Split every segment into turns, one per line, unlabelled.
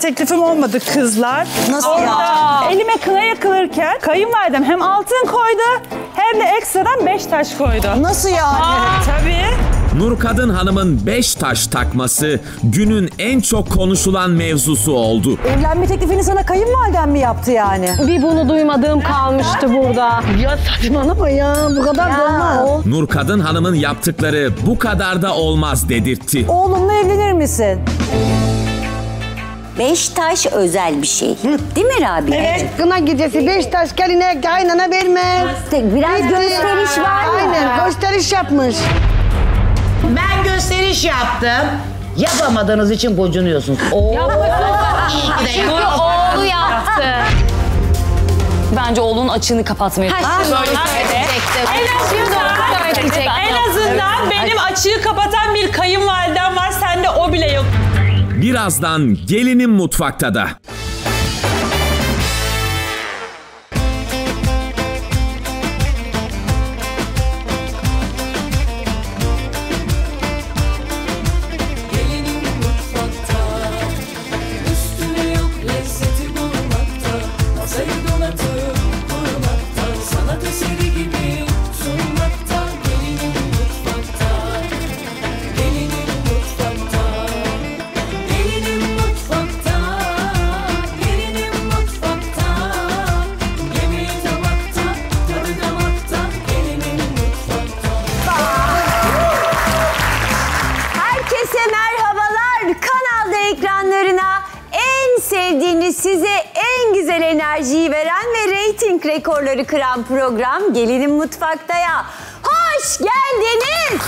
teklifim olmadı kızlar.
Nasıl ya?
Elime kına yakılırken kayınvalidem hem altın koydu hem de ekstradan 5 taş koydu.
Nasıl yani?
Tabii.
Nurkadın Hanım'ın 5 taş takması günün en çok konuşulan mevzusu oldu.
Evlenme teklifini sana kayınvaliden mi yaptı yani?
Bir bunu duymadığım kalmıştı burada.
Ya saçmalama ya, bu kadar da olmaz.
Nurkadın Hanım'ın yaptıkları bu kadar da olmaz dedirtti.
Oğlumla evlenir misin?
5 taş özel bir şey. Değil mi Rabia?
Evet. Kına gecesi 5 taş geline kaynana vermez.
Biraz gösteriş var mı?
Aynen, gösteriş yapmış.
Ben gösteriş yaptım. Yapamadığınız için gocunuyorsunuz. Oo.
Çünkü oğlu yaptı.
Bence oğlunun açığını kapatmaya
En azından benim açığı kapatan bir kayınvalidem var. Sende o bile yok.
Birazdan gelinim mutfakta da.
Size en güzel enerjiyi veren ve reyting rekorları kıran program Gelinim Mutfakta'ya hoş geldiniz.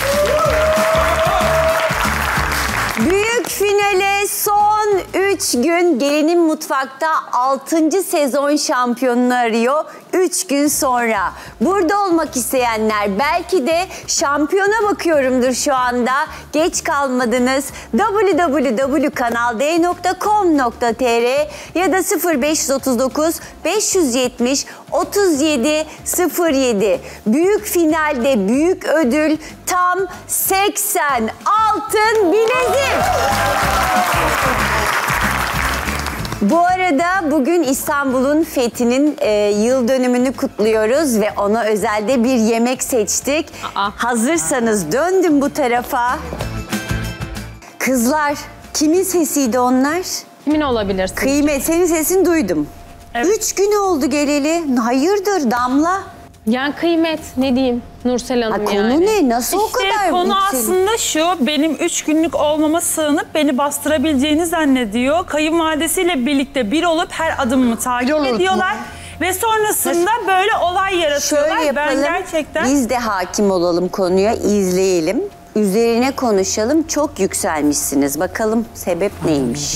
Büyük finale son 3 gün Gelinim Mutfak'ta 6. sezon şampiyonunu arıyor 3 gün sonra. Burada olmak isteyenler belki de şampiyona bakıyorumdur şu anda. Geç kalmadınız. www.kanald.com.tr ya da 0539 570 37 07. Büyük finalde büyük ödül tam 80 altın bilezik. Bu arada bugün İstanbul'un fethinin yıl dönümünü kutluyoruz ve ona özel de bir yemek seçtik. Hazırsanız döndüm bu tarafa. Kızlar, kimin sesiydi onlar?
Kimin olabilir?
Kıymet, senin sesini duydum.
Evet.
3 gün oldu geleli. Hayırdır Damla?
Yani kıymet ne diyeyim Nursel Hanım
Konu
yani.
ne? Nasıl o kadar?
Konu aslında şu, benim 3 günlük olmama sığınıp beni bastırabileceğini zannediyor. Kayınvalidesiyle birlikte bir olup her adımımı takip ediyorlar. Ve sonrasında böyle olay yaratıyorlar.
Şöyle yapalım,
ben gerçekten...
biz de hakim olalım konuya, izleyelim. Üzerine konuşalım. Çok yükselmişsiniz. Bakalım sebep neymiş?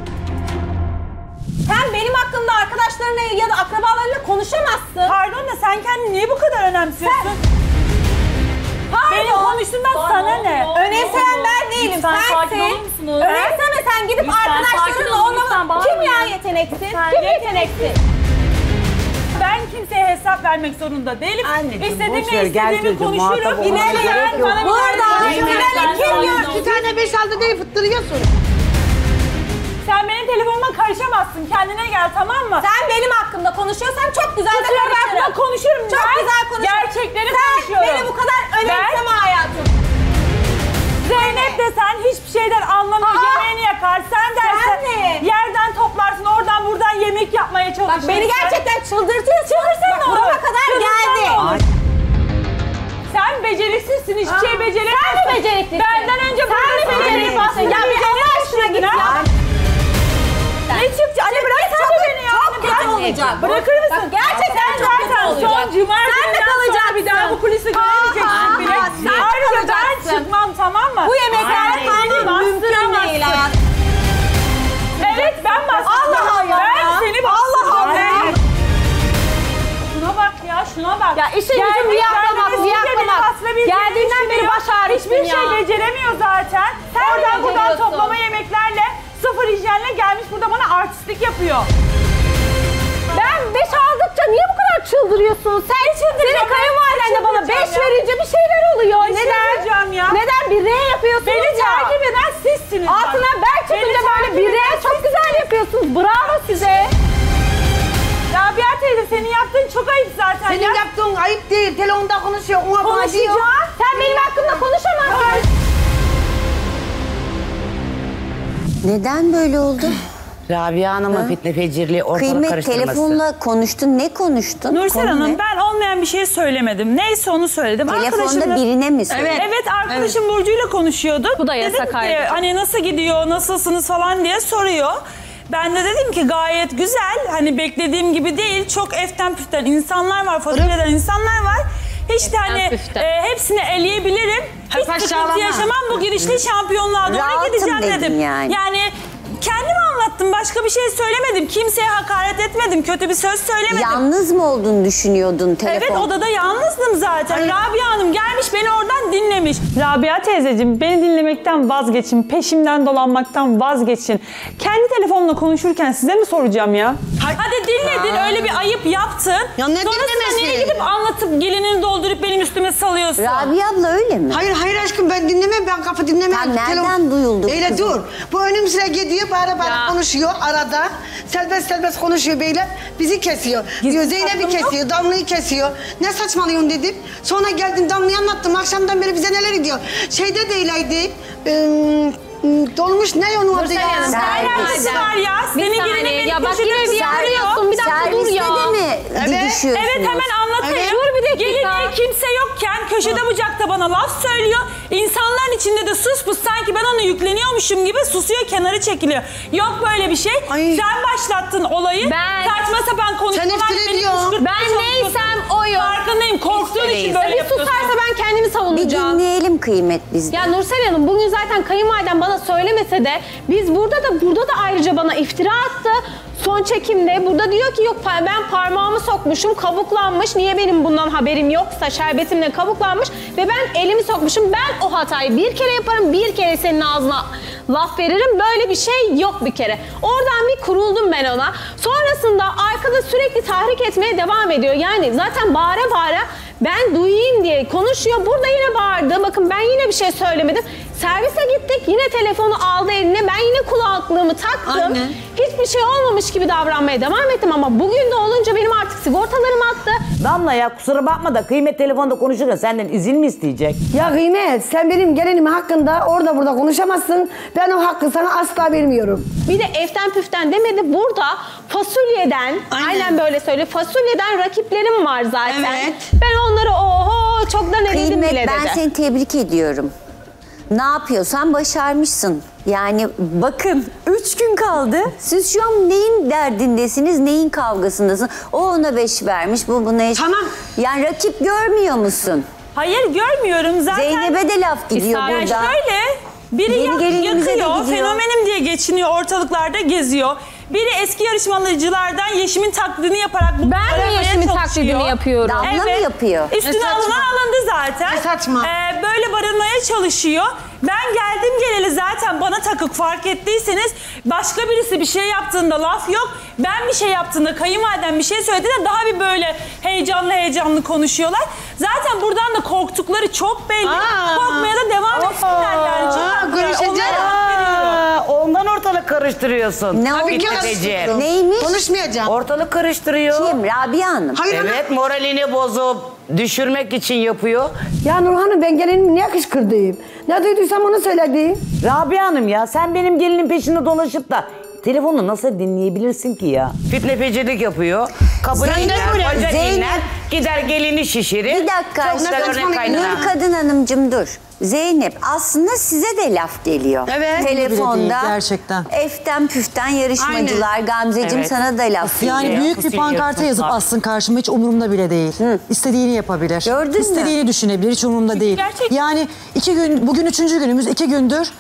Sen benim hakkımda arkadaşlarına ya da akrabalarıyla konuşamazsın.
Pardon da sen kendini niye bu kadar önemsiyorsun? Benim konuştuğumdan sana ne?
Önemseyen ben değilim, sensin. Önemsemesen gidip arkadaşlarınla onunla... Kim ya yeteneksin? Kim yeteneksin?
Ben kimseye hesap vermek zorunda değilim. İstediğimle istediğimi konuşurum.
İnanın bana burada. İnanın kim gör?
2 tane 5 aldı diye fıttırıyorsun.
Sen benim telefonuma karışamazsın. Kendine gel, tamam mı?
Sen benim hakkımda konuşuyorsan çok güzel de konuşurum.
Konuşurum.
Çok güzel konuşurum.
Gerçekleri konuşuyorum.
Sen beni bu kadar önemseme hayatım.
Zeynep de sen hiçbir şeyden anlamıyor. Yemeğini yakar. Sen dersen yerden toplarsın. Oradan buradan yemek yapmaya çalışırsın.
Bak beni gerçekten çıldırtıyorsun.
Çıldırsan ne olur?
Burama kadar geldi.
Sen beceriksizsin. Hiçbir şey beceremiyorsun.
Sen mi beceriklisin?
Benden önce
sen mi beceriklisin? Ya bir Allah aşkına git ya.
Ne çıkacak? Anne bıraksana beni ya.
Çok kötü olacak.
Bırakır mısın?
Bak gerçekten çok kötü olacak.
Son cumartesinden sonra bir daha bu kulisi göremeyeceksin bile.
Sen
Ayrıca ben
kalacaksın.
çıkmam, tamam mı?
Bu yemekler kalmak mümkün değil hayatım.
Evet ben bastırdım.
Allah Allah.
Ben seni bastırdım.
Allah Allah.
Şuna bak ya, şuna bak.
Ya işin gücün riyaklamak. Geldiğinden beri baş ağrısın ya.
Hiçbir şey beceremiyor zaten. Oradan buradan toplama yemeklerle, sıfır hijyenle gelmiş burada bana artistlik yapıyor.
Ben 5 aldıkça niye bu kadar kadar çıldırıyorsun? Senin kayınvaliden de bana 5 verince bir şeyler oluyor. Neden?
Ya.
Neden bir R yapıyorsunuz
Beni
ya?
takip eden sizsiniz.
Altına ben çıkınca böyle bir R çok güzel yapıyorsunuz. Bravo size.
Rabia teyze senin yaptığın çok ayıp zaten
Senin
ya.
yaptığın ayıp değil. Telefonda konuşuyor. Ona bana diyor.
Konuşacağım. Sen benim hakkımda konuşamazsın.
Neden böyle oldu?
Rabia Hanım'ın fitne fecirliği, ortalık
Kıymet
karıştırması.
telefonla konuştun. Ne konuştun?
Nursel
Konu
Hanım
ne?
ben olmayan bir şey söylemedim. Neyse onu söyledim.
Telefonda birine mi söyledin?
Evet arkadaşım Burcu'yla konuşuyorduk.
Bu da yasak
Dedim ki,
ayrıca.
hani nasıl gidiyor, nasılsınız falan diye soruyor. Ben de dedim ki gayet güzel. Hani beklediğim gibi değil. Çok eften püften insanlar var, fasulyeden insanlar var. Hiç de hani
püften.
hepsini eleyebilirim. Hiç sıkıntı
aşağılama.
yaşamam. Bu girişli şampiyonluğa doğru
Rahatım
gideceğim
dedin
dedim.
yani.
Yani kendimi anlattım. Başka bir şey söylemedim. Kimseye hakaret etmedim. Kötü bir söz söylemedim.
Yalnız mı olduğunu düşünüyordun telefon?
Evet odada yalnızdım zaten. Rabia Hanım gelmiş beni oradan dinlemiş. Rabia teyzeciğim beni dinlemekten vazgeçin. Peşimden dolanmaktan vazgeçin. Kendi telefonla konuşurken size mi soracağım ya? Hadi dinledin öyle bir ayıp yaptın.
Ya ne
Sonrasında
dinlemesi?
niye gidip anlatıp gelinini doldurup benim üstüme salıyorsun?
Rabia abla öyle mi?
Hayır aşkım ben dinlemem. Ben kapı dinlemem.
Tam nereden duyuldu
Öyle
kızım?
dur. Bu önüm sıra gidiyor. Bağıra bağıra
Ya.
konuşuyor arada. Serbest konuşuyor böyle. Bizi kesiyor. Diyor Zeynep'i kesiyor. Damla'yı kesiyor. Ne saçmalıyorsun dedim. Sonra geldim Damla'yı anlattım. Akşamdan beri bize neler ediyor. Şeyde de öyleydi. Dolmuş ne onun adı ya?
Hanım,
Alakası var ya.
Bir
Senin
saniye.
gelinin
Ya
beni
bak
köşede
yine bir
tutuyor.
arıyorsun. Bir dakika dur
Serviste
ya.
de mi didişiyorsunuz?
Evet hemen anlatayım.
Evet.
Dur bir dakika.
Gelini kimse yokken köşede bucakta bana laf söylüyor. İnsanların içinde de sus pus sanki ben ona yükleniyormuşum gibi susuyor kenarı çekiliyor. Yok böyle bir şey.
Ay.
Sen başlattın olayı.
Ben-
Saçma sapan konuşmalar
iftira
beni
ediyorsun.
kışkırtmaya
Ben
çalışıyorsun.
neysem oyum.
Farkındayım. Korktuğun için böyle
Bir
yapıyorsun.
susarsa ben kendimi
Bir
savunacağım.
dinleyelim kıymet bizde.
Ya Nursel Hanım bugün zaten kayınvaliden bana söylemese de biz burada da ayrıca bana iftira attı. Son çekimde burada diyor ki yok ben parmağımı sokmuşum kabuklanmış. Niye benim bundan haberim yoksa şerbetimle kabuklanmış ve ben elimi sokmuşum. Ben o hatayı bir kere yaparım bir kere senin ağzına laf veririm. Böyle bir şey yok bir kere. Oradan bir kuruldum ben ona. Sonrasında arkada sürekli tahrik etmeye devam ediyor. Yani zaten bağıra bağıra ben duyayım diye konuşuyor. Burada yine bağırdı. Bakın ben yine bir şey söylemedim. Servise gittik. Yine telefonu aldı eline. Ben yine kulaklığımı taktım.
Aynen.
Hiçbir şey olmamış gibi davranmaya devam ettim ama bugün de olunca benim artık sigortalarım attı.
Damla ya kusura bakma da Kıymet telefonda konuşurken senden izin mi isteyecek?
Ya Kıymet sen benim gelinim hakkında orada burada konuşamazsın. Ben o hakkı sana asla vermiyorum.
Bir de eften püften demedi. Burada fasulyeden, aynen böyle söyle, fasulyeden rakiplerim var zaten.
Evet.
Ben onları oho çoktan eledim
Kıymet
bile
ben
dedi.
seni tebrik ediyorum. Ne yapıyorsan başarmışsın. Yani bakın 3 gün kaldı. Siz şu an neyin derdindesiniz, neyin kavgasındasın? O ona 5 vermiş, bu buna 5.
Tamam.
Yani rakip görmüyor musun?
Hayır görmüyorum zaten.
Zeynep'e de laf gidiyor
Yani
burada.
Şöyle biri
Yeni gelinimize de
yakıyor,
gidiyor.
fenomenim diye geçiniyor, ortalıklarda geziyor. Biri eski yarışmacılardan Yeşim'in taklidini yaparak bu
Ben de
aramaya
Yeşim'in
çalışıyor.
taklidini yapıyorum.
Damla mı yapıyor?
Üstüne
Ne saçma.
alınan alındı zaten.
Ne saçma.
Böyle barınmaya çalışıyor. Ben geldim geleli zaten bana takık fark ettiyseniz başka birisi bir şey yaptığında laf yok. Ben bir şey yaptığında kayınvalidem bir şey söylediğinde daha bir böyle heyecanlı konuşuyorlar. Zaten buradan da korktukları çok belli. Korkmaya da devam etsinler yani. Çok haklılar.
görüşeceğiz.
Onlara hak veriyorum.
Ondan ortalık karıştırıyorsun.
Ne oldu?
Fitneciğim.
Neymiş?
Konuşmayacağım.
Ortalık karıştırıyor.
Kim? Rabia Hanım.
Hayır
Evet moralini bozup düşürmek için yapıyor.
Ya Nurhan'ım ben gelinimi niye kışkırdım? Ne duyduysam onu söyledim.
Rabia Hanım ya sen benim gelinin peşinde dolaşıp da telefonu nasıl dinleyebilirsin ki ya? Fitne fecilik yapıyor. Kabul
Sen de
iner,
böyle.
koca
Zeynep.
iner, gider gelini şişirir.
Bir dakika.
Çok güzel örnek kaynana.
Nur Kadın Hanımcığım dur. Zeynep aslında size de laf geliyor.
Evet.
Telefonda.
Bile değil, gerçekten.
Eften püften yarışmacılar. Gamzeciğim
Evet.
sana da laf
Yani
geliyor.
büyük bir pankarta yazıp assın karşıma hiç umurumda bile değil. İstediğini yapabilir.
Gördün mü?
İstediğini düşünebilir hiç umurumda değil.
gerçekten-
Yani 2 gün bugün 3. günümüz 2 gündür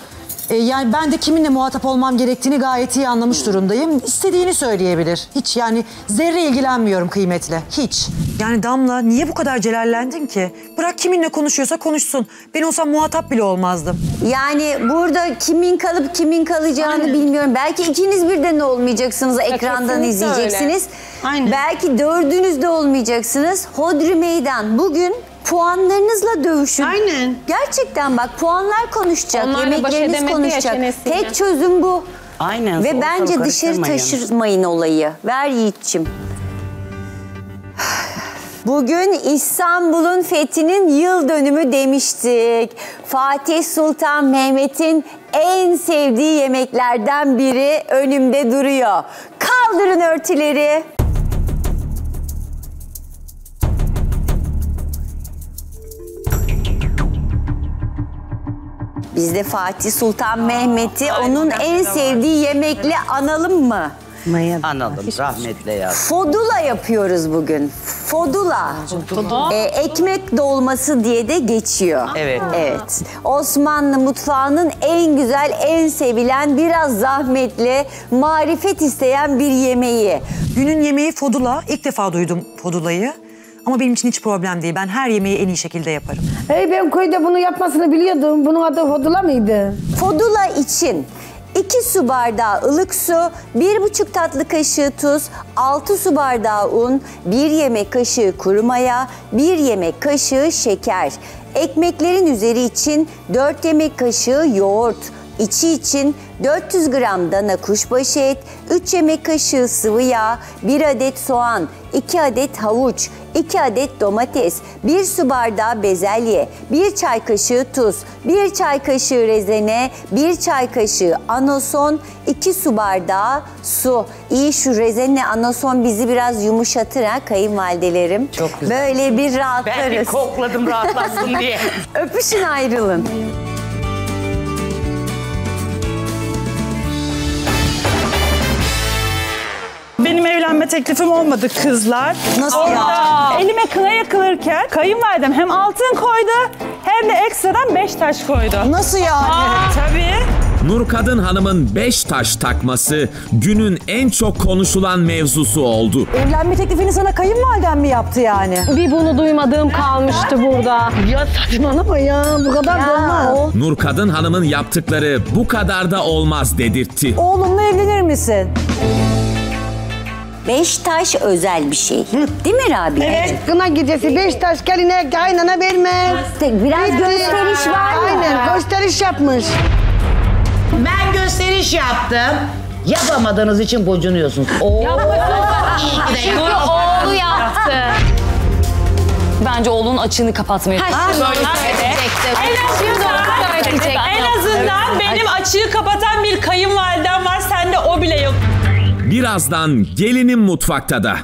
Yani ben de kiminle muhatap olmam gerektiğini gayet iyi anlamış durumdayım. İstediğini söyleyebilir. Hiç yani zerre ilgilenmiyorum kıymetle. Hiç. Yani Damla niye bu kadar celallendin ki? Bırak kiminle konuşuyorsa konuşsun. Ben olsam muhatap bile olmazdım.
Yani burada kimin kalıp kimin kalacağını bilmiyorum. Belki ikiniz birden olmayacaksınız, ekrandan izleyeceksiniz.
Aynen.
Belki dördünüz de olmayacaksınız. Hodri meydan. Bugün puanlarınızla dövüşün.
Aynen.
Gerçekten bak puanlar konuşacak,
Onlarla baş
yemekleriniz
edemedi ya
konuşacak.
çenesiyle.
Tek çözüm bu.
Aynen.
Ve
ortalığı
bence dışarı
karıştırmayın.
taşırmayın olayı. Ver Yiğit'ciğim. Bugün İstanbul'un fethinin yıl dönümü demiştik. Fatih Sultan Mehmet'in en sevdiği yemeklerden biri önümde duruyor. Kaldırın örtüleri. Biz de Fatih Sultan Mehmet'i onun en sevdiği yemekle analım mı?
Anladım. Rahmetle yaz.
Fodula yapıyoruz bugün. Fodula. Ekmek dolması diye de geçiyor.
Evet.
Evet. Osmanlı mutfağının en güzel, en sevilen, biraz zahmetli, marifet isteyen bir yemeği.
Günün yemeği fodula. İlk defa duydum fodulayı. Ama benim için hiç problem değil. Ben her yemeği en iyi şekilde yaparım.
Ben köyde bunu yapmasını biliyordum. Bunun adı hodula mıydı?
Fodula için 2 su bardağı ılık su, 1,5 tatlı kaşığı tuz, 6 su bardağı un, 1 yemek kaşığı kuru maya, 1 yemek kaşığı şeker. Ekmeklerin üzeri için 4 yemek kaşığı yoğurt. İçi için 400 gram dana kuşbaşı et, 3 yemek kaşığı sıvı yağ, 1 adet soğan, 2 adet havuç, 2 adet domates, 1 su bardağı bezelye, 1 çay kaşığı tuz, 1 çay kaşığı rezene, 1 çay kaşığı anason, 2 su bardağı su. İyi şu rezene anason bizi biraz yumuşatır ha kayınvalidelerim.
Çok güzel.
Böyle bir rahatlarız.
Ben bir kokladım rahatlasın diye.
Öpüşün ayrılın.
Benim evlenme teklifim olmadı kızlar.
Nasıl
Orada
ya?
elime kına yakılırken kayınvalidem hem altın koydu hem de ekstradan 5 taş koydu.
Nasıl yani?
Tabii.
Nurkadın Hanım'ın 5 taş takması günün en çok konuşulan mevzusu oldu.
Evlenme teklifini sana kayınvaliden mi yaptı yani?
Bir bunu duymadığım kalmıştı burada.
Ya saçmalama ya. Bu kadar da olmaz.
Nurkadın Hanım'ın yaptıkları bu kadar da olmaz dedirtti.
Oğlumla evlenir misin?
5 taş özel bir şey. Değil mi Rabia?
Evet. Kına gecesi 5 taş geline kaynana vermez.
Biraz gösteriş var mı?
Aynen gösteriş yapmış.
Ben gösteriş yaptım. Yapamadığınız için gocunuyorsunuz.
Çünkü oğlu yaptı.
Bence oğlunun açığını kapatmaya
En azından benim açığı kapatan bir kayınvalidem var. Sende o bile yok.
Birazdan gelinim mutfakta da.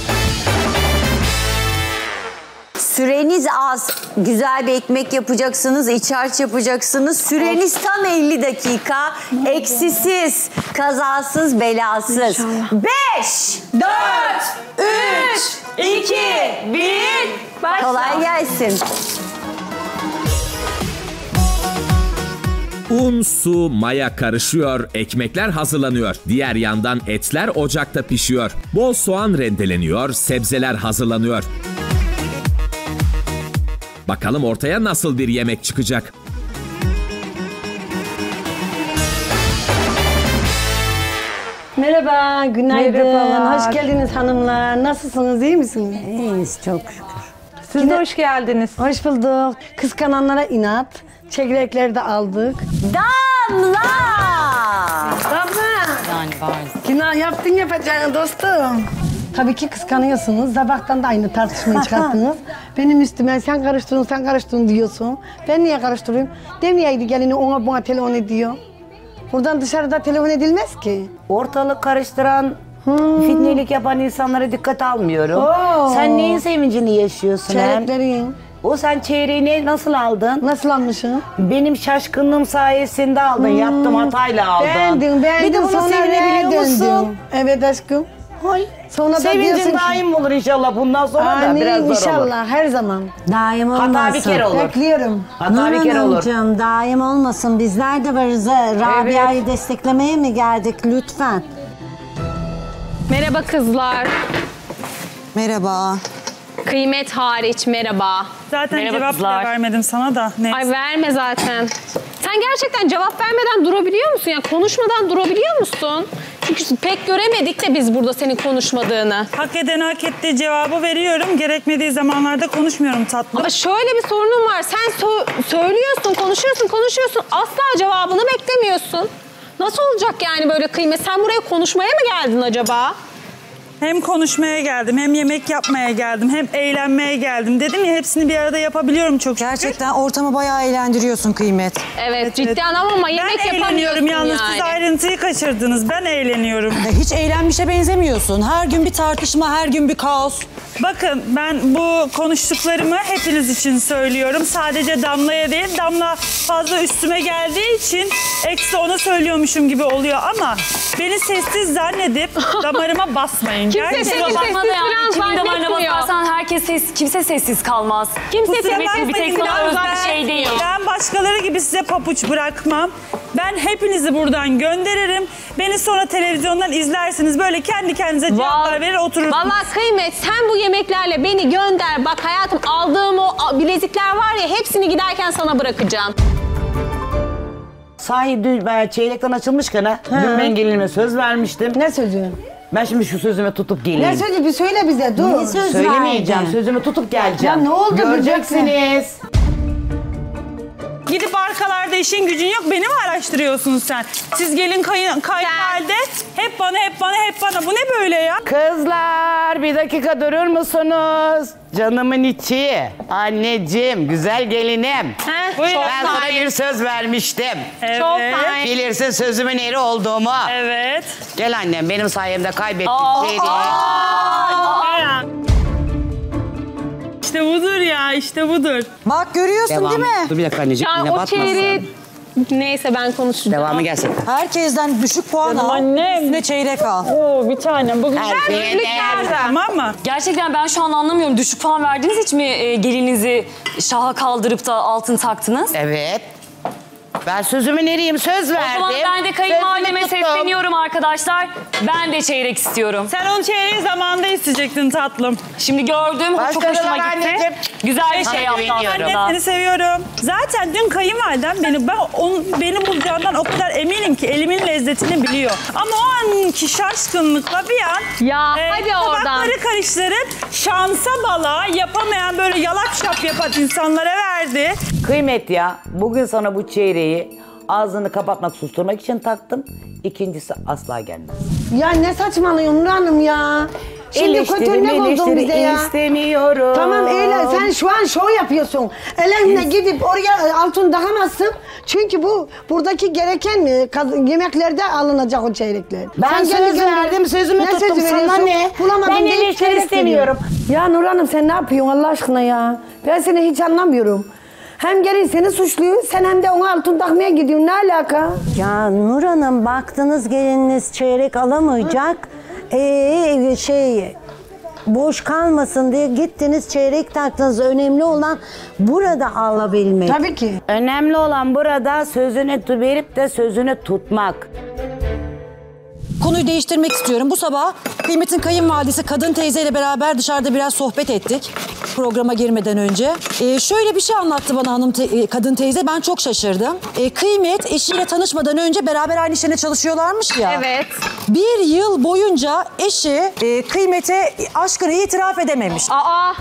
Süreniz az. Güzel bir ekmek yapacaksınız, iç harç yapacaksınız. Süreniz tam 50 dakika. Eksisiz, kazasız, belasız. 5, 4, 3, 2, 1. Kolay gelsin.
Un, su, maya karışıyor, ekmekler hazırlanıyor. Diğer yandan etler ocakta pişiyor. Bol soğan rendeleniyor, sebzeler hazırlanıyor. Bakalım ortaya nasıl bir yemek çıkacak?
Merhaba, günaydın.
Merhabalar.
Hoş geldiniz hanımlar. Nasılsınız, iyi misiniz?
İyiyiz çok şükür.
Siz de hoş geldiniz.
Hoş bulduk. Kıskananlara inat. Çekirdekleri de aldık.
Damla!
Yani var.
Günah yaptın yapacağını dostum. Tabii ki kıskanıyorsunuz. Sabahtan da aynı tartışmayı çıkarttınız. Benim üstüme sen karıştırdın diyorsun. Ben niye karıştırayım? Demeyeydi gelini ona buna telefon ediyor. Buradan dışarıda telefon edilmez ki.
Ortalık karıştıran, fitnelik yapan insanlara dikkat almıyorum. Sen neyin sevincini yaşıyorsun hem?
Çeyreklerin.
O sen çeyreğini nasıl aldın?
Nasıl almışsın?
Benim şaşkınlığım sayesinde aldın. Yaptım hatayla aldın.
Beğendim.
Bir de bunu
Sonra
sevinebiliyor
eve
musun?
döndüm. Evet aşkım. Sonra da
Sevincin
diyorsun ki...
daim olur inşallah. Bundan sonra da biraz zor olur.
inşallah her zaman.
Daim olmasın.
Hata bir kere olur.
Bekliyorum.
Hata bir kere olur.
Hanımcığım daim olmasın. Bizler de varız. Rabia'yı desteklemeye mi geldik lütfen?
Merhaba kızlar.
Merhaba.
Kıymet hariç merhaba.
Zaten
Merhaba
cevap
kızlar.
bile vermedim sana da. Neyse.
Ay verme zaten. Sen gerçekten cevap vermeden durabiliyor musun? Ya konuşmadan durabiliyor musun? Çünkü pek göremedik de biz burada senin konuşmadığını.
Hak eden hak ettiği cevabı veriyorum. Gerekmediği zamanlarda konuşmuyorum tatlım.
Ama şöyle bir sorunun var. Sen söylüyorsun, konuşuyorsun. Asla cevabını beklemiyorsun. Nasıl olacak yani böyle Kıymet? Sen buraya konuşmaya mı geldin acaba?
Hem konuşmaya geldim, hem yemek yapmaya geldim, hem eğlenmeye geldim. Dedim ya hepsini bir arada yapabiliyorum çok şükür.
Gerçekten ortamı bayağı eğlendiriyorsun Kıymet.
Evet, cidden ama yemek
Ben
yapamıyorsun
eğleniyorum yalnız
yani.
siz ayrıntıyı kaçırdınız. Ben eğleniyorum.
Hiç eğlenmişe benzemiyorsun. Her gün bir tartışma, her gün bir kaos.
Bakın ben bu konuştuklarımı hepiniz için söylüyorum. Sadece Damla'ya değil, Damla fazla üstüme geldiği için eksi ona söylüyormuşum gibi oluyor ama beni sessiz zannedip damarıma basmayın.
Kimse
Gerçekten.
sessiz
Bakma da yani
falan
kimin damarına
zannetmiyor.
basarsan kimse sessiz kalmaz.
Kimse
Kusura
sessiz
bakmayın,
bir tek sana
ben-
özel bir şey değil.
Ben başkaları gibi size papuç bırakmam. Ben hepinizi buradan gönderirim. Beni sonra televizyondan izlersiniz. Böyle kendi kendinize cevaplar verir oturursunuz.
Vallahi Kıymet sen bu yemeklerle beni gönder. Bak hayatım aldığım o bilezikler var ya hepsini giderken sana bırakacağım.
Sahi dün ben çeyrekten açılmışken dün ben gelinime söz vermiştim.
Ne sözü?
Ben şimdi şu sözümü tutup geleyim.
Ne sözü? Bir söyle bize, dur.
Ne söz
Söylemeyeceğim,
verdin?
sözümü tutup geleceğim.
Ya ne oldu?
Göreceksiniz.
Gidip arkalarda işin gücün yok. Beni mi araştırıyorsun sen? Siz gelin kayınvalide hep bana. Bu ne böyle ya?
Kızlar bir dakika durur musunuz? Canımın içi, anneciğim, güzel gelinim.
Buyurun.
Ben sana bir söz vermiştim.
Evet.
Çok fine.
Bilirsin sözümün eri olduğumu.
Evet.
Gel annem benim sayemde kaybettik.
İşte budur ya, işte budur.
Bak görüyorsun
Devam.
değil mi?
Dur bir dakika anneciğim
Ya
yine
o
batmasın.
çeyreği... Neyse ben konuşacağım.
Devamı gelsin.
Herkesten düşük puan al.
annem.
Üstüne çeyrek al.
Oo bir tanem. Bugün
Her şeye değer.
tamam mı?
Gerçekten ben şu an anlamıyorum. Düşük puan verdiniz hiç mi gelinizi şaha kaldırıp da altın taktınız?
Evet. Ben sözümün eriyim, söz verdim.
O zaman ben de kayınvalideme
Sözümü tuttum.
sesleniyorum arkadaşlar. Ben de çeyrek istiyorum.
Sen onun çeyreği zamanında isteyecektin tatlım.
Şimdi gördüm, o çok
Başkaları
hoşuma
var
gitti.
anneciğim.
Güzel bir
Sana
şey yaptı
güveniyorum.
aslında.
Anne seni seviyorum. Zaten dün kayınvalidem beni bulacağından o kadar eminim ki elimin lezzetini biliyor. Ama o anki şaşkınlıkla bir an
Ya hadi oradan.
tabakları karıştırıp şansa bala yapamayan böyle yalap şap yapan insanlara verdi.
Kıymet ya, bugün sana bu çeyreği ağzını kapatmak, susturmak için taktım. İkincisi asla gelmez.
Ya ne saçmalıyorsun Nur Hanım ya? Şimdi kötülük oldun bize ya.
istemiyorum.
Tamam eyle, sen şu an şov yapıyorsun. Elinle gidip oraya altın takamazsın. Çünkü buradaki gereken yemeklerde alınacak o çeyrekler.
Ben
Sen
söz
kendi kendine-
verdim, sözümü
Ne
tuttum.
sözü
Sana
veriyorsun?
ne?
Bulamadım
Ben
deyip
eleştiri
çeyrek
istemiyorum.
veriyorsun. Ya Nur Hanım sen ne yapıyorsun Allah aşkına ya? Ben seni hiç anlamıyorum. Hem gelin seni suçluyor, sen hem de ona altın takmaya gidiyorsun. Ne alaka?
Ya Nur Hanım baktınız gelininiz çeyrek alamayacak. Boş kalmasın diye gittiniz çeyrek taktınız. Önemli olan burada alabilmek.
Tabii ki.
Önemli olan burada sözünü verip de sözünü tutmak.
Konuyu değiştirmek istiyorum. Bu sabah Kıymet'in kayınvalidesi kadın teyzeyle beraber dışarıda biraz sohbet ettik. Programa girmeden önce. Şöyle bir şey anlattı bana kadın teyze. Ben çok şaşırdım. Kıymet eşiyle tanışmadan önce beraber aynı işlerine çalışıyorlarmış ya.
Evet.
Bir yıl boyunca eşi Kıymet'e aşkını itiraf edememiş.
Aa.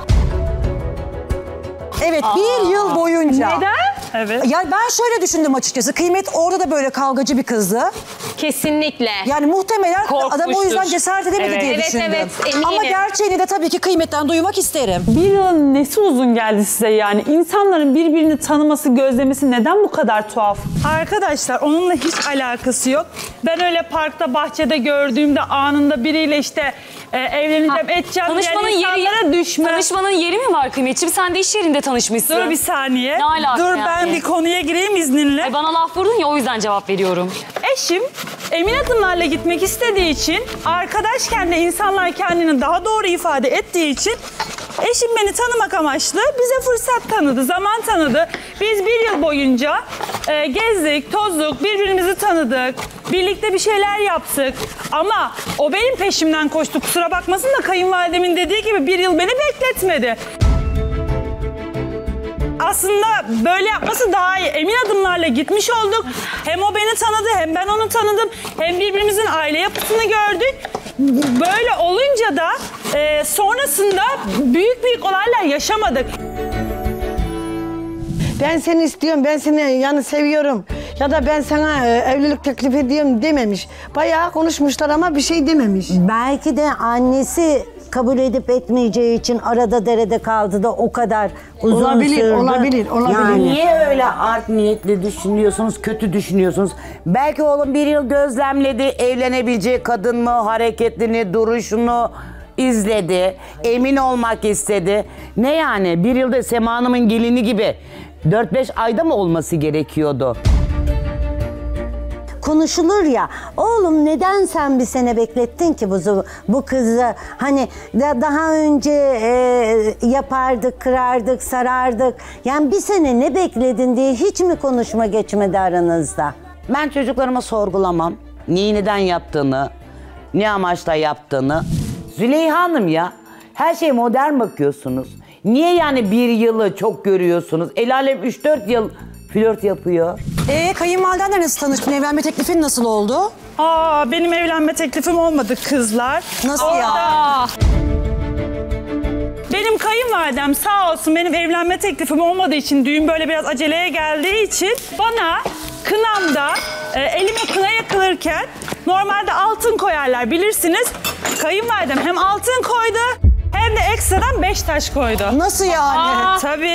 Evet, bir yıl boyunca.
Neden?
Evet.
Yani ben şöyle düşündüm açıkçası. Kıymet orada da böyle kavgacı bir kızdı.
Kesinlikle.
Yani muhtemelen adam o yüzden cesaret edemedi diye
Evet,
düşündüm.
evet, eminim.
Ama gerçeğini de tabii ki Kıymet'ten duymak isterim.
Bir yılın nesi uzun geldi size yani? İnsanların birbirini tanıması, gözlemesi neden bu kadar tuhaf? Arkadaşlar onunla hiç alakası yok. Ben öyle parkta, bahçede gördüğümde anında biriyle işte evleneceğim, edeceğim
Tanışmanın
diyen insanlara düşme.
Tanışmanın yeri mi var Kıymetciğim? Sen de iş yerinde tanışmışsın.
Dur bir saniye.
Ne alaka
Dur
yani?
ben bir konuya gireyim izninle.
Bana laf vurdun ya o yüzden cevap veriyorum.
eşim emin adımlarla gitmek istediği için, arkadaşken de insanlar kendini daha doğru ifade ettiği için eşim beni tanımak amaçlı bize fırsat tanıdı, zaman tanıdı. Biz bir yıl boyunca gezdik, tozduk, birbirimizi tanıdık, birlikte bir şeyler yaptık. Ama o benim peşimden koştu, kusura bakmasın da kayınvalidemin dediği gibi bir yıl beni bekletmedi. Aslında böyle yapması daha iyi. Emin adımlarla gitmiş olduk. Hem o beni tanıdı, hem ben onu tanıdım. Hem birbirimizin aile yapısını gördük. Böyle olunca da sonrasında büyük olaylar yaşamadık.
Ben seni istiyorum, ben seni yani seviyorum. Ya da ben sana evlilik teklif ediyorum dememiş. Bayağı konuşmuşlar ama bir şey dememiş.
Belki de annesi kabul edip etmeyeceği için arada derede kaldı da o kadar uzun sürdü.
Olabilir.
Yani.
Niye öyle art niyetli düşünüyorsunuz, kötü düşünüyorsunuz? Belki oğlum bir yıl gözlemledi, evlenebileceği kadın mı, hareketini, duruşunu izledi, emin olmak istedi. Ne yani? Bir yılda Sema Hanım'ın gelini gibi 4-5 ayda mı olması gerekiyordu?
Konuşulur ya, oğlum neden sen bir sene beklettin ki bu kızı? Hani daha önce yapardık, kırardık, sarardık. Yani bir sene ne bekledin diye hiç mi konuşma geçmedi aranızda?
Ben çocuklarıma sorgulamam. Neyi neden yaptığını, ne amaçla yaptığını. Züleyha Hanım ya, her şeye modern bakıyorsunuz. Niye yani bir yılı çok görüyorsunuz? El alem 3-4 yıl flört yapıyor.
Kayınvalidenle nasıl tanıştın? Evlenme teklifin nasıl oldu?
Benim evlenme teklifim olmadı kızlar.
Nasıl ya?
Benim kayınvalidem sağ olsun benim evlenme teklifim olmadığı için, düğün böyle biraz aceleye geldiği için bana kınamda elime kına yakılırken normalde altın koyarlar bilirsiniz. Kayınvalidem hem altın koydu hem de ekstradan 5 taş koydu.
Nasıl yani?
Tabii.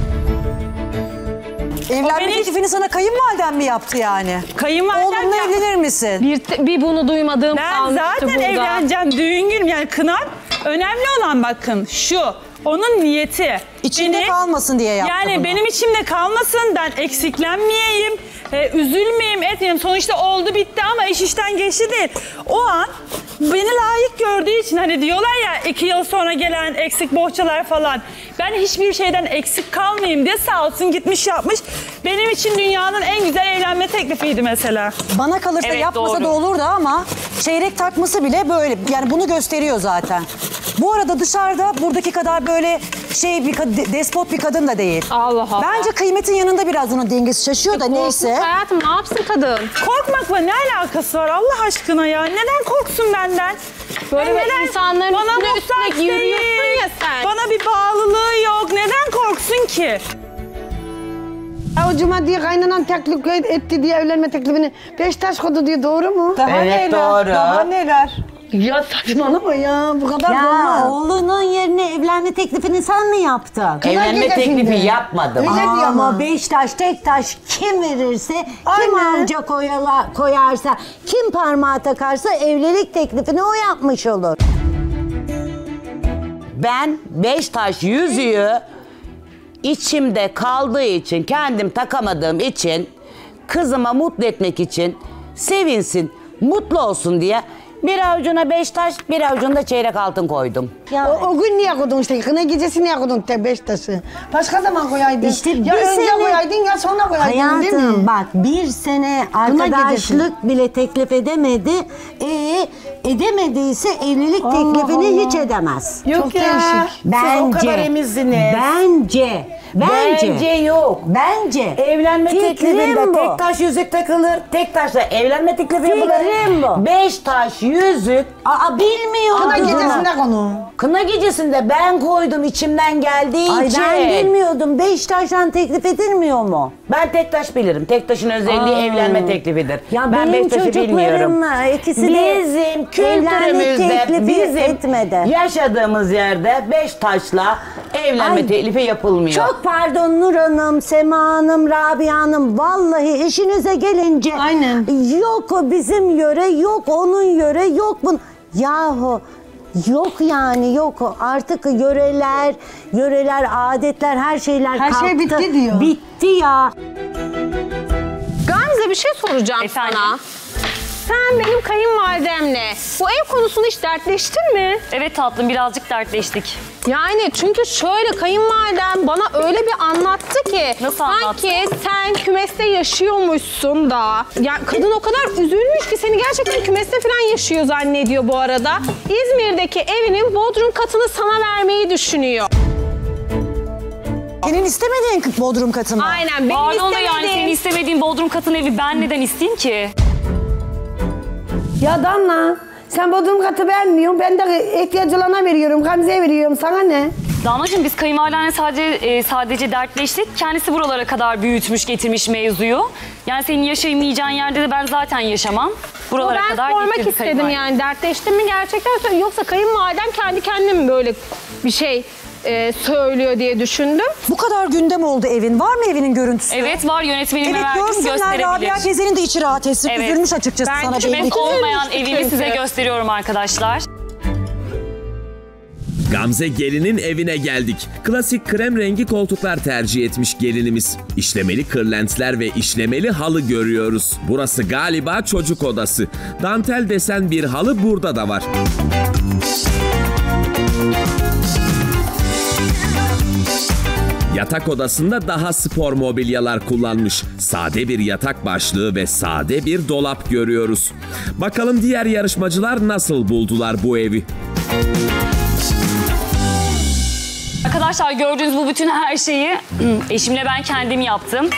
Evlenme teklifini sana kayınvaliden mi yaptı yani?
Kayınvalidem
Oğlumla evlenir misin?
Bir bunu duymadığım
Ben
kalmıştı
zaten
burada.
evleneceğim, düğün günüm yani kınam. Önemli olan bakın şu, onun niyeti.
İçinde kalmasın diye yaptı
Yani
bunu.
benim içimde kalmasın, ben eksiklenmeyeyim, üzülmeyeyim, etmeyeyim. Sonuçta oldu bitti ama iş işten geçti değil. O an beni layık gördüğü için, hani diyorlar ya 2 yıl sonra gelen eksik bohçalar falan. Ben hiçbir şeyden eksik kalmayayım diye sağ olsun gitmiş yapmış. Benim için dünyanın en güzel evlenme teklifiydi mesela.
Bana kalırsa
Evet,
yapmasa
doğru.
da olurdu ama çeyrek takması bile böyle. Yani bunu gösteriyor zaten. Bu arada dışarıda buradaki kadar böyle despot bir kadın da değil.
Allah Allah.
Bence kıymetin yanında biraz onun dengesi şaşıyor da neyse.
Hayatım ne yapsın kadın?
Korkmakla ne alakası var Allah aşkına ya? Neden korksun benden?
Böyle insanların üstüne
muhtaç
yürüyorsun
değil.
ya sen.
Bana bir bağlılığı yok. Neden korksun ki?
Avucuma diye kaynanan teklif etti diye evlenme teklifini 5 taş koydu diye doğru mu?
Evet doğru.
Daha neler? Ya saçmalama ya bu kadar
Ya
olmaz.
oğlunun yerine evlenme teklifini sen mi yaptın?
Evlenme
gecesinde.
teklifi yapmadım.
Öyle diyor
Ama 5 taş tek taş kim verirse, kim
Aynen.
avuca koyarsa, kim parmağı takarsa evlilik teklifini o yapmış olur.
Ben 5 taş yüzüğü içimde kaldığı için, kendim takamadığım için, kızıma mutlu etmek için, sevinsin, mutlu olsun diye bir avucuna 5 taş, bir avucunda çeyrek altın koydum.
O gün niye koydun işte? Kına gecesi niye koydun 5 taşı? Başka zaman koyaydın.
İşte
ya
bir
önce
sene-
koyaydın ya sonra koyaydın değil mi?
Hayatım bak bir sene arkadaşlık
gecesi.
bile teklif edemedi. Edemediyse evlilik
Allah
teklifini
Allah.
hiç edemez.
Çok değişik.
Bence.
o kadar eminsiniz.
Bence
yok.
Bence.
Evlenme
Fikrim
teklifinde
bu.
tek taş yüzük takılır, tek taşla evlenme teklifi yapılır.
Fikrim bu.
5 taş yüzük.
Bilmiyordum.
Kına gecesinde konu.
Kına gecesinde ben koydum içimden geldiği
Ay
için.
ben bilmiyordum. 5 taştan teklif edilmiyor mu?
Ben tek taş bilirim. Tek taşın özelliği evlenme teklifidir.
Ya
ben
benim
5 taşı bilmiyorum.
çocuklarım ikisi de
Bizim
evlenme
kültürümüzde,
teklifi
bizim
etmedi.
yaşadığımız yerde 5 taşla evlenme
Ay,
teklifi yapılmıyor.
Çok pardon Nur Hanım, Sema Hanım, Rabia Hanım. Vallahi işinize gelince
Aynen.
yok o bizim yöre, yok onun yöre, yok bun. Yahu yok yani yok. Artık yöreler, adetler, her şeyler
Her
kalktı.
şey bitti diyor.
Bitti ya.
Gamze bir şey soracağım sana. Sen benim kayınvalidemle bu ev konusunu hiç dertleştin mi?
Evet tatlım, birazcık dertleştik.
Yani çünkü şöyle kayınvalidem bana öyle bir anlattı ki.
Nasıl anlattı?
Sanki sen kümeste yaşıyormuşsun da. Yani kadın o kadar üzülmüş ki seni gerçekten kümeste falan yaşıyor zannediyor bu arada. İzmir'deki evinin bodrum katını sana vermeyi düşünüyor.
Senin istemediğin bodrum katı mı?
Aynen benim
Pardon da yani
istemediğim.
senin istemediğin bodrum katın evi ben neden isteyeyim ki?
Ya Damla, sen bodrum katı vermiyorsun. Ben de ihtiyacılana veriyorum, Gamze'ye veriyorum. Sana ne?
Damlacığım biz kayınvalidenle sadece dertleştik. Kendisi buralara kadar büyütmüş, getirmiş mevzuyu. Yani senin yaşayamayacağın yerde de ben zaten yaşamam. Buralara
Ben
kadar
sormak
getirdi
istedim
kayınvalide.
yani dertleştin mi gerçekten yoksa kayınvalidem kendi kendine mi böyle bir şey söylüyor diye düşündüm.
Bu kadar gündem oldu evin. Var mı evinin görüntüsü?
Evet var, yönetmenime
Evet
verdim,
görsünler.
gösterebilir.
Rabia teyzenin de içi rahat etsin.
Evet.
Üzülmüş açıkçası
Ben
sana belli
Kümes
ki.
olmayan evimi
çünkü.
size gösteriyorum arkadaşlar.
Gamze gelinin evine geldik. Klasik krem rengi koltuklar tercih etmiş gelinimiz. İşlemeli kırlentler ve işlemeli halı görüyoruz. Burası galiba çocuk odası. Dantel desen bir halı burada da var. Yatak odasında daha spor mobilyalar kullanmış. Sade bir yatak başlığı ve sade bir dolap görüyoruz. Bakalım diğer yarışmacılar nasıl buldular bu evi?
Arkadaşlar gördüğünüz bu bütün her şeyi eşimle ben kendim yaptım.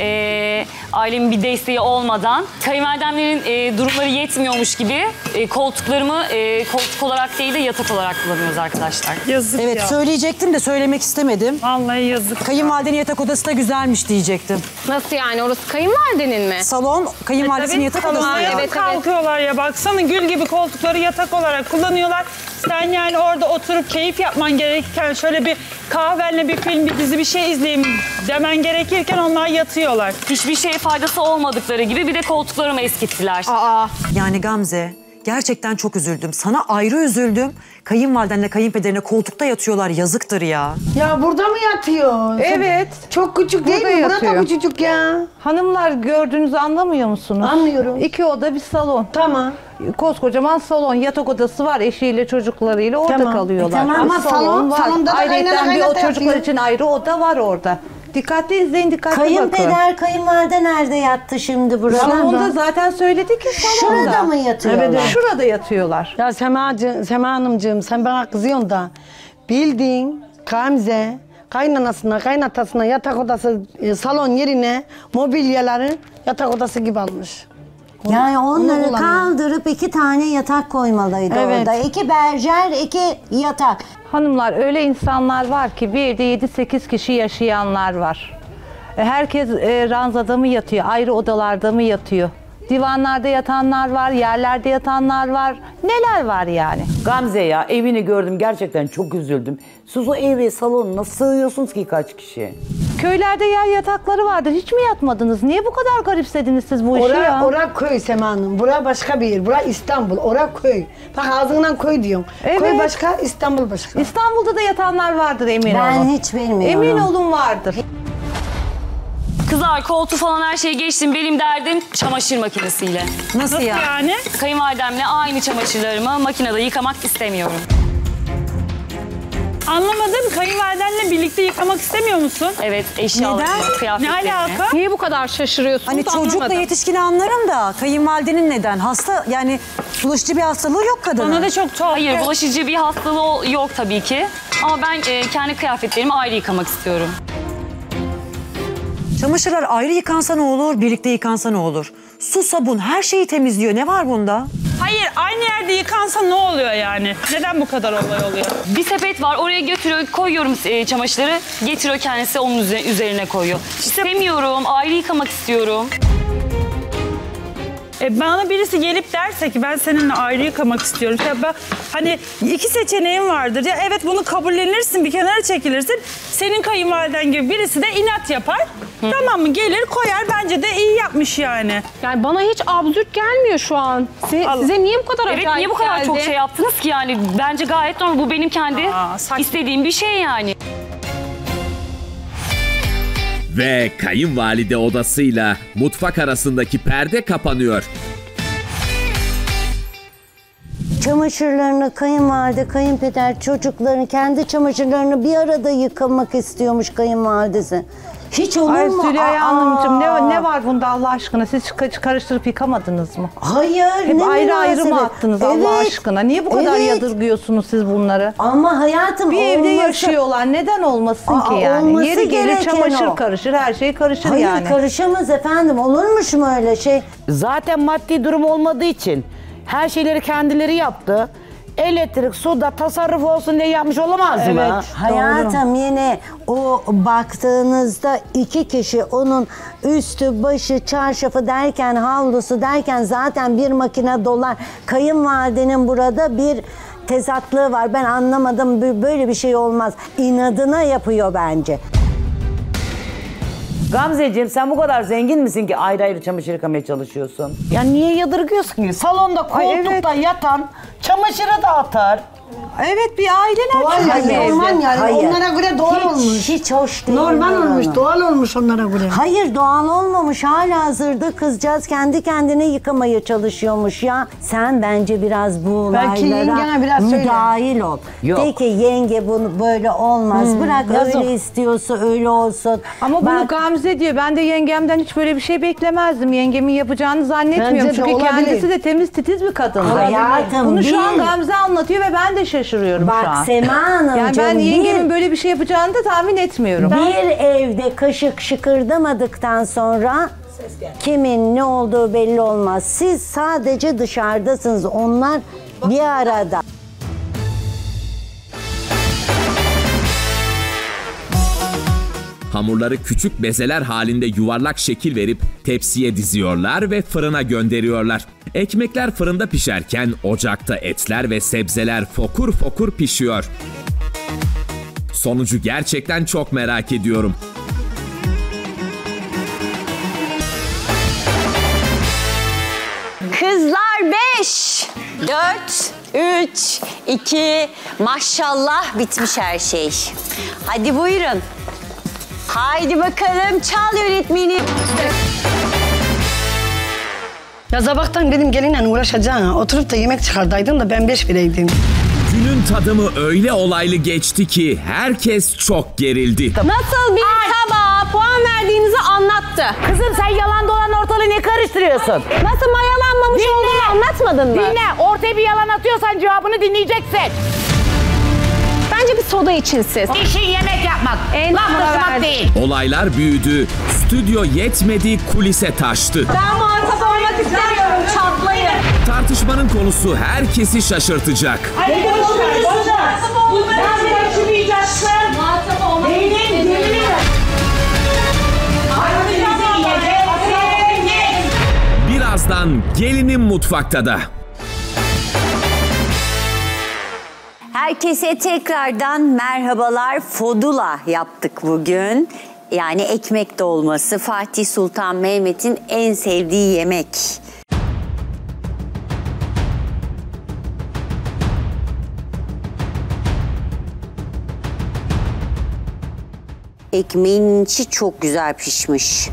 Ailemin bir desteği olmadan. Kayınvalidemlerin durumları yetmiyormuş gibi koltuklarımı koltuk olarak değil de yatak olarak kullanıyoruz arkadaşlar.
Yazık
Evet
ya.
söyleyecektim de söylemek istemedim.
Vallahi yazık.
Kayınvalidenin yatak odası da güzelmiş diyecektim.
Nasıl yani orası kayınvalidenin mi?
Salon kayınvalidesinin yatak odası.
Salona
ya.
evet.
kalkıyorlar ya, baksana gül gibi koltukları yatak olarak kullanıyorlar. Sen yani orada oturup keyif yapman gerekirken şöyle bir kahvenle bir film, bir dizi, bir şey izleyeyim demen gerekirken onlar yatıyorlar.
Hiçbir şeye faydası olmadıkları gibi bir de koltuklarımı eskittiler.
Yani Gamze gerçekten çok üzüldüm. Sana ayrı üzüldüm. Kayınvalidenle kayınpederine koltukta yatıyorlar, yazıktır ya.
Ya burada mı yatıyor?
Evet.
Çok küçük değil
Burada
mi? Burada
yatıyor.
küçücük ya.
Hanımlar gördüğünüzü anlamıyor musunuz?
Anlıyorum.
2 oda bir salon.
Tamam.
Koskocaman salon, yatak odası var eşiyle çocuklarıyla orada
Tamam.
kalıyorlar.
Tamam. Ama salonda da
Ayrıca
kaynana
bir o
kaynata
çocuklar
yatıyor.
için ayrı oda var orada. Dikkatli izleyin, dikkatli bakın.
Kayınpeder, kayınvalide nerede yattı şimdi burada?
Salonda zaten söyledi ki salonda.
Şurada mı yatıyorlar?
Evet, şurada yatıyorlar.
Ya Sema Hanımcığım sen bana kızıyorsun da bildiğin Gamze kaynanasına kaynatasına yatak odası salon yerine mobilyaları yatak odası gibi almış.
Yani onları
kullanıyor.
kaldırıp 2 tane yatak koymalıydı
Evet.
orada. 2 berjer, 2 yatak.
Hanımlar öyle insanlar var ki bir evde 7-8 kişi yaşayanlar var. Herkes ranzada mı yatıyor, ayrı odalarda mı yatıyor? Divanlarda yatanlar var, yerlerde yatanlar var. Neler var yani?
Gamze ya evini gördüm gerçekten çok üzüldüm. Siz o ev ve salonu nasıl sığıyorsunuz ki kaç kişi?
Köylerde yer yatakları vardır. Hiç mi yatmadınız? Niye bu kadar garipsediniz siz bu işi ya?
Ora köy Sema Hanım. Bura başka bir yer. Bura İstanbul. Ora köy. Bak ağzından köy diyorsun.
Evet.
Köy başka, İstanbul başka.
İstanbul'da da yatanlar vardır emin olun.
Ben hiç bilmiyorum.
Emin olun vardır.
Kızlar koltuğu falan her şeyi geçtim. Benim derdim çamaşır makinesiyle.
Nasıl ya?
Yani
Kayınvalidemle aynı çamaşırlarımı makinede yıkamak istemiyorum.
anlamadım, kayınvalidenle birlikte yıkamak istemiyor musun?
Evet, eşyalarımı,
Ne
kıyafetlerimi.
alaka?
Niye bu kadar şaşırıyorsunuz
Hani çocukla
anlamadım.
yetişkini anlarım da kayınvalidenin neden? Hasta yani bulaşıcı bir hastalığı yok kadının.
Bana da çok tuhaf.
Hayır, bulaşıcı bir hastalığı yok tabii ki. Ama ben kendi kıyafetlerimi ayrı yıkamak istiyorum.
Çamaşırlar ayrı yıkansa ne olur, birlikte yıkansa ne olur? Su, sabun her şeyi temizliyor. Ne var bunda?
Hayır, aynı yerde yıkansa ne oluyor yani? Neden bu kadar olay oluyor?
Bir sepet var, oraya götürüyor, koyuyorum çamaşırları. Getiriyor kendisi, onun üzerine koyuyor. İstemiyorum, ayrı yıkamak istiyorum.
Bana birisi gelip derse ki ben seninle ayrı yıkamak istiyorum. Ya ben, hani 2 seçeneğim vardır. Ya evet bunu kabullenirsin, bir kenara çekilirsin. Senin kayınvaliden gibi birisi de inat yapar. Tamam mı? Gelir koyar, bence de iyi yapmış yani.
Yani bana hiç absürt gelmiyor şu an. Size niye bu kadar
Evet,
acayip
niye bu kadar
geldi?
çok şey yaptınız ki yani? Bence gayet normal, bu benim kendi
saçma.
istediğim bir şey yani.
Ve kayınvalide odasıyla mutfak arasındaki perde kapanıyor.
Çamaşırlarını kayınvalide, kayınpeder çocukların kendi çamaşırlarını bir arada yıkamak istiyormuş kayınvalidesi. Hiç olur
Ay
mu?
Züleyha Hanımcığım ne var bunda Allah aşkına? Siz karıştırıp yıkamadınız mı?
Hayır.
Hep
ne
ayrı ayrı mı
münasebet?
attınız Allah aşkına? Niye bu kadar yadırgıyorsunuz siz bunları?
Ama hayatım
bir evde yaşıyorlar. Neden olmasın ki yani?
olması
Yeri gelir
gereken
çamaşır
o.
karışır, her şey karışır
Hayır,
yani.
karışamaz efendim. Olurmuş mu öyle şey?
Zaten maddi durum olmadığı için her şeyleri kendileri yaptı. Elektrik, suda tasarruf olsun diye yapmış olamaz mı?
Hayatım yine o baktığınızda 2 kişi onun üstü, başı, çarşafı derken, havlusu derken zaten bir makine dolar. Kayınvalidenin burada bir tezatlığı var. Ben anlamadım, böyle bir şey olmaz. İnadına yapıyor bence.
Gamzeciğim sen bu kadar zengin misin ki ayrı ayrı çamaşır yıkamaya çalışıyorsun? Ya niye yadırgıyorsun ki? Salonda koltukta yatan çamaşırı da atar.
Evet bir aileler
Doğal yani, normal yani.
Hayır.
Onlara göre doğal olmuş.
Hiç hoş değil.
Normal
Nurhan
olmuş,
Hanım.
doğal olmuş onlara göre.
Hayır doğal olmamış. Halihazırda kızcağız kendi kendine yıkamaya çalışıyormuş ya. Sen bence biraz bu
Belki
olaylara
yengene biraz söyle.
müdahil ol.
Yok.
De ki yenge bunu böyle olmaz. Bırak
yazık.
öyle istiyorsa öyle olsun.
Ama bunu
Bak,
Gamze diyor. Ben de yengemden hiç böyle bir şey beklemezdim. Yengemin yapacağını zannetmiyorum.
Bence de
Çünkü
olabilir.
kendisi de temiz titiz bir kadın.
Hayatım,
Bunu şu an
bil.
Gamze anlatıyor ve ben de şaşırıyorum şu an.
bak Sema Hanımcığım.
Yani ben yengemin böyle bir şey yapacağını da tahmin etmiyorum.
Bir evde kaşık şıkırdamadıktan sonra kimin ne olduğu belli olmaz. Siz sadece dışarıdasınız. Onlar bir arada.
Hamurları küçük bezeler halinde yuvarlak şekil verip tepsiye diziyorlar ve fırına gönderiyorlar. Ekmekler fırında pişerken ocakta etler ve sebzeler fokur fokur pişiyor. Sonucu gerçekten çok merak ediyorum.
Kızlar 5, 4, 3, 2, maşallah bitmiş her şey. Hadi buyurun. Haydi bakalım çal yönetmenim.
Ya sabahtan benim gelinle uğraşacağım. Oturup da yemek çıkardaydın da ben 5 vereydim.
Günün tadımı öyle olaylı geçti ki herkes çok gerildi.
Nasıl bir tabağa puan verdiğinizi anlattı.
Kızım sen yalan dolan ortalığı ne karıştırıyorsun?
Nasıl mayalanmamış olduğunu anlatmadın mı?
Dinle. Ortaya bir yalan atıyorsan cevabını dinleyeceksin.
Bence bir soda için siz.
İşin yemek yapmak. Laf taşımak değil.
Olaylar büyüdü, stüdyo yetmedi, kulise taştı.
Ben muhatap olmak istemiyorum. Çatlayın.
Tartışmanın konusu herkesi şaşırtacak. Birazdan gelinim mutfakta da.
Herkese tekrardan merhabalar. Fodula yaptık bugün. Yani ekmek dolması. Fatih Sultan Mehmet'in en sevdiği yemek. Ekmeğin içi çok güzel pişmiş.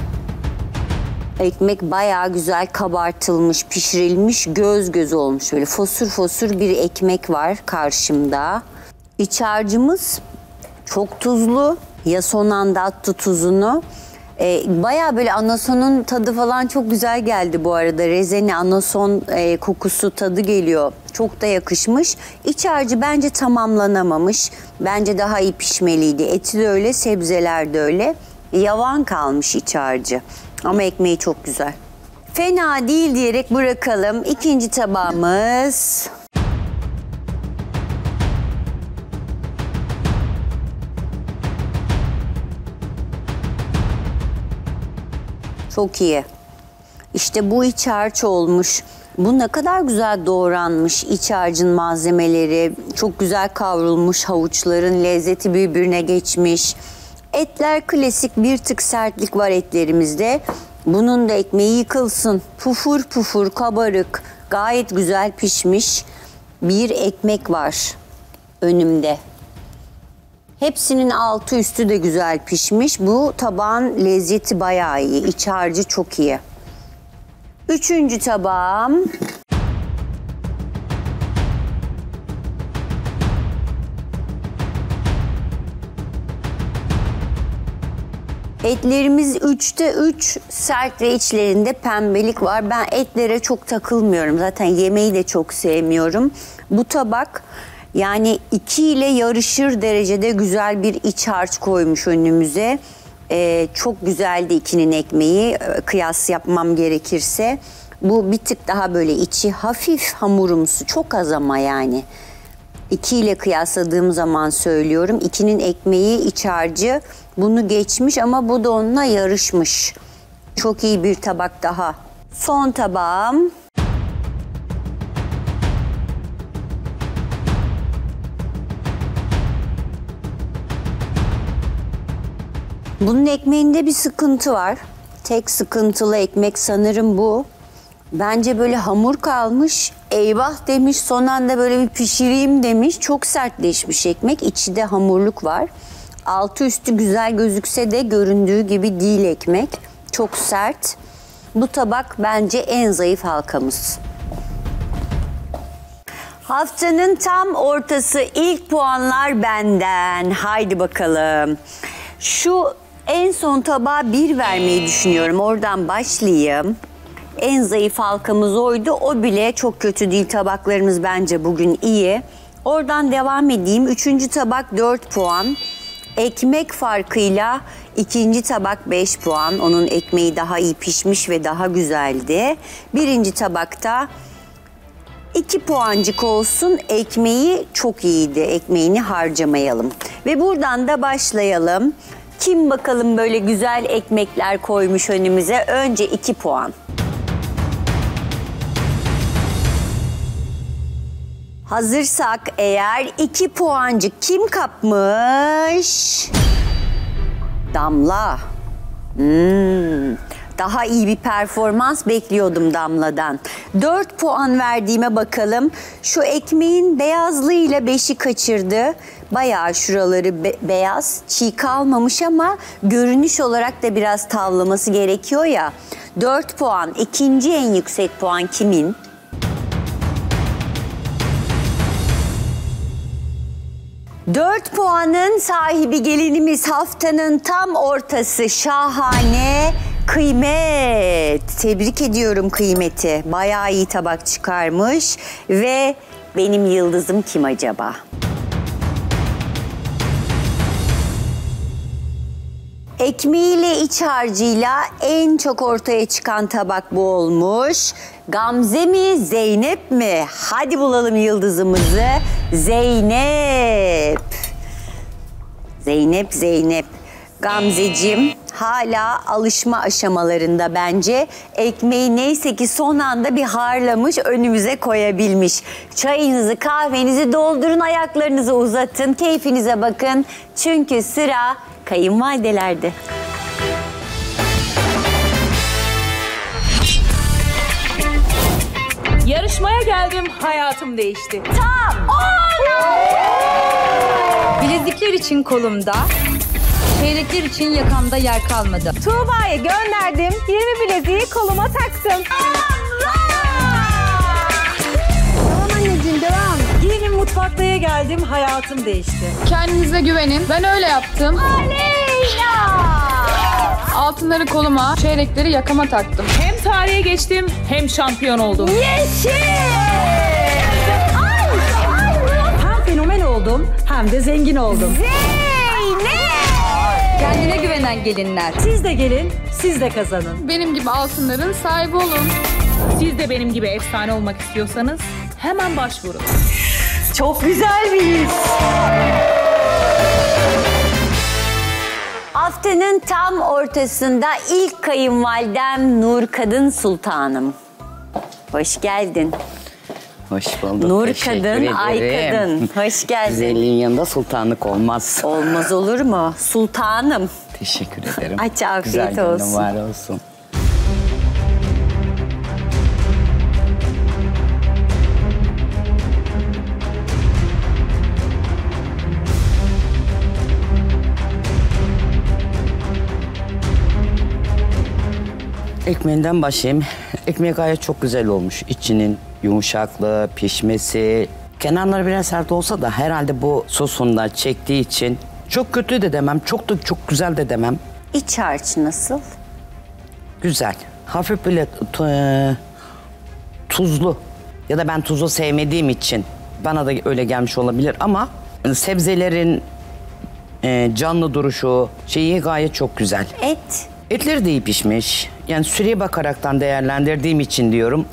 Ekmek bayağı güzel kabartılmış, pişirilmiş, göz göz olmuş. Böyle fosur fosur bir ekmek var karşımda. İç harcımız çok tuzlu. Ya son anda attı tuzunu. Bayağı böyle anasonun tadı falan çok güzel geldi bu arada. Rezene, anason kokusu, tadı geliyor. Çok da yakışmış. İç harcı bence tamamlanamamış. Bence daha iyi pişmeliydi. Eti de öyle, sebzeler de öyle. Yavan kalmış iç harcı. Ama ekmeği çok güzel. Fena değil diyerek bırakalım. İkinci tabağımız. Çok iyi. İşte bu iç harç olmuş. Bu ne kadar güzel doğranmış iç harcın malzemeleri. Çok güzel kavrulmuş, havuçların lezzeti birbirine geçmiş. Etler klasik, bir tık sertlik var etlerimizde. Bunun da ekmeği yıkılsın. Pufur pufur, kabarık, gayet güzel pişmiş bir ekmek var önümde. Hepsinin altı üstü de güzel pişmiş. Bu tabağın lezzeti bayağı iyi. İç harcı çok iyi. Üçüncü tabağım. Etlerimiz 3'te 3 sert ve içlerinde pembelik var. Ben etlere çok takılmıyorum. Zaten yemeği de çok sevmiyorum. Bu tabak yani 2 ile yarışır derecede güzel bir iç harç koymuş önümüze. Çok güzeldi 2'nin ekmeği. Kıyas yapmam gerekirse. Bu bir tık daha böyle içi hafif hamurumsu. Çok az ama yani. 2 ile kıyasladığım zaman söylüyorum. 2'nin ekmeği, iç harcı bunu geçmiş ama bu da onunla yarışmış. Çok iyi bir tabak daha. Son tabağım. Bunun ekmeğinde bir sıkıntı var. Tek sıkıntılı ekmek sanırım bu. Bence böyle hamur kalmış, eyvah demiş, son anda böyle bir pişireyim demiş. Çok sertleşmiş ekmek, içi de hamurluk var. Altı üstü güzel gözükse de göründüğü gibi değil ekmek. Çok sert. Bu tabak bence en zayıf halkamız. Haftanın tam ortası, ilk puanlar benden. Haydi bakalım. Şu en son tabağa 1 vermeyi düşünüyorum. Oradan başlayayım. En zayıf halkamız oydu. O bile çok kötü değil. Tabaklarımız bence bugün iyi. Oradan devam edeyim. 3. tabak 4 puan. Ekmek farkıyla 2. tabak 5 puan. Onun ekmeği daha iyi pişmiş ve daha güzeldi. 1. tabakta 2 puancık olsun. Ekmeği çok iyiydi. Ekmeğini harcamayalım. Ve buradan da başlayalım. Kim bakalım böyle güzel ekmekler koymuş önümüze? Önce 2 puan. Hazırsak eğer 2 puancık kim kapmış? Damla. Daha iyi bir performans bekliyordum Damla'dan. 4 puan verdiğime bakalım. Şu ekmeğin beyazlığıyla 5'i kaçırdı. Bayağı şuraları beyaz, çiğ kalmamış ama görünüş olarak da biraz tavlaması gerekiyor ya. 4 puan. İkinci en yüksek puan kimin? Dört puanın sahibi gelinimiz, haftanın tam ortası, şahane Kıymet. Tebrik ediyorum Kıymet'i. Bayağı iyi tabak çıkarmış ve benim yıldızım kim acaba? Ekmeğiyle iç harcıyla en çok ortaya çıkan tabak bu olmuş. Gamze mi, Zeynep mi? Hadi bulalım yıldızımızı. Zeynep. Zeynep. Gamzeciğim hala alışma aşamalarında bence. Ekmeği neyse ki son anda bir harlamış, önümüze koyabilmiş. Çayınızı, kahvenizi doldurun, ayaklarınızı uzatın, keyfinize bakın. Çünkü sıra kayınvalidelerde.
Yarışmaya geldim, hayatım değişti.
Tam!
Bilezikler için kolumda, çeyrekler için yakamda yer kalmadı.
Tuğba'ya gönderdim, 20 bileziği koluma taktım.
Devam anneciğim, devam.
Gelinim mutfaktaya geldim, hayatım değişti.
Kendinize güvenin. Ben öyle yaptım.
Aleyna!
Altınları koluma, çeyrekleri yakama taktım. Hem tarihe geçtim, hem şampiyon oldum.
Yeşil!
Hem fenomen oldum, hem de zengin oldum.
Kendine güvenen gelinler.
Siz de gelin, siz de kazanın.
Benim gibi altınların sahibi olun. Siz de benim gibi efsane olmak istiyorsanız hemen başvurun.
Çok güzel bir his. Haftanın tam ortasında ilk kayınvalidem Nur Kadın Sultanım. Hoş geldin.
Hoş bulduk.
Nur
Teşekkür
Kadın,
ederim.
Ay Kadın. Hoş geldin.
Güzelliğin yanında sultanlık olmaz.
Olmaz olur mu? Sultanım.
Teşekkür ederim.
Aç, afiyet
Güzel
olsun.
günün var olsun. Ekmeğinden başlayayım. Ekmeği gayet çok güzel olmuş. İçinin yumuşaklığı, pişmesi. Kenarları biraz sert olsa da herhalde bu sosundan çektiği için çok kötü de demem, çok güzel de demem.
İç harç nasıl?
Güzel. Hafif böyle tuzlu. Ya da ben tuzu sevmediğim için bana da öyle gelmiş olabilir ama sebzelerin canlı duruşu şeyi gayet çok güzel.
Et?
Etleri de iyi pişmiş. Yani süreye bakaraktan değerlendirdiğim için diyorum.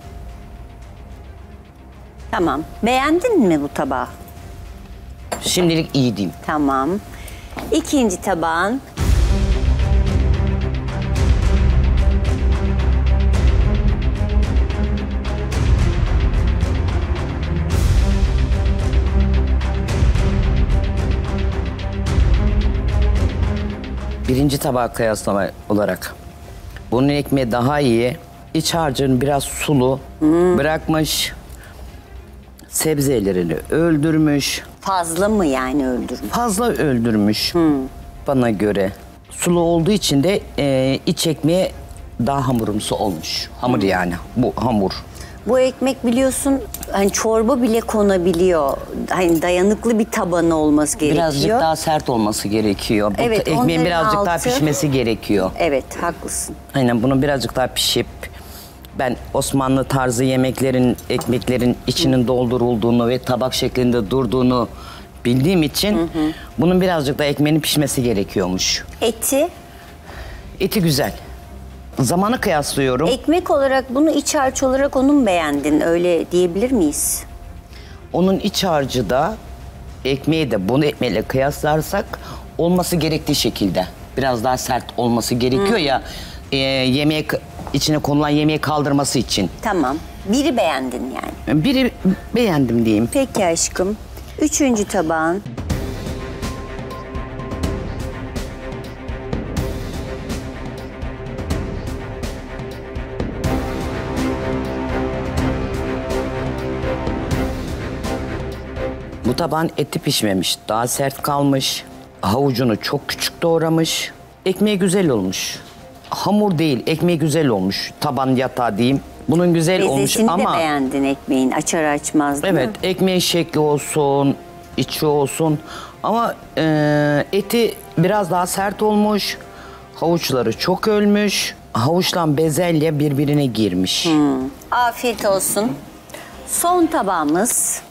Tamam. Beğendin mi bu tabağı?
Şimdilik iyi diyeyim.
Tamam. İkinci tabağın.
Birinci tabağa kıyaslama olarak bunun ekmeği daha iyi. İç harcını biraz sulu bırakmış. Sebzelerini öldürmüş.
Fazla mı yani öldürmüş?
Fazla öldürmüş bana göre. Sulu olduğu için de iç ekmeği daha hamurumsu olmuş. Hamur yani bu hamur.
Bu ekmek biliyorsun hani çorba bile konabiliyor. Hani dayanıklı bir tabanı olması gerekiyor.
Birazcık daha sert olması gerekiyor. Bu
Evet,
ekmeğin
onların
birazcık daha
altı-
pişmesi gerekiyor.
Evet, haklısın.
Aynen bunun birazcık daha pişip ben Osmanlı tarzı yemeklerin, ekmeklerin içinin doldurulduğunu ve tabak şeklinde durduğunu bildiğim için bunun birazcık da ekmeğinin pişmesi gerekiyormuş.
Eti?
Eti güzel. Zamanı kıyaslıyorum.
Ekmek olarak bunu iç harç olarak onu mu beğendin? Öyle diyebilir miyiz?
Onun iç harcı da ekmeği de bunu ekmeğiyle kıyaslarsak olması gerektiği şekilde. Biraz daha sert olması gerekiyor ya yemeğe içine konulan yemeği kaldırması için.
Tamam. Biri beğendin yani.
Biri beğendim diyeyim.
Peki aşkım. Üçüncü tabağın.
Bu tabağın eti pişmemiş, daha sert kalmış. Havucunu çok küçük doğramış. Ekmeği güzel olmuş. Hamur değil, ekmeği güzel olmuş. Taban yatağı diyeyim. Bunun güzel olmuş
Lezzetini
ama...
de beğendin ekmeğin açar açmaz değil
Evet,
mi?
ekmeğin şekli olsun, içi olsun. Ama eti biraz daha sert olmuş. Havuçları çok ölmüş. Havuçla bezelye birbirine girmiş.
Afiyet olsun. Son tabağımız.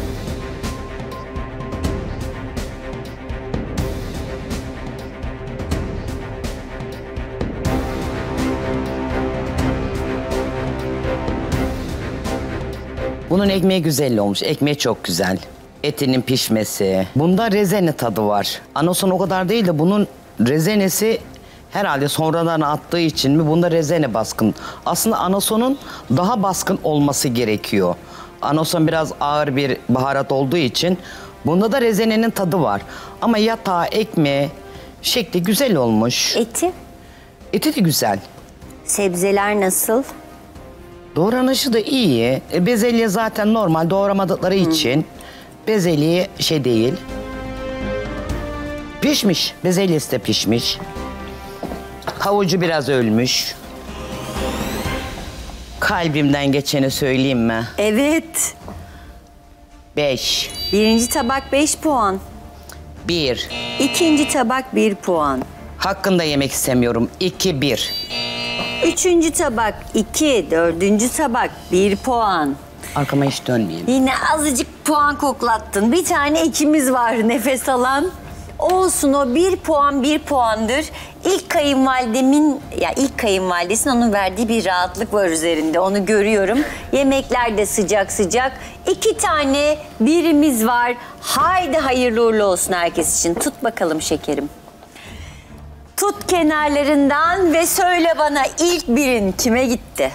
Bunun ekmeği güzel olmuş. Ekmeği çok güzel. Etinin pişmesi. Bunda rezene tadı var. Anason o kadar değil de bunun rezenesi herhalde sonradan attığı için mi bunda rezene baskın. Aslında anasonun daha baskın olması gerekiyor. Anason biraz ağır bir baharat olduğu için bunda da rezenenin tadı var. Ama yatağı, ekmeği, şekli güzel olmuş.
Eti?
Eti de güzel.
Sebzeler nasıl?
Doğranışı da iyi. Bezelye zaten normal doğramadıkları için bezelye şey değil. Pişmiş. Bezelyesi de pişmiş. Havucu biraz ölmüş. Kalbimden geçeni söyleyeyim mi?
Evet.
5.
Birinci tabak 5 puan.
1.
İkinci tabak 1 puan.
Hakkında yemek istemiyorum. 2, 1.
Üçüncü tabak 2, dördüncü tabak 1 puan.
Arkama hiç dönmeyeyim.
Yine azıcık puan koklattın. Bir tane ikimiz var nefes alan. Olsun o 1 puan 1 puandır. İlk kayınvalidesin onun verdiği bir rahatlık var üzerinde. Onu görüyorum. Yemekler de sıcak sıcak. 2 tane birimiz var. Haydi hayırlı uğurlu olsun herkes için. Tut bakalım şekerim. Tut kenarlarından ve söyle bana ilk birin kime gitti?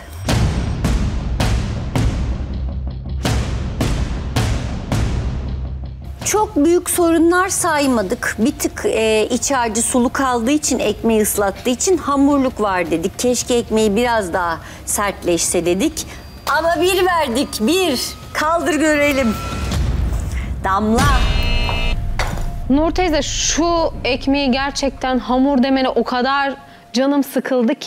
Çok büyük sorunlar saymadık. Bir tık iç harcı sulu kaldığı için, ekmeği ıslattığı için hamurluk var dedik. Keşke ekmeği biraz daha sertleşse dedik. Ama 1 verdik, 1. Kaldır görelim. Damla.
Nur teyze şu ekmeği gerçekten hamur demene o kadar canım sıkıldı ki.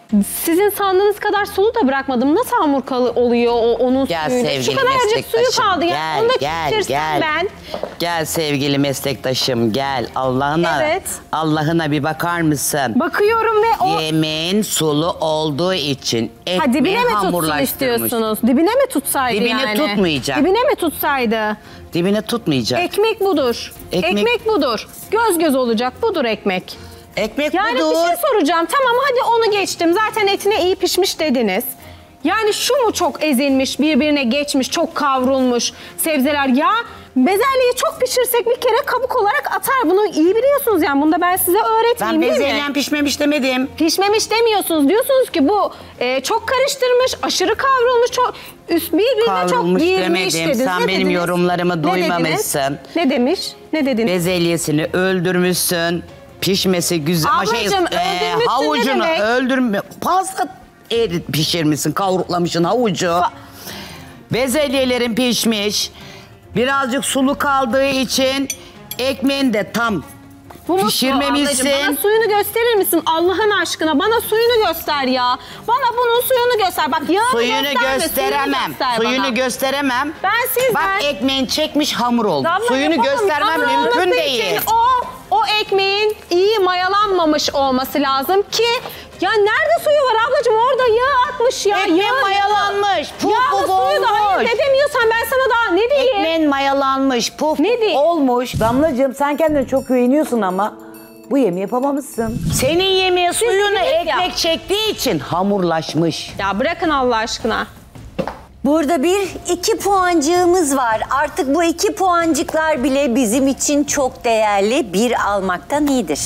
Sizin sandığınız kadar sulu da bırakmadım. Nasıl hamur oluyor onun
Gel
suyuyla?
sevgili
Şu kadarcık suyu
meslektaşım.
kaldı ya.
Gel,
Onu da
gel,
pişirsem
gel.
ben.
Gel sevgili meslektaşım gel. Allah'ına
Evet.
Allah'ına bir bakar mısın?
Bakıyorum ve o...
Yemeğin sulu olduğu için
Ha,
ekmeği
dibine mi tutsun
hamurlaştırmış.
istiyorsunuz? Dibine mi tutsaydı
Dibine
yani?
tutmayacak.
Dibine mi tutsaydı?
Dibine tutmayacak.
Ekmek budur. Ekmek budur. Göz olacak. Budur ekmek.
Ekmek
yani
budur.
bir şey soracağım. Tamam hadi onu geçtim. Zaten etine iyi pişmiş dediniz. Yani şu mu çok ezilmiş, birbirine geçmiş, çok kavrulmuş sebzeler? Ya bezelyeyi çok pişirsek bir kere kabuk olarak atar. Bunu iyi biliyorsunuz yani. Bunu da ben size öğretmeyeyim
Ben
değil mi?
bezelyen pişmemiş demedim.
Pişmemiş demiyorsunuz. Diyorsunuz ki bu çok karıştırmış, aşırı kavrulmuş, çok birbirine çok
Kavrulmuş
girmiş
demedim.
dediniz.
Sen
Ne
benim
dediniz?
yorumlarımı
Ne
duymamışsın.
dediniz? Ne demiş? Ne dediniz?
Bezelyesini öldürmüşsün. Pişmesi güzel.
Ablacığım, öldürmüşsün
havucunu
ne demek?
öldürme. Fazla pişirmişsin, kavrulamışsın havucu. Bezelyelerin pişmiş. Birazcık sulu kaldığı için ekmeğin de tam pişirmemişsin.
Ablacığım, bana suyunu gösterir misin Allah aşkına? Bana suyunu göster ya. Bana bunun suyunu göster. Bak yağını
Suyunu
gösterme,
gösteremem.
göster
Suyunu
bana.
gösteremem.
Ben sizden...
Bak ekmeğin çekmiş hamur oldu.
Damla
Suyunu
yapamam.
göstermem
Hamur
mümkün
olması
değil.
için o ekmeğin iyi mayalanmamış olması lazım ki ya nerede suyu var ablacığım? Orada yağ atmış ya.
Ekmeğin mayalanmış. Puf
Yağlı
puf
suyu da hayır
olmuş.
ne demiyorsan ben sana daha ne diyeyim?
Ekmeğin mayalanmış. Puf
Ne diyeyim?
Olmuş. Damlacığım sen kendine çok güveniyorsun ama bu yemeği yapamamışsın.
Senin yemeğe suyunu
yemek
ekmek
yap.
çektiği için hamurlaşmış.
Ya bırakın Allah aşkına.
Burada 2 puancığımız var. Artık bu 2 puancıklar bile bizim için çok değerli. 1 almaktan iyidir.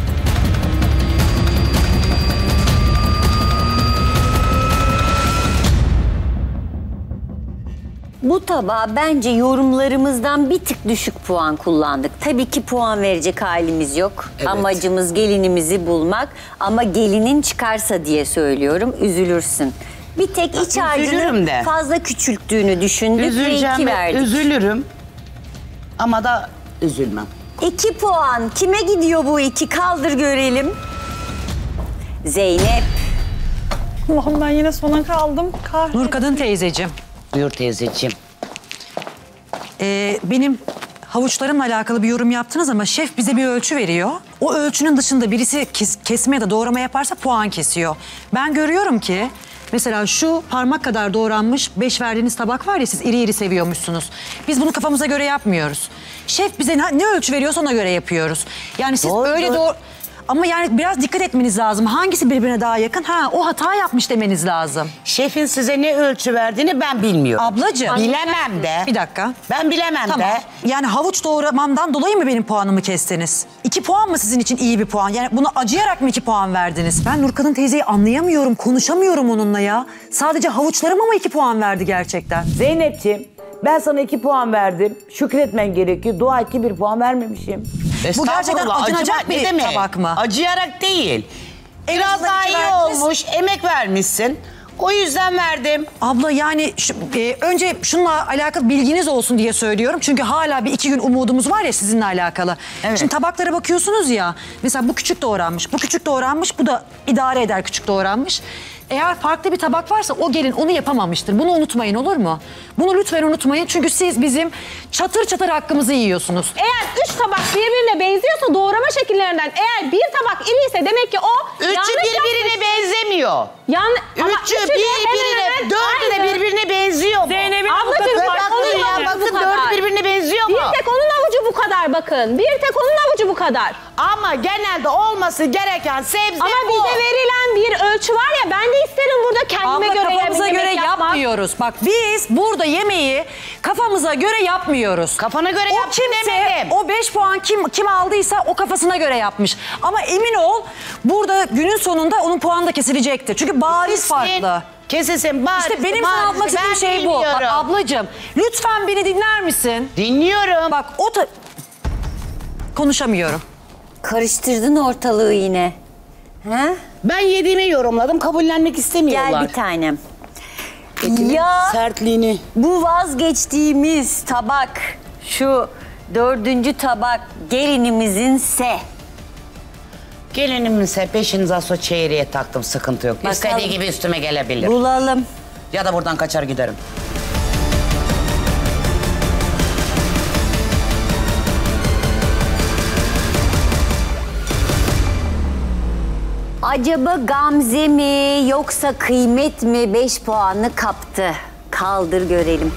Bu tabağa bence yorumlarımızdan bir tık düşük puan kullandık. Tabii ki puan verecek halimiz yok.
Evet.
Amacımız gelinimizi bulmak. Ama gelinin çıkarsa diye söylüyorum, üzülürsün. Bir tek iç harcını
de.
fazla küçülttüğünü düşündük ve 2
Üzüleceğim,
verdik.
üzülürüm. Ama da üzülmem.
2 puan. Kime gidiyor bu 2? Kaldır görelim. Zeynep.
Allah'ım ben yine sona kaldım.
Nurkadın teyzeciğim.
Buyur teyzeciğim.
Benim havuçlarımla alakalı bir yorum yaptınız ama şef bize bir ölçü veriyor. O ölçünün dışında birisi kesme ya da doğrama yaparsa puan kesiyor. Ben görüyorum ki mesela şu parmak kadar doğranmış 5 verdiğiniz tabak var ya, siz iri iri seviyormuşsunuz. Biz bunu kafamıza göre yapmıyoruz. Şef bize ne ölçü veriyorsa ona göre yapıyoruz. Yani siz
Doğru.
öyle ama yani biraz dikkat etmeniz lazım. Hangisi birbirine daha yakın? O hata yapmış demeniz lazım.
Şefin size ne ölçü verdiğini ben bilmiyorum.
Ablacığım.
Bilemem de.
Bir dakika.
Ben bilemem
Tamam.
de.
Yani havuç doğramamdan dolayı mı benim puanımı kestiniz? 2 puan mı sizin için iyi bir puan? Yani bunu acıyarak mı 2 puan verdiniz? Ben Nurkadın teyzeyi anlayamıyorum, konuşamıyorum onunla ya. Sadece havuçlarıma mı 2 puan verdi gerçekten?
Zeynep'ciğim ben sana 2 puan verdim. Şükretmen gerekiyor. Dua ki 1 puan vermemişim.
Bu gerçekten acınacak
acıma-
bir
ne demek?
tabak mı?
Acıyarak değil.
En
Biraz
azından
daha
iki
iyi
verdiniz.
olmuş, emek vermişsin. O yüzden verdim.
Abla yani önce şununla alakalı bilginiz olsun diye söylüyorum. Çünkü hala bir 2 gün umudumuz var ya sizinle alakalı.
Evet.
Şimdi tabaklara bakıyorsunuz ya. Mesela bu küçük doğranmış, bu küçük doğranmış, bu da idare eder küçük doğranmış. Eğer farklı bir tabak varsa o gelin onu yapamamıştır. Bunu unutmayın, olur mu? Bunu lütfen unutmayın çünkü siz bizim çatır çatır hakkımızı yiyorsunuz.
Eğer 3 tabak birbirine benziyorsa doğrama şekillerinden, eğer bir tabak iriyse demek ki o
Üçü
yanlış
birbirine
yapmış.
benzemiyor.
Ama
Üçü
üçü de
birbirine,
hemen hemen
dördü de
aynı.
birbirine benziyor mu?
Zeynep'in
Ablacığım
avukatı
bak,
farklı
onun
yani.
avucu
Bakın
bu kadar.
dördü birbirine benziyor mu?
Bir tek onun avucu bu kadar bakın. Bir tek onun avucu bu kadar.
Ama genelde olması gereken sebze
Ama
bu.
bize verilen bir ölçü var ya, ben de isterim burada kendime
Abla
göre
kafamıza
yemek
göre
yapmak.
yapmıyoruz. Bak biz burada yemeği kafamıza göre yapmıyoruz.
Kafana göre
o
yaptın
kimse,
demedim.
o 5 puan kim aldıysa o kafasına göre yapmış. Ama emin ol burada günün sonunda onun puanı da kesilecektir. Çünkü bariz farklı.
Kesesin bariz.
İşte benim sana anlatmak istediğim şey bu. Bak, ablacığım lütfen beni dinler misin?
Dinliyorum.
Bak konuşamıyorum.
Karıştırdın ortalığı yine. He?
Ben yediğimi yorumladım. Kabullenmek istemiyorlar.
Gel bir tanem.
Etinin sertliğini.
Bu vazgeçtiğimiz tabak, şu 4. tabak gelinimizin
Gelinimin ise peşinize so çeyreğe taktım, sıkıntı yok.
Bakalım.
İstediği gibi üstüme gelebilir.
Bulalım.
Ya da buradan kaçar giderim.
Acaba Gamze mi yoksa Kıymet mi 5 puanı kaptı? Kaldır görelim.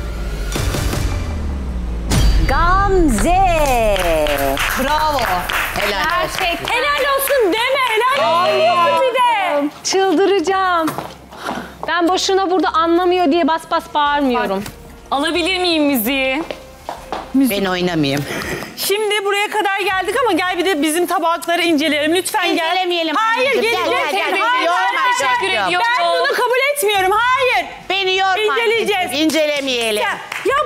Gamze.
Bravo.
Helal olsun.
Gerçekten.
Helal olsun deme. Helal olsun bir de.
Çıldıracağım. Ben boşuna burada anlamıyor diye bas bas bağırmıyorum.
Alabilir miyim müziği?
Ben oynamayayım.
Şimdi buraya kadar geldik ama gel bir de bizim tabakları inceleyelim. Lütfen gel.
İncelemeyelim
Hayır
anneciğim.
geleceğiz.
Gel, gel,
Hayır,
yorma,
hayır,
teşekkür
hayır.
ediyorum.
Ben bunu kabul etmiyorum. Hayır.
Beni yorma
İnceleyeceğiz.
anneciğim, İncelemeyelim.
Ya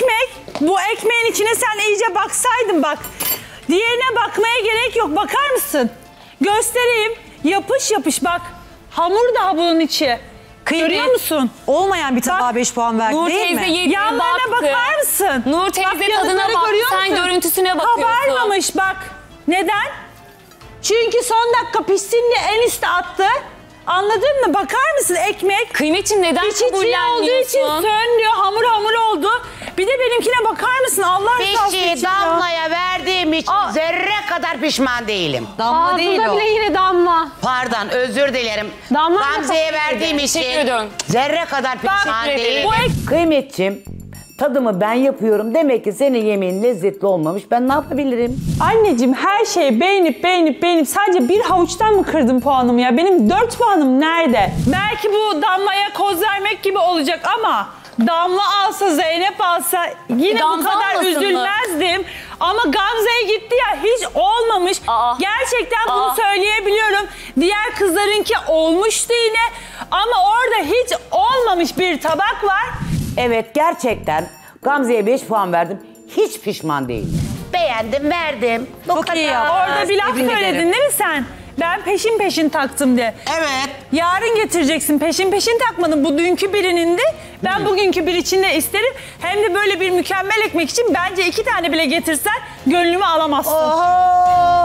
bu ekmeğin içine sen iyice baksaydın bak. Diğerine bakmaya gerek yok. Bakar mısın? Göstereyim. Yapış yapış bak. Hamur da bunun içi. Görüyor musun?
Olmayan bir tabağa 5 puan verdi
Nur
değil
teyze
mi?
yediğine
Yanlarına
baktı.
bakar mısın?
Nur teyze
Bak,
tadına
yanıkları
bak.
görüyor
Sen
musun?
görüntüsüne bakıyorsun.
Kabarmamış bak. Neden? Çünkü son dakika pişsin diye en üste attı. Anladın mı? Bakar mısın ekmek?
Kıymetçim neden
İç içi olduğu için
kabullenmiyorsun?
sönmüyor. Hamur hamur oldu. Bir de benimkine bakar mısın? Allah rızası için
Peki
ya.
Damla'ya verdiğim için zerre kadar pişman değilim.
Damla değil
Ağzında
o.
bile yine damla.
Pardon, özür dilerim.
Damla mı
Gamze'ye
kabul
verdiğim
edin?
için
Teşekkür ederim.
zerre kadar pişman
teşekkür ederim.
değilim. Kıymetçim, tadımı ben yapıyorum. Demek ki senin yemeğin lezzetli olmamış. Ben ne yapabilirim?
Anneciğim her şeyi beğenip sadece bir havuçtan mı kırdın puanımı ya? Benim 4 puanım nerede? Belki bu Damla'ya koz vermek gibi olacak ama Damla alsa, Zeynep alsa yine
Gamze
bu kadar
almasın mı?
üzülmezdim. Ama Gamze'ye gitti ya hiç olmamış. Gerçekten bunu söyleyebiliyorum. Diğer kızlarınki olmuştu yine ama orada hiç olmamış bir tabak var.
Evet, gerçekten Gamze'ye 5 puan verdim. Hiç pişman değilim. Beğendim, verdim.
Çok iyi ya. Orada bir laf söyledin değil mi sen? Ben peşin taktım de.
Evet.
Yarın getireceksin. Peşin takmadın. Bu dünkü birinin de ben bugünkü bir için de isterim. Hem de böyle bir mükemmel ekmek için bence 2 tane bile getirsen gönlümü alamazsın.
Oho!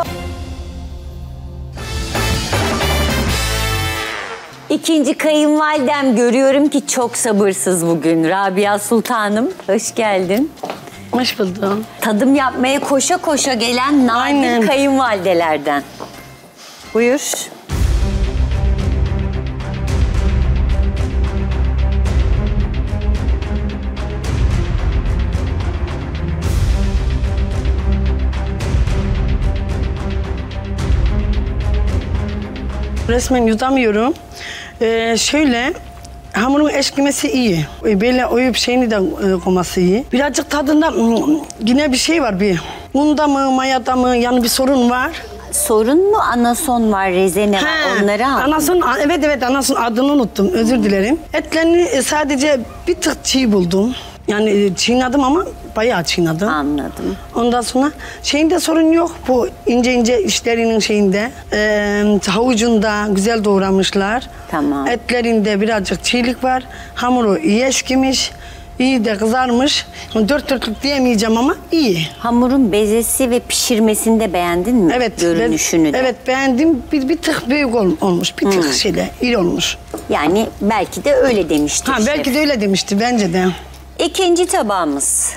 İkinci kayınvalidem görüyorum ki çok sabırsız bugün. Rabia Sultanım, hoş geldin.
Hoş buldum.
Tadım yapmaya koşa koşa gelen nadir
Aynen.
kayınvalidelerden. Buyur.
Resmen yutamıyorum. Şöyle hamurun eşkimesi iyi. Böyle oyup şeyini de koyması iyi. Birazcık tadında yine bir şey var bir. Unda mı, mayada mı yani bir sorun var.
Sorun mu? Anason var, rezene var. Onları al.
Anason, evet anason adını unuttum. Özür dilerim. Etlerini sadece bir tık çiğ buldum. Yani çiğnedim ama bayağı çiğnedim.
Anladım.
Ondan sonra şeyinde sorun yok. Bu ince işlerinin şeyinde. Havucunda güzel doğramışlar.
Tamam.
Etlerinde birazcık çiğlik var. Hamuru iyi eşkimiş. İyi de kızarmış. 4 dörtlük diyemeyeceğim ama iyi.
Hamurun bezesi ve pişirmesini de beğendin mi?
Evet.
Görünüşünü de.
Evet beğendim. Bir tık büyük olmuş. Bir tık şeyle iyi olmuş.
Yani belki de öyle demiştir şef.
Belki de öyle demişti bence de.
İkinci tabağımız.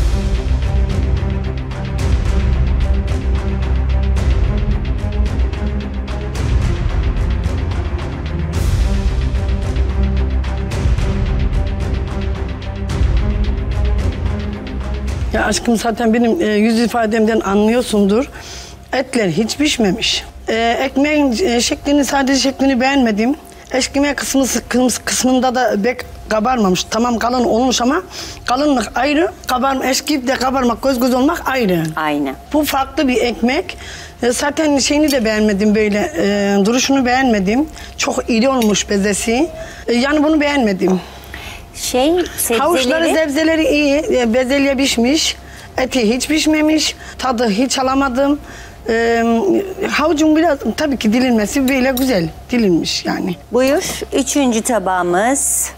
Ya aşkım zaten benim yüz ifademden anlıyorsundur. Etler hiç pişmemiş. Ekmeğin sadece şeklini beğenmedim. Eşkime kısmında da pek kabarmamış. Tamam kalın olmuş ama kalınlık ayrı. Eşkiyip de kabarmak, göz olmak ayrı.
Aynen.
Bu farklı bir ekmek. Zaten şeyini de beğenmedim böyle. Duruşunu çok iri olmuş bezesi. Yani bunu beğenmedim.
Sebzeleri...
Havuçları, sebzeleri iyi. Bezelye pişmiş. Eti hiç pişmemiş. Tadı hiç alamadım. Havucun biraz tabii ki dilinmesi böyle güzel dilinmiş yani.
Buyur. Üçüncü tabağımız.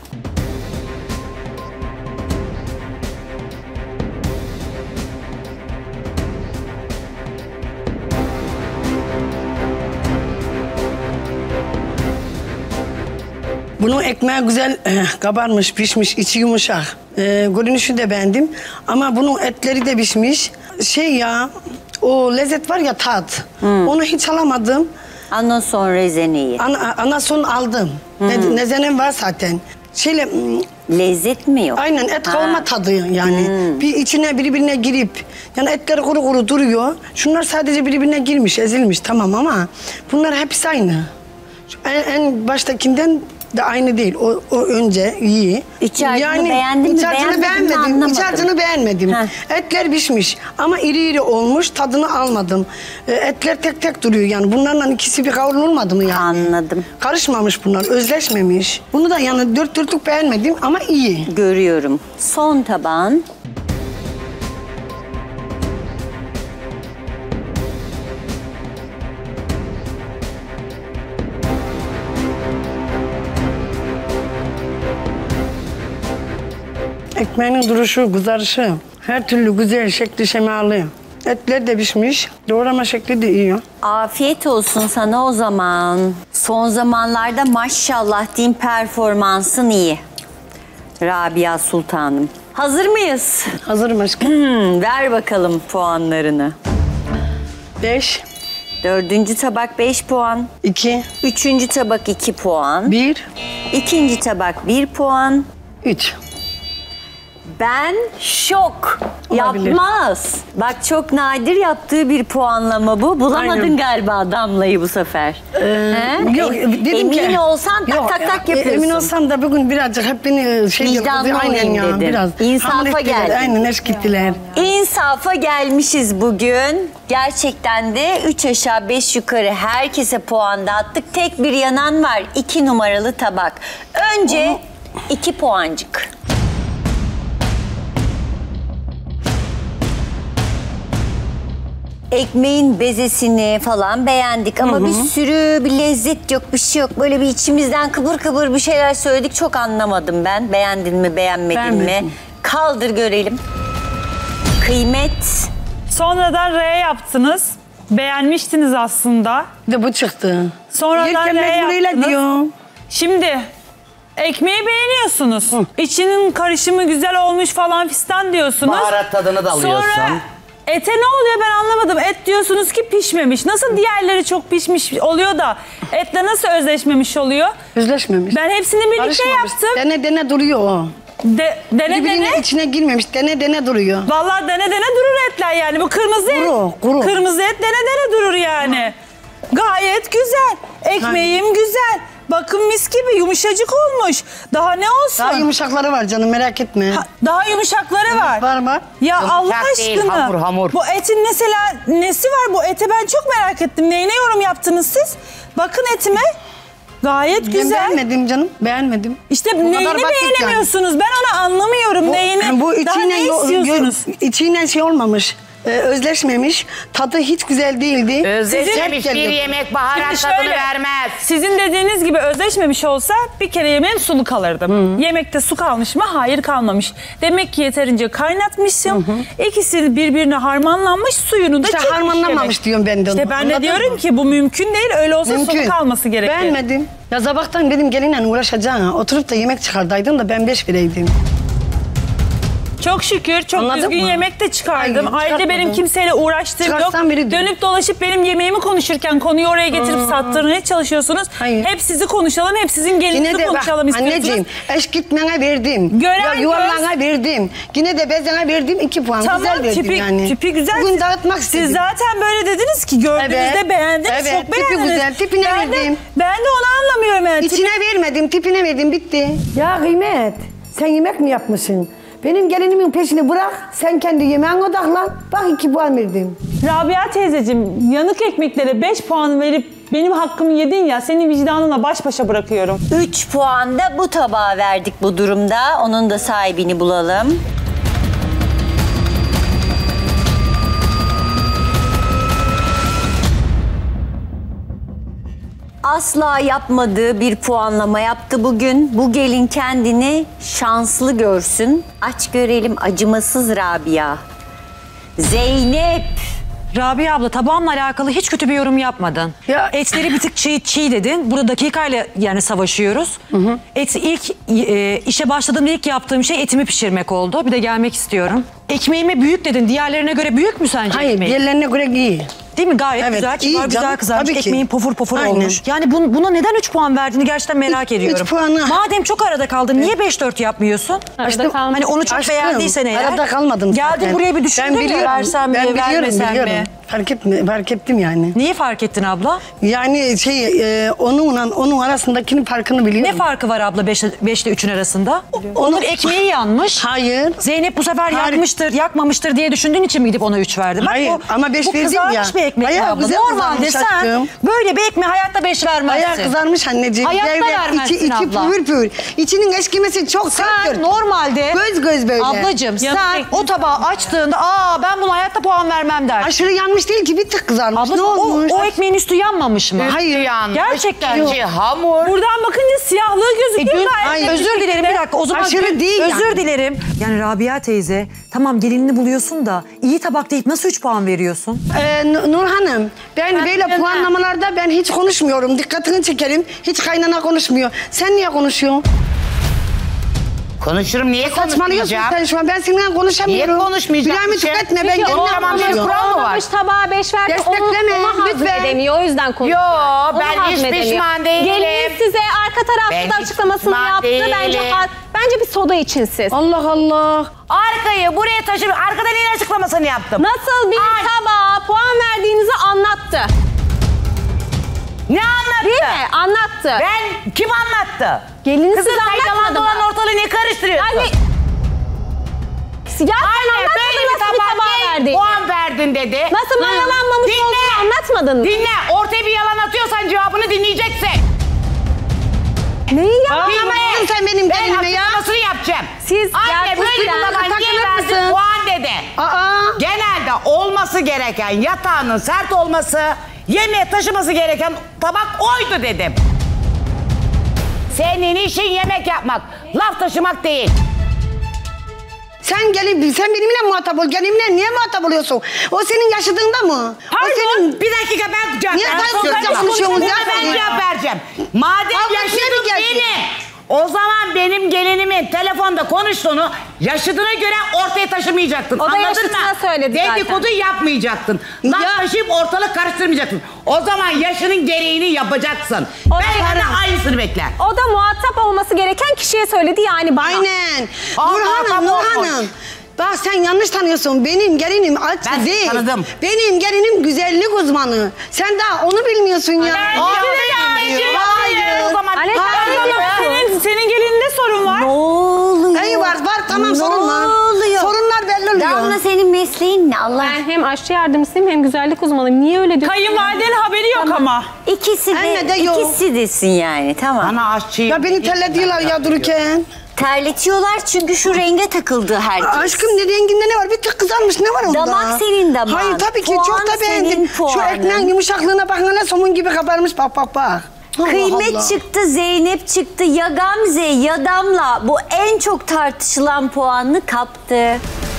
Bunun ekmeği güzel kabarmış, pişmiş, içi yumuşak. Görünüşü de beğendim. Ama bunun etleri de pişmiş. O lezzet var ya, tat. Onu hiç alamadım.
Anason rezeneyi.
Anason aldım. Nezenem var zaten.
Lezzet mi yok?
Aynen, et kavurma tadı yani. Bir içine birbirine girip, yani etleri kuru kuru duruyor. Şunlar sadece birbirine girmiş, ezilmiş tamam ama bunlar hepsi aynı. En baştakinden de aynı değil. O önce iyi.
İç harcını beğendin mi?
İç harcını beğenmedim. İç harcını beğenmedim. Etler pişmiş ama iri iri olmuş. Tadını almadım. Etler tek tek duruyor yani. Bunlarla ikisi bir kavrulmadı mı yani?
Anladım.
Karışmamış bunlar. Özleşmemiş. Bunu da yani dört dörtlük beğenmedim ama iyi.
Görüyorum. Son tabağın.
Ekmeğinin duruşu, kızarışı, her türlü güzel, şekli şemalı. Etler de pişmiş, doğrama şekli de iyi.
Afiyet olsun sana o zaman. Son zamanlarda maşallah diyeyim, performansın iyi. Rabia Sultanım. Hazır mıyız?
Hazırım aşkım.
Ver bakalım puanlarını.
5.
4. tabak 5 puan.
2.
3. tabak 2 puan.
1.
2. tabak 1 puan.
3.
Ben şok.
Olabilir.
Yapmaz. Bak çok nadir yaptığı bir puanlama bu. Bulamadın
Aynen.
galiba Damla'yı bu sefer.
Yok, dedim
emin
ki...
olsan tak tak tak yapıyorsun.
Emin olsam da bugün birazcık hep beni
vicdanlı
aynen ya,
dedim.
biraz.
İnsafa geldin.
Aynen, eş gittiler.
İnsafa gelmişiz bugün. Gerçekten de 3 aşağı 5 yukarı herkese puan dağıttık. Tek bir yanan var. 2 numaralı tabak. Önce 2 puancık. Ekmeğin bezesini falan beğendik ama bir sürü bir lezzet yok, bir şey yok. Böyle bir içimizden kıvır kıvır bir şeyler söyledik. Çok anlamadım ben. Beğendin mi, beğenmedin mi? Kaldır görelim. Kıymet.
Sonradan R yaptınız. Beğenmiştiniz aslında.
De bu çıktı.
Sonradan R yaptınız.
Diyor.
Şimdi ekmeği beğeniyorsunuz. İçinin karışımı güzel olmuş falan fistan diyorsunuz.
Baharat tadını da alıyorsun.
Sonra ete ne oluyor ben anlamadım. Et diyorsunuz ki pişmemiş. Nasıl diğerleri çok pişmiş oluyor da etle nasıl özleşmemiş oluyor?
Özleşmemiş.
Ben hepsini birlikte yaptım.
Dene dene duruyor o.
Dene dene.
içine girmemiş. Dene dene duruyor.
Vallahi dene dene durur etler yani. Bu kırmızı et.
Kuru.
Kırmızı et dene dene durur yani. Gayet güzel. Ekmeğim güzel. Bakın mis gibi yumuşacık olmuş. Daha ne olsun?
Daha yumuşakları var canım, merak etme.
Daha yumuşakları var.
Var.
Ya
Yumuşak
Allah
değil,
aşkına.
hamur.
Bu etin mesela nesi var bu ete, ben çok merak ettim. Neyine yorum yaptınız siz? Bakın etime. Gayet
Ben
güzel.
beğenmedim canım, beğenmedim.
İşte
Bu
neyini
kadar basit
beğenemiyorsunuz? Ben onu anlamıyorum. Neyini?
Bu
Daha ne istiyorsunuz?
içiyle olmamış. Özleşmemiş. Tadı hiç güzel değildi.
Özleşmemiş bir yemek baharat
Şimdi
tadını
şöyle,
vermez.
Sizin dediğiniz gibi özleşmemiş olsa bir kere yemeğim sulu kalırdı. Yemekte su kalmış mı? Hayır, kalmamış. Demek ki yeterince kaynatmışım. İkisi birbirine harmanlanmış, suyunu da
İşte
çekmiş
harmanlanmamış
yemek.
diyorum ben de.
İşte ben de
Anladın
diyorum
mı?
ki bu mümkün değil. Öyle olsa sulu kalması gerekir.
Beğenmedim. Ya sabahtan benim gelinle uğraşacağına oturup da yemek çıkardaydın da ben 5 vereydim.
Çok şükür çok
Anladın
düzgün
mı?
yemek de çıkardım.
Aynen,
Ayrıca benim
çıkartmadın.
kimseyle uğraştığım yok.
Çıkarsan verirdim.
Dönüp dolaşıp benim yemeğimi konuşurken konuyu oraya getirip sattırmaya çalışıyorsunuz.
Hayır.
Hep sizi konuşalım, hep sizin gelinizi konuşalım istiyorsunuz.
Anneciğim, eş gitmene verdim.
Gören
yuvarlana verdim. Yine de bezene verdim 2 puan.
Tamam,
güzel verdim
tipi,
yani.
tipi güzel.
Bugün dağıtmak istedim.
Siz zaten böyle dediniz ki gördüğünüzde beğendiniz,
evet,
çok
tipi
beğendiniz.
güzel, tipine verdim.
Ben de onu anlamıyorum yani.
İçine vermedim, tipine verdim, bitti.
Ya Kıymet, sen yemek mi yapmışsın? Benim gelinimin peşini bırak, sen kendi yemeğine odaklan. Bak 2 puan verdim.
Rabia teyzeciğim, yanık ekmeklere 5 puan verip benim hakkımı yedin ya, senin vicdanına baş başa bırakıyorum.
3 puan da bu tabağa verdik bu durumda. Onun da sahibini bulalım. Asla yapmadığı bir puanlama yaptı bugün. Bu gelin kendini şanslı görsün. Aç görelim acımasız Rabia. Zeynep.
Rabia abla tabağımla alakalı hiç kötü bir yorum yapmadın.
Ya.
Etleri bir tık çiğ dedin. Burada dakikayla yani savaşıyoruz. İlk işe başladığımda ilk yaptığım şey etimi pişirmek oldu. Bir de gelmek istiyorum. Ekmeğime büyük dedin. Diğerlerine göre büyük mü sence
Hayır,
ekmeğin?
diğerlerine göre iyi.
Değil mi? Gayet
Evet,
güzel.
iyi
Kibar, güzel
canım,
kızarmış.
tabii ki.
Ekmeğin pofur pofur
Aynen.
olmuş. Yani buna neden 3 puan verdiğini gerçekten merak ediyorum.
3 puanı.
Madem çok arada kaldın niye 5-4 yapmıyorsun? Hani onu çok beğendiysen eğer.
Arada kalmadım zaten.
Geldin buraya bir düşündün mü? Versem mi, vermesem mi?
Fark ettim yani.
Niye fark ettin abla?
Yani onunla onun arasındakinin farkını biliyorum.
Ne farkı var abla 5 ile 3'ün arasında? Onun ekmeği yanmış.
Hayır.
Zeynep bu sefer yakmıştır, yakmamıştır diye düşündüğün için mi gidip ona 3 verdin? Bak,
Hayır ama 5
bu
verdim ya.
kızarmış bir ekmek
Bayağı
abla.
güzel
Normalde
kızarmış
sen
aşkım.
böyle bir ekmeğe hayatta 5 vermezsin.
Bayağı kızarmış anneciğim.
Hayatta vermezsin
içi
abla.
pür pür. İçinin eşkimesi çok serttir.
Sen normalde
göz böyle.
Ablacığım sen o tabağı açtığında ben buna hayatta puan vermem der.
Aşırı yanmış değil ki bir tık kızarmış.
Abla,
ne olmuş?
O ekmeğin üstü yanmamış mı?
Hayır
yanmış.
Gerçekten.
İçi hamur.
Buradan bakınca siyahlığı gözüküyor.
Özür dilerim bir dakika o zaman
Aşırı değil
özür
yani.
dilerim. Yani Rabia teyze tamam gelinini buluyorsun da iyi tabak deyip nasıl 3 puan veriyorsun?
Nur Hanım, ben böyle puanlamalarda ben hiç konuşmuyorum. Dikkatini çekerim. Hiç kaynana konuşmuyor. Sen niye konuşuyorsun?
Konuşurum, niye
Saçmalıyorsun
konuşmayacağım?
sen şu an. Ben seninle konuşamıyorum.
Niye konuşmayacağım?
Bilal'imi tüketme. Ben
Peki
kendime
olmamış
konuşuyorum.
tabağa 5 verdi.
Destekleme,
Onu
lütfen.
hazmedemiyor. O yüzden konuşuyor.
Yo,
Onu
ben hiç
hazmedemiyor.
pişman değilim.
Geliniz size arka tarafta
Ben
da
hiç
açıklamasını
pişman
yaptı.
değilim.
Bence bir soda için siz.
Allah Allah.
Arkayı buraya taşıp arkada neyin açıklamasını yaptım?
Nasıl bir tabağa puan verdiğinizi anlattı.
Ne anlattı?
Değil mi? Anlattı.
Ben kim anlattı?
Geliniz
Kızım
size
sen yalan
anlatmadı
dolan
mı?
ortalığı ne karıştırıyorsun?
Yani... Ya sen anlatmadın nasıl bir tabağa verdin?
Puan verdin dedi.
Nasıl mayalanmamış olduğunu anlatmadın mı?
Dinle. Ortaya bir yalan atıyorsan cevabını dinleyeceksin.
Neyi yaptın?
Anlamadın sen benim gelinime ya.
Açıklamasını yapacağım.
Siz
Anne böyle bir taban niye verdin puan dedi. Genelde olması gereken yatağının sert olması, yemeğe taşıması gereken tabak oydu dedim. Senin işin yemek yapmak, laf taşımak değil.
Sen benimle muhatap ol. Gelinimle niye muhatap oluyorsun? O senin yaşadığında mı?
Pardon, bir dakika ben cevap
Niye
vereceğim.
sen konuşuyorsun?
Ben cevap vereceğim. Madem yaşadın beni, o zaman benim gelinimin telefonda konuştuğunu yaşadığına göre ortaya taşımayacaktın.
O da
Anladın
yaşadığına
mı?
söyledi
Dedikodu yapmayacaktın. Laf taşıyıp ortalık karıştırmayacaksın. O zaman yaşının gereğini yapacaksın. Ben senden aynısını bekler.
O da muhatap olması gereken kişiye söyledi yani bana.
Aynen. Nur Hanım. Bak sen yanlış tanıyorsun. Benim gelinim aç değil.
Tanıdım.
Benim gelinim güzellik uzmanı. Sen daha onu bilmiyorsun ya.
Senin gelininde sorun var.
Ne oluyor?
Hayır var tamam sorun var.
Ne oluyor?
Sorunlar belli oluyor.
Damla senin mesleğin ne Allah?
Ben hem aşçı yardımcısıyım hem güzellik uzmanıyım. Niye öyle diyorsun?
Kayınvalidenin haberi yok ama.
İkisi
Anne de yok.
ikisi desin yani tamam.
Bana aşçıyı...
Ya beni terletiyorlar ya dururken.
Terletiyorlar çünkü şu renge takıldı herkes.
Aşkım ne renginde ne var? Bir tık kızarmış ne var onda?
Damak senin damağın.
Hayır tabii ki
Puan
çok da beğendim.
senin
Şu
puanın.
ekmeğin yumuşaklığına bakın ne somun gibi kabarmış bak.
Kıymet
Allah.
çıktı, Zeynep çıktı, ya Gamze ya Damla bu en çok tartışılan puanını kaptı.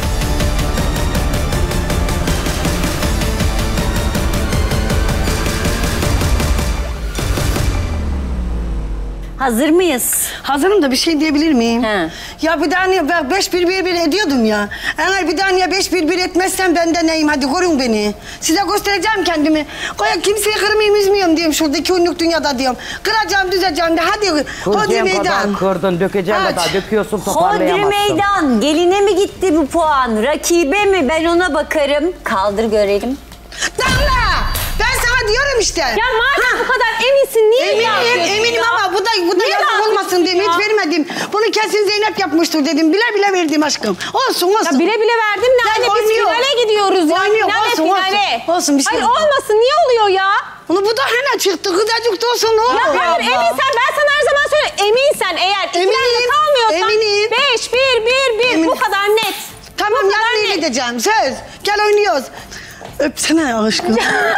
Hazır mıyız?
Hazırım da bir şey diyebilir miyim?
He.
Ya bir daha niye 5-1-1-1 ediyordum ya. Eğer bir daha niye 5-1-1 etmezsem ben de neyim hadi korun beni. Size göstereceğim kendimi. Koya kimseyi kırmayayım üzmüyorum diyorum şuradaki ünlük dünyada diyorum. Kıracağım düzeceğim de hadi. Hadi
Kıracağım
meydan.
kadar kırdın, dökeceğim
Aç.
kadar döküyorsun
Hodri
toparlayamazsın.
meydan. Geline mi gitti bu puan? Rakibe mi? Ben ona bakarım. Kaldır görelim.
Damla! Ben sana diyorum işte.
Ya madem bu kadar eminsin niye
Eminim ama bu da yazık olmasın dedim. Hiç vermedim. Bunu kesin Zeynep yapmıştır dedim. Bile verdim aşkım. Olsun.
Ya bile verdim ne anne biz finale gidiyoruz ya.
Oynuyor,
Finale.
olsun bir şey.
Hayır olmasın niye oluyor ya?
Bunu bu da hemen çıktı. Kızacık da olsun ne oluyor?
Ya hayır eminsen ben sana her zaman söyle. Eminsen eğer ikilerde kalmıyorsan 5-1-1-1 bu kadar net.
Tamam yarın gideceğim söz. Gel oynuyoruz. Öpsene aşkım.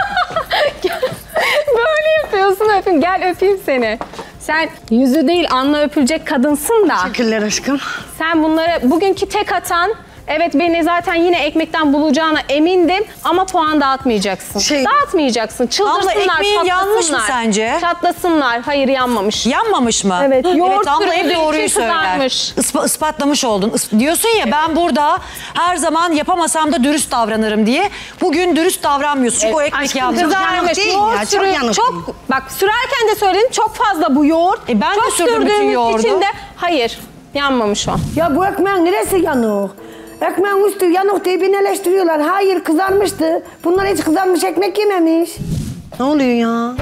Böyle yapıyorsun öpeyim. Gel öpeyim seni. Sen yüzü değil anla öpülecek kadınsın da.
Teşekkürler aşkım.
Sen bunları bugünkü tek atan Evet, beni zaten yine ekmekten bulacağına emindim ama puan dağıtmayacaksın. Dağıtmayacaksın. Çıldırsınlar,
Abla ekmeğin yanmış mı sence?
Çatlasınlar. Hayır, yanmamış.
Yanmamış mı?
Evet. Yoğurt
abla hep
sürdüğü
doğruyu
için
söyler.
kızarmış.
Ispatlamış oldun. Diyorsun ya ben burada her zaman yapamasam da dürüst davranırım diye. Bugün dürüst davranmıyorsun çünkü o ekmek yanmış.
Kızarmış. Yoğurt sürüyor. Çok, bak sürerken de söyledim çok fazla bu yoğurt.
Ben de sürdüm bütün yoğurdu.
İçinde, hayır, yanmamış o.
Ya bu ekmeğin neresi yanık? Ekmeğin üstü yanık diye beni eleştiriyorlar. Hayır, kızarmıştı. Bunlar hiç kızarmış ekmek yememiş.
Ne oluyor ya?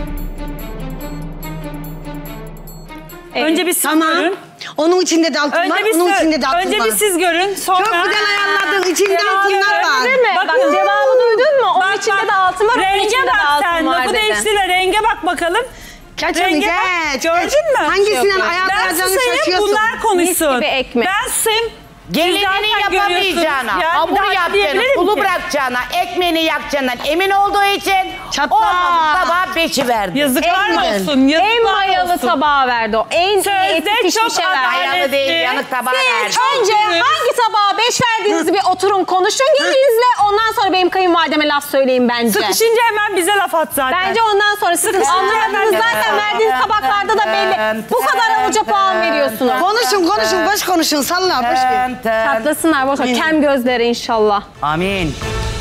Önce bir siz görün.
Onun içinde de altın var, onun içinde de altın var.
Önce bir siz görün. Sonra...
Çok güzel ayarladın. İçinde altınlar var.
Değil mi? Bak cevabı duydun mu? Onun içinde de altın var, onun
Renge
içinde de
bak
altın
sen.
var
Lafı
dedi.
değiştirme. Renge bak bakalım. Renge bak. Gördün mü?
Hangisinden ayarlayacağını
Ben susayım,
şaşıyorsun.
bunlar konuşsun.
Mis gibi ekmek.
Ben susayım.
Gelinini yapamayacağına, hamur yapacağına, sulu bırakacağına, ekmeğini yakacağından emin olduğu için olmadı tabağa 5'i verdi.
Yazıklar olsun.
En mayalı tabağı verdi o. En iyi eti pişmişe verdi.
Mayalı değil, yanık tabağı verdi.
Önce hangi tabağa 5 verdiğinizi bir oturun konuşun. Gelin izle. Ondan sonra benim kayınvalideme laf söyleyin bence.
Sıkışınca hemen bize laf at zaten.
Bence ondan sonra anlayabiliriz. Zaten verdiğiniz tabaklarda da belli. Bu kadar avuca puan veriyorsunuz.
Konuşun, boş konuşun. Salla, boş ver.
Çatlasınlar boş ver. Kem gözleri inşallah.
Amin.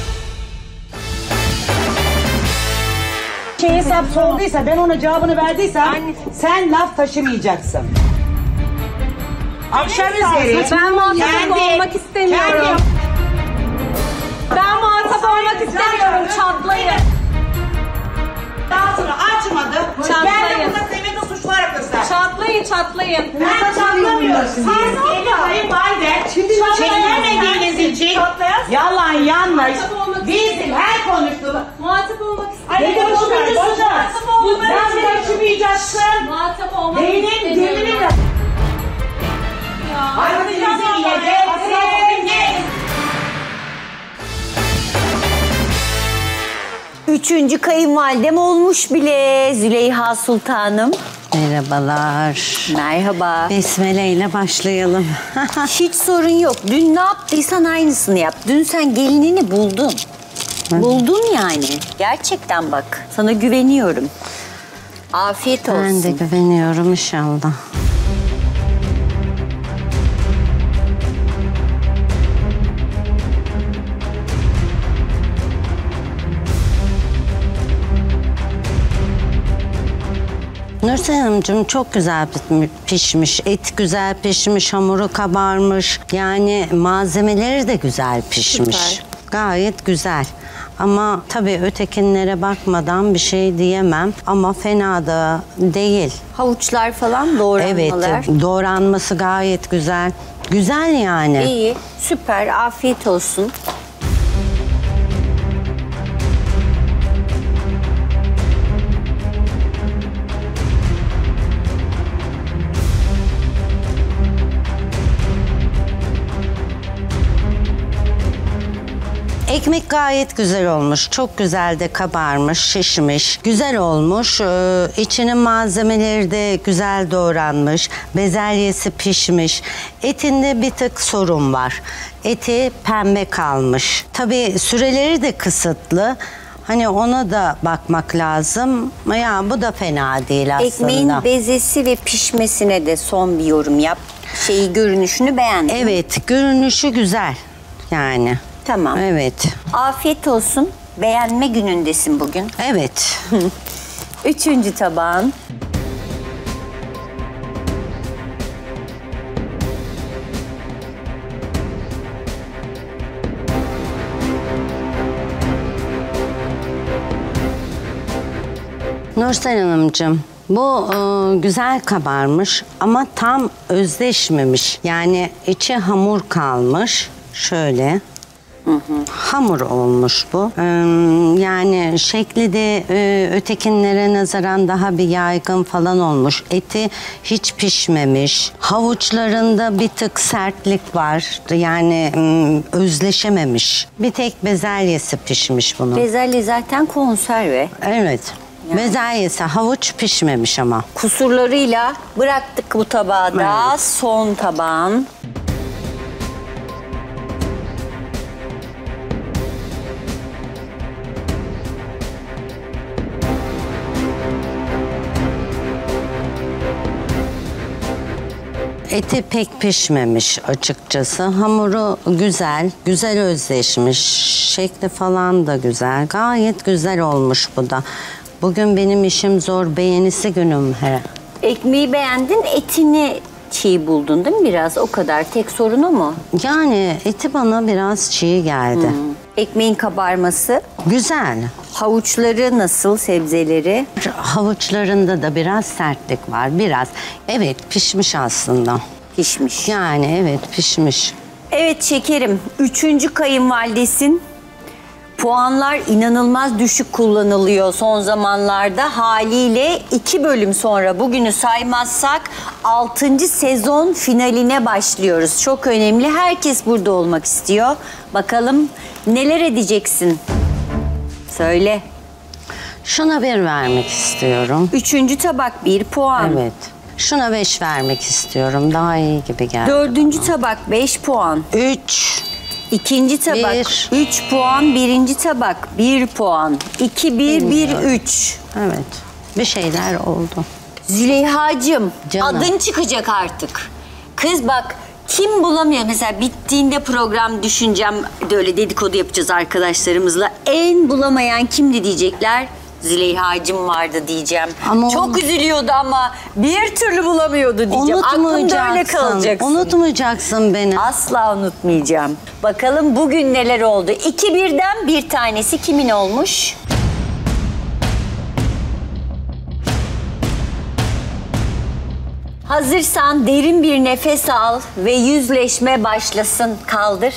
Hesap sorduysa ben ona cevabını verdiysem sen laf taşımayacaksın. Akşam üzeri.
Ben muhatap olmak istemiyorum. Ben muhatap olmak istemiyorum. Çatlayın.
Daha sonra açmadı. Ben de burada kıymetli suçlar kızlar.
Çatlayın.
Ben çatlamıyorum. Siz gelin kayınvalide çekemediğiniz için yalan yanlış. Bizim her konuştuğumuz.
Muhatap olmak
Ay ne konuşuyorsunuz? Ben taşımayacaksın.
Muhatap olmak
Benim gönlümle. Hakkınızı yiyeceksiniz.
Üçüncü kayınvalidem olmuş bile Züleyha Sultanım.
Merhabalar.
Merhaba.
Besmele ile başlayalım.
Hiç sorun yok. Dün ne yaptıysan aynısını yap. Dün sen gelinini buldun. Buldun yani. Gerçekten bak. Sana güveniyorum. Afiyet olsun.
Ben de güveniyorum inşallah. Nursel Hanımcığım çok güzel pişmiş. Et güzel pişmiş, hamuru kabarmış. Yani malzemeleri de güzel pişmiş.
Süper.
Gayet güzel. Ama tabii ötekinlere bakmadan bir şey diyemem. Ama fena da değil.
Havuçlar falan doğranmalar.
Evet, doğranması gayet güzel. Güzel yani.
İyi, süper. Afiyet olsun.
Ekmek gayet güzel olmuş. Çok güzel de kabarmış, şişmiş. Güzel olmuş. İçinin malzemeleri de güzel doğranmış. Bezelyesi pişmiş. Etinde bir tık sorun var. Eti pembe kalmış. Tabii süreleri de kısıtlı. Hani ona da bakmak lazım. Ya bu da fena değil aslında.
Ekmeğin bezesi ve pişmesine de son bir yorum yap. Görünüşünü beğendim.
Evet, görünüşü güzel. Yani.
Tamam.
Evet.
Afiyet olsun. Beğenme günündesin bugün.
Evet.
Üçüncü tabağın.
Nursel Hanımcığım, bu güzel kabarmış ama tam özleşmemiş. Yani içi hamur kalmış. Şöyle. Hamur olmuş bu. Yani şekli de ötekinlere nazaran daha bir yaygın falan olmuş. Eti hiç pişmemiş. Havuçlarında bir tık sertlik var. Yani özleşememiş. Bir tek bezelyesi pişmiş bunun.
Bezelye zaten konserve.
Evet. Bezelyesi, havuç pişmemiş ama.
Kusurlarıyla bıraktık bu tabağı da. Evet. Son tabağın.
eti pek pişmemiş açıkçası. Hamuru güzel özleşmiş. Şekli falan da güzel. Gayet güzel olmuş bu da. Bugün benim işim zor, beğenisi günüm her.
Ekmeği beğendin, etini çiğ buldun değil mi biraz? O kadar. Tek sorunu mu?
Yani eti bana biraz çiğ geldi.
Ekmeğin kabarması?
Güzel.
Havuçları nasıl, sebzeleri?
Havuçlarında da biraz sertlik var. Biraz. Evet, pişmiş aslında.
Pişmiş.
Yani evet, pişmiş.
Evet şekerim, 3. kayınvalidesin. Puanlar inanılmaz düşük kullanılıyor son zamanlarda. Haliyle 2 bölüm sonra bugünü saymazsak 6. sezon finaline başlıyoruz. Çok önemli. Herkes burada olmak istiyor. Bakalım neler edeceksin? Söyle.
Şuna 1 vermek istiyorum.
3. tabak 1 puan.
Evet. Şuna 5 vermek istiyorum. Daha iyi gibi geldi.
4. tabak 5 puan.
3.
2. tabak 3 puan. 1. tabak 1 puan. 2, 1, 1, 3.
Evet. Bir şeyler oldu.
Züleyha'cığım
Canım.
adın çıkacak artık. Kız bak kim bulamıyor mesela bittiğinde program düşüneceğim de öyle dedikodu yapacağız arkadaşlarımızla. En bulamayan kimdi diyecekler. Züleyha'cığım vardı diyeceğim.
Ama
çok üzülüyordu ama bir türlü bulamıyordu diyeceğim. Aklımda öyle kalacaksın.
Unutmayacaksın beni.
Asla unutmayacağım. Bakalım bugün neler oldu? 2-1'den bir tanesi kimin olmuş? Hazırsan derin bir nefes al ve yüzleşme başlasın. Kaldır.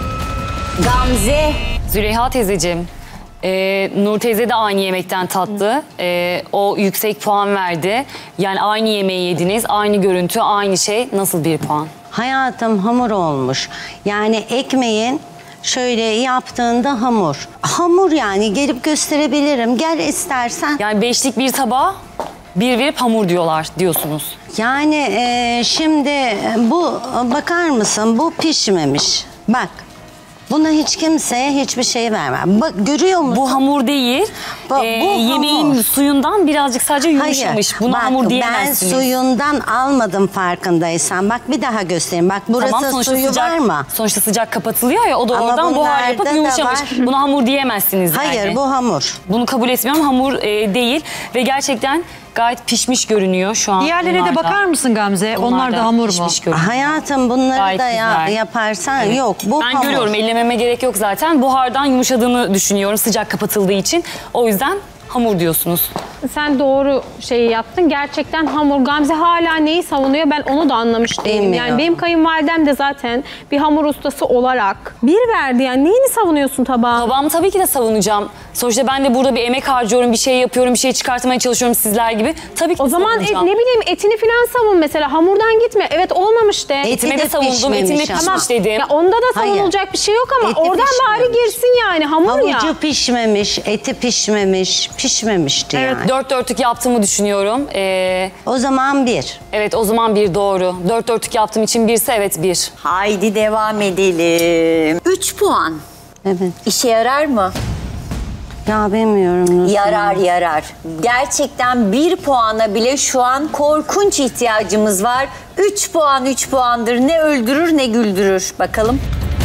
Gamze.
Züleyha teyzeciğim, Nur teyze de aynı yemekten tattı. O yüksek puan verdi. Yani aynı yemeği yediniz, aynı görüntü, aynı şey. Nasıl bir puan?
Hayatım hamur olmuş. Yani ekmeğin şöyle yaptığında hamur. Hamur yani gelip gösterebilirim. Gel istersen.
Yani 5'lik bir tabağa 1 verip hamur diyorsunuz.
Yani şimdi bu bakar mısın bu pişmemiş. Bak. Buna hiç kimseye hiçbir şey vermem. Bak görüyor musun?
Bu hamur değil.
Bu
yemeğin
hamur.
Suyundan birazcık sadece yumuşamış. Buna
bak,
hamur diyemezsiniz.
Ben suyundan almadım farkındaysan. Bak bir daha göstereyim. Bak burası suyu var mı?
Sonuçta sıcak kapatılıyor ya o da
ama
oradan buhar yapıp yumuşamış. Buna hamur diyemezsiniz yani.
Hayır bu hamur.
Bunu kabul etmiyorum. Hamur değil ve gerçekten gayet pişmiş görünüyor şu an.
Diğerlerine de bakar mısın Gamze? Onlar da hamur mu?
Hayatım bunları
gayet
da
güzel.
yaparsan
Evet.
yok. Bu
ben
hamur.
görüyorum ellememe gerek yok zaten. Buhardan yumuşadığını düşünüyorum sıcak kapatıldığı için. O yüzden hamur diyorsunuz.
Sen doğru şeyi yaptın. Gerçekten hamur. Gamze hala neyi savunuyor ben onu da anlamış değilim.
Bilmiyorum.
Yani benim kayınvalidem de zaten bir hamur ustası olarak 1 verdi yani. Neyini savunuyorsun tabağa?
Tabağımı tabii ki de savunacağım. Sonuçta ben de burada bir emek harcıyorum, bir şey yapıyorum, bir şey çıkartmaya çalışıyorum sizler gibi. Tabii ki
O zaman
savunacağım.
ne bileyim etini falan savun mesela. Hamurdan gitme. Evet olmamış de.
Etime de savundum, etime pişmiş dedim.
Ya onda da savunulacak bir şey yok ama
Eti
oradan bari girsin yani hamur ya.
Havucu pişmemiş, eti pişmemiş diyor.
Evet,
yani.
4 dörtlük yaptığımı düşünüyorum.
O zaman 1.
Evet, o zaman 1 doğru. 4 dörtlük yaptığım için 1'se evet 1.
Haydi devam edelim. 3 puan.
Evet.
İşe yarar mı?
Ya bilmiyorum. Nasıl?
Yarar. Gerçekten 1 puana bile şu an korkunç ihtiyacımız var. 3 puandır. Ne öldürür ne güldürür. Bakalım.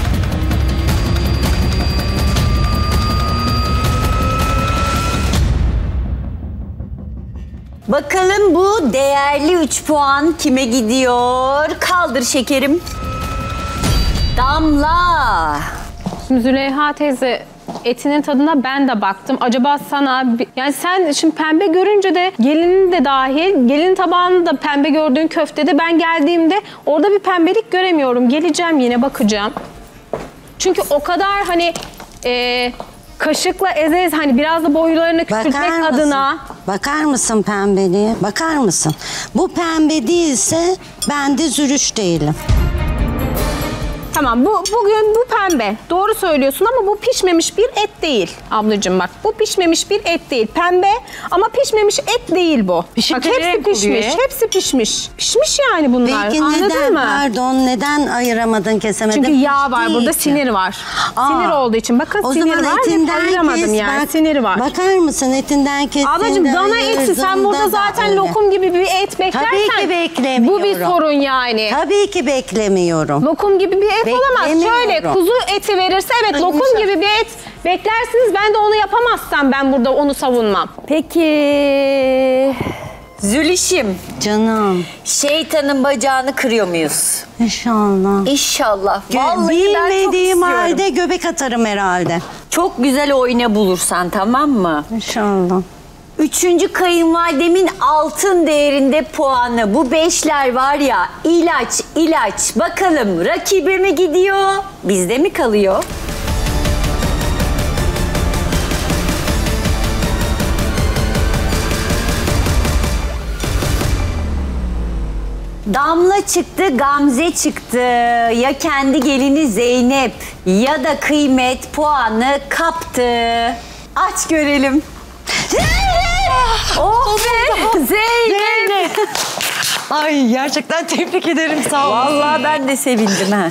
Bakalım bu değerli 3 puan kime gidiyor? Kaldır şekerim. Damla.
Şimdi Züleyha teyze etinin tadına ben de baktım. Acaba sana yani sen şimdi pembe görünce de gelinin de dahil gelin tabağını da pembe gördüğün köftede ben geldiğimde orada bir pembelik göremiyorum. Geleceğim yine bakacağım. Çünkü o kadar hani kaşıkla ezez hani biraz da boylarını küçültmek adına.
Bakar mısın pembeliğe? Bakar mısın? Bu pembe değilse ben de zürüş değilim.
Tamam bugün bu pembe. Doğru söylüyorsun ama bu pişmemiş bir et değil ablacığım bak. Bu pişmemiş bir et değil. Pembe ama pişmemiş et değil bu. Bak hepsi pişmiş. Hepsi pişmiş. Pişmiş yani bunlar.
Peki
Anladın
neden
mı?
pardon neden ayıramadın kesemedin?
Çünkü yağ var burada,
için.
sinir var. Sinir olduğu için. Bakın
O
sinir
zaman
var ve
etinden
ayıramadım
kes,
yani.
bak,
Sinir var.
Bakar mısın etinden kes.
Ablacığım dana eti sen burada zaten lokum gibi bir et beklersen.
Tabii ki beklemiyorum.
Bu bir sorun yani.
Tabii ki beklemiyorum.
Lokum gibi bir et olamaz. Şöyle kuzu eti verirse evet lokum gibi bir et beklersiniz. Ben de onu yapamazsam ben burada onu savunmam.
Peki Zülişim.
Canım.
Şeytanın bacağını kırıyor muyuz?
İnşallah.
İnşallah. Vallahi ben çok
Bilmediğim
istiyorum.
halde göbek atarım herhalde.
Çok güzel oyna bulursan tamam mı?
İnşallah.
3. kayınvalidemin altın değerinde puanı. Bu 5'ler var ya ilaç. Bakalım rakibe mi gidiyor? Bizde mi kalıyor? Damla çıktı, Gamze çıktı. Ya kendi gelini Zeynep ya da Kıymet puanı kaptı. Aç görelim. Oh be! Zeynep!
Ay gerçekten tebrik ederim sağ olun.
Vallahi ben de sevindim ha.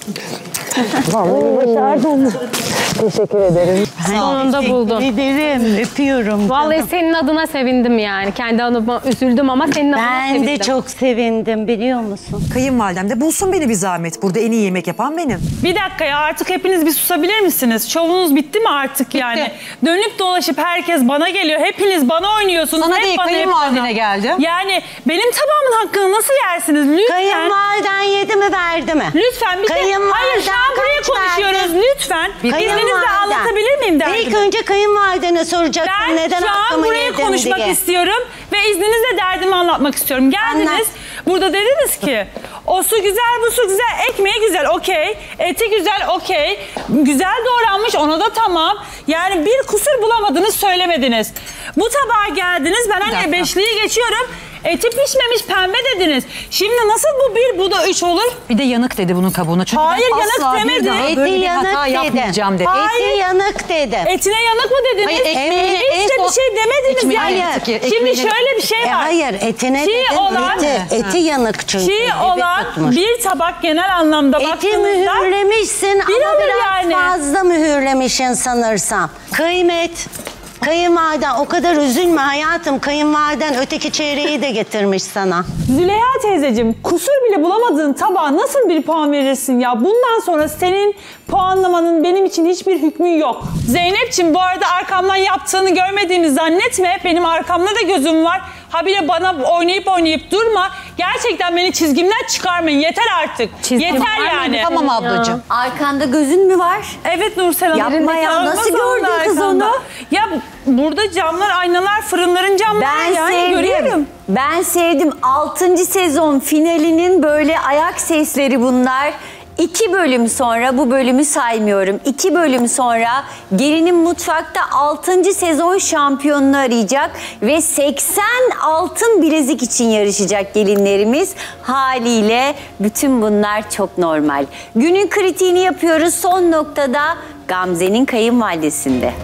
Vallahi başardın. Teşekkür ederim.
Sonunda buldun.
Teşekkür ederim. Öpüyorum.
Vallahi
canım.
senin adına sevindim yani. Kendi adıma üzüldüm ama senin adına sevindim.
Ben de çok sevindim biliyor musun?
Kayınvalidem de bulsun beni bir zahmet. Burada en iyi yemek yapan benim.
Bir dakika ya artık hepiniz bir susabilir misiniz? Şovunuz bitti mi artık yani? Dönüp dolaşıp herkes bana geliyor. Hepiniz bana oynuyorsunuz.
Sana
hep
değil
bana, hep
kayınvalidene
bana.
geldim.
Yani benim tabağımın hakkını nasıl yersiniz? Lütfen.
Kayınvaliden yedi mi verdi mi?
Lütfen bir de hayır şu an buraya konuşuyoruz lütfen. İzninizle anlatabilir miyim derdimi?
İlk önce kayınvalidene soracaksın
Ben
neden
şu an
hakkımı
buraya
yedin
konuşmak
diye.
istiyorum ve izninizle derdimi anlatmak istiyorum. Geldiniz
Anlat.
burada dediniz ki o su güzel bu su güzel ekmeği güzel okey eti güzel okey güzel doğranmış ona da tamam. Yani bir kusur bulamadınız söylemediniz. Bu tabağa geldiniz ben hani beşliği geçiyorum. Eti pişmemiş pembe dediniz. Şimdi nasıl bu bir bu da 3 olur?
Bir de yanık dedi bunun kabuğuna. Çünkü
Hayır,
ben
yanık
asla
demedi.
bir daha
Eti
böyle bir
yanık
hata
dedi.
yapmayacağım dedi.
Eti yanık dedi.
Etine yanık mı dediniz?
Hayır, ekmeğine
hiç de bir şey demediniz yani. Şimdi şöyle bir şey var.
Hayır etine
Çiğ
dedim.
olan-
Eti yanık çünkü.
Çiğ
Dibi
olan
tutmuş.
bir tabak genel anlamda
Eti
baktığınızda
mühürlemişsin ama
alır
biraz
yani.
fazla mühürlemişsin sanırsam. Kıymet. Kayınvaliden o kadar üzülme hayatım. Kayınvaliden öteki çeyreği de getirmiş sana.
Züleyha teyzeciğim kusur bile bulamadığın tabağa nasıl bir puan verirsin ya? Bundan sonra senin puanlamanın benim için hiçbir hükmü yok. Zeynep'ciğim bu arada arkamdan yaptığını görmediğimi zannetme. Benim arkamda da gözüm var. Habire bana oynayıp durma. Gerçekten beni çizgimden çıkarmayın. Yeter artık. Yeter yani.
Tamam ablacığım.
Arkanda gözün mü var?
Evet Nursel Hanım.
Yapma ya,
Olmaz
nasıl
onun
gördün kız
arkanda.
onu?
Ya burada camlar, aynalar, fırınların camları
Ben
yani
sevdim.
görüyorum.
Ben sevdim. 6. sezon finalinin böyle ayak sesleri bunlar. 2 bölüm sonra, bu bölümü saymıyorum. 2 bölüm sonra Gelinin Mutfak'ta 6. sezon şampiyonunu arayacak ve 80 altın bilezik için yarışacak gelinlerimiz. Haliyle bütün bunlar çok normal. Günün kritiğini yapıyoruz. Son noktada Gamze'nin kayınvalidesinde.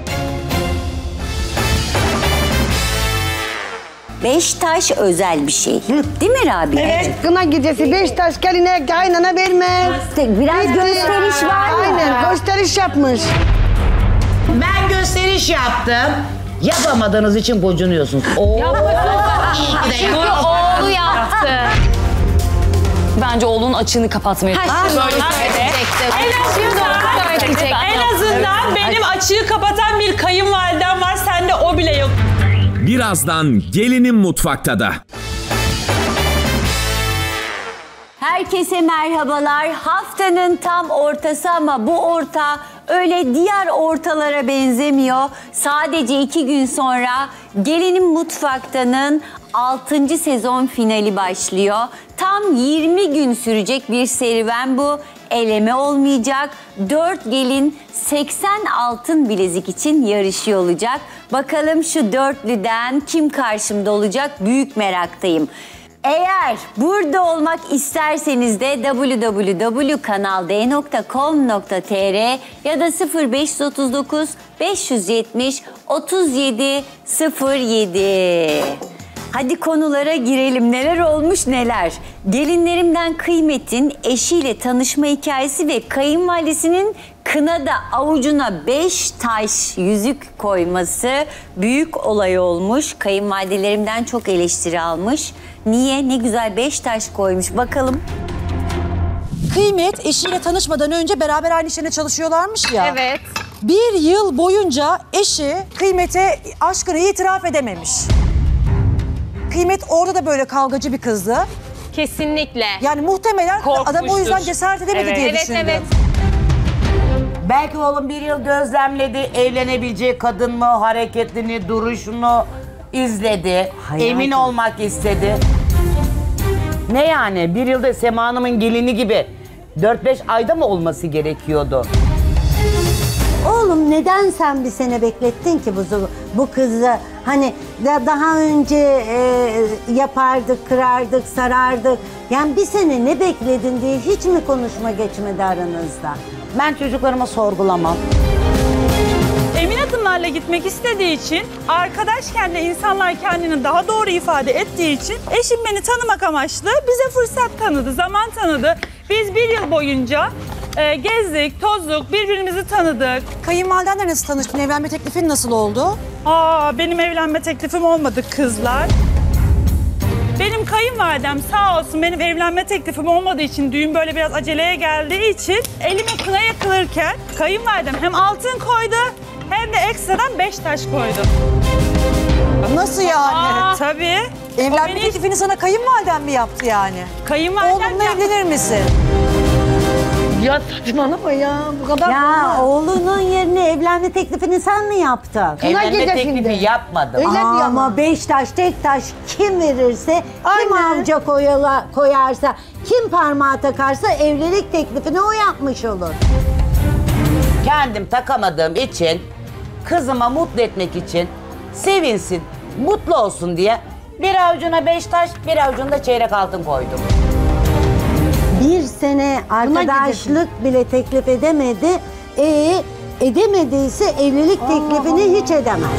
5 taş özel bir şey. Değil mi Rabia?
Evet, kına gecesi 5 taş geline kaynana vermez.
Biraz gösteriş var mı?
Aynen, gösteriş yapmış.
Ben gösteriş yaptım. Yapamadığınız için gocunuyorsunuz. Oo.
Çünkü oğlu yaptı. Bence oğlunun açığını kapatmaya çalışıyor.
En azından benim açığı kapatan bir kayınvalidem var. Sende o bile yok.
Birazdan Gelinin Mutfak'ta da.
Herkese merhabalar. Haftanın tam ortası ama bu orta öyle diğer ortalara benzemiyor. Sadece 2 gün sonra Gelinin Mutfak'tanın 6. sezon finali başlıyor. Tam 20 gün sürecek bir serüven bu. Eleme olmayacak. 4 gelin 80 altın bilezik için yarışıyor olacak. Bakalım şu dörtlüden kim karşımda olacak? Büyük meraktayım. Eğer burada olmak isterseniz de www.kanald.com.tr ya da 0539 570 37 07. Hadi konulara girelim. Neler olmuş neler. Gelinlerimden Kıymet'in eşiyle tanışma hikayesi ve kayınvalidesinin kınada avucuna 5 taş yüzük koyması büyük olay olmuş. Kayınvalidelerimden çok eleştiri almış. Niye? Ne güzel 5 taş koymuş. Bakalım.
Kıymet eşiyle tanışmadan önce beraber aynı işlerinde çalışıyorlarmış ya.
Evet.
Bir yıl boyunca eşi Kıymet'e aşkını itiraf edememiş. Kıymet orada da böyle kavgacı bir kızdı.
Kesinlikle.
Yani muhtemelen adam o yüzden cesaret edemedi diye
Evet,
düşündüm.
evet.
Belki oğlum bir yıl gözlemledi, evlenebileceği kadın mı, hareketini, duruşunu izledi, emin olmak istedi. Ne yani? Bir yılda Sema Hanım'ın gelini gibi 4-5 ayda mı olması gerekiyordu?
Oğlum neden sen bir sene beklettin ki bu kızı? Hani daha önce yapardık, kırardık, sarardık. Yani bir sene ne bekledin diye hiç mi konuşma geçmedi aranızda?
Ben çocuklarıma sorgulamam.
Emin adımlarla gitmek istediği için, arkadaşken de insanlar kendini daha doğru ifade ettiği için eşim beni tanımak amaçlı bize fırsat tanıdı, zaman tanıdı. Biz bir yıl boyunca gezdik, tozduk, birbirimizi tanıdık.
Kayınvalidenle nasıl tanıştın? Evlenme teklifin nasıl oldu?
Benim evlenme teklifim olmadı kızlar. Benim kayınvalidem sağ olsun benim evlenme teklifim olmadığı için, düğün böyle biraz aceleye geldiği için elime kına yakılırken kayınvalidem hem altın koydu hem de ekstradan 5 taş koydu.
Nasıl yani?
Tabii.
Evlenme teklifini sana kayınvaliden mi yaptı yani?
Kayınvalidem
oğlumla evlenir misin?
Ya saçmalama ya. Bu kadar
Ya
olmaz.
oğlunun yerine evlenme teklifini sen mi yaptın?
Evlenme teklifi yapmadım.
Öyle diyor
Ama 5 taş, tek taş kim verirse, kim avca koyarsa, kim parmağı takarsa evlilik teklifini o yapmış olur.
Kendim takamadığım için, kızıma mutlu etmek için sevinsin, mutlu olsun diye bir avucuna 5 taş, bir avucunda çeyrek altın koydum.
Bir sene arkadaşlık bile teklif edemedi. Edemediyse evlilik teklifini hiç edemez.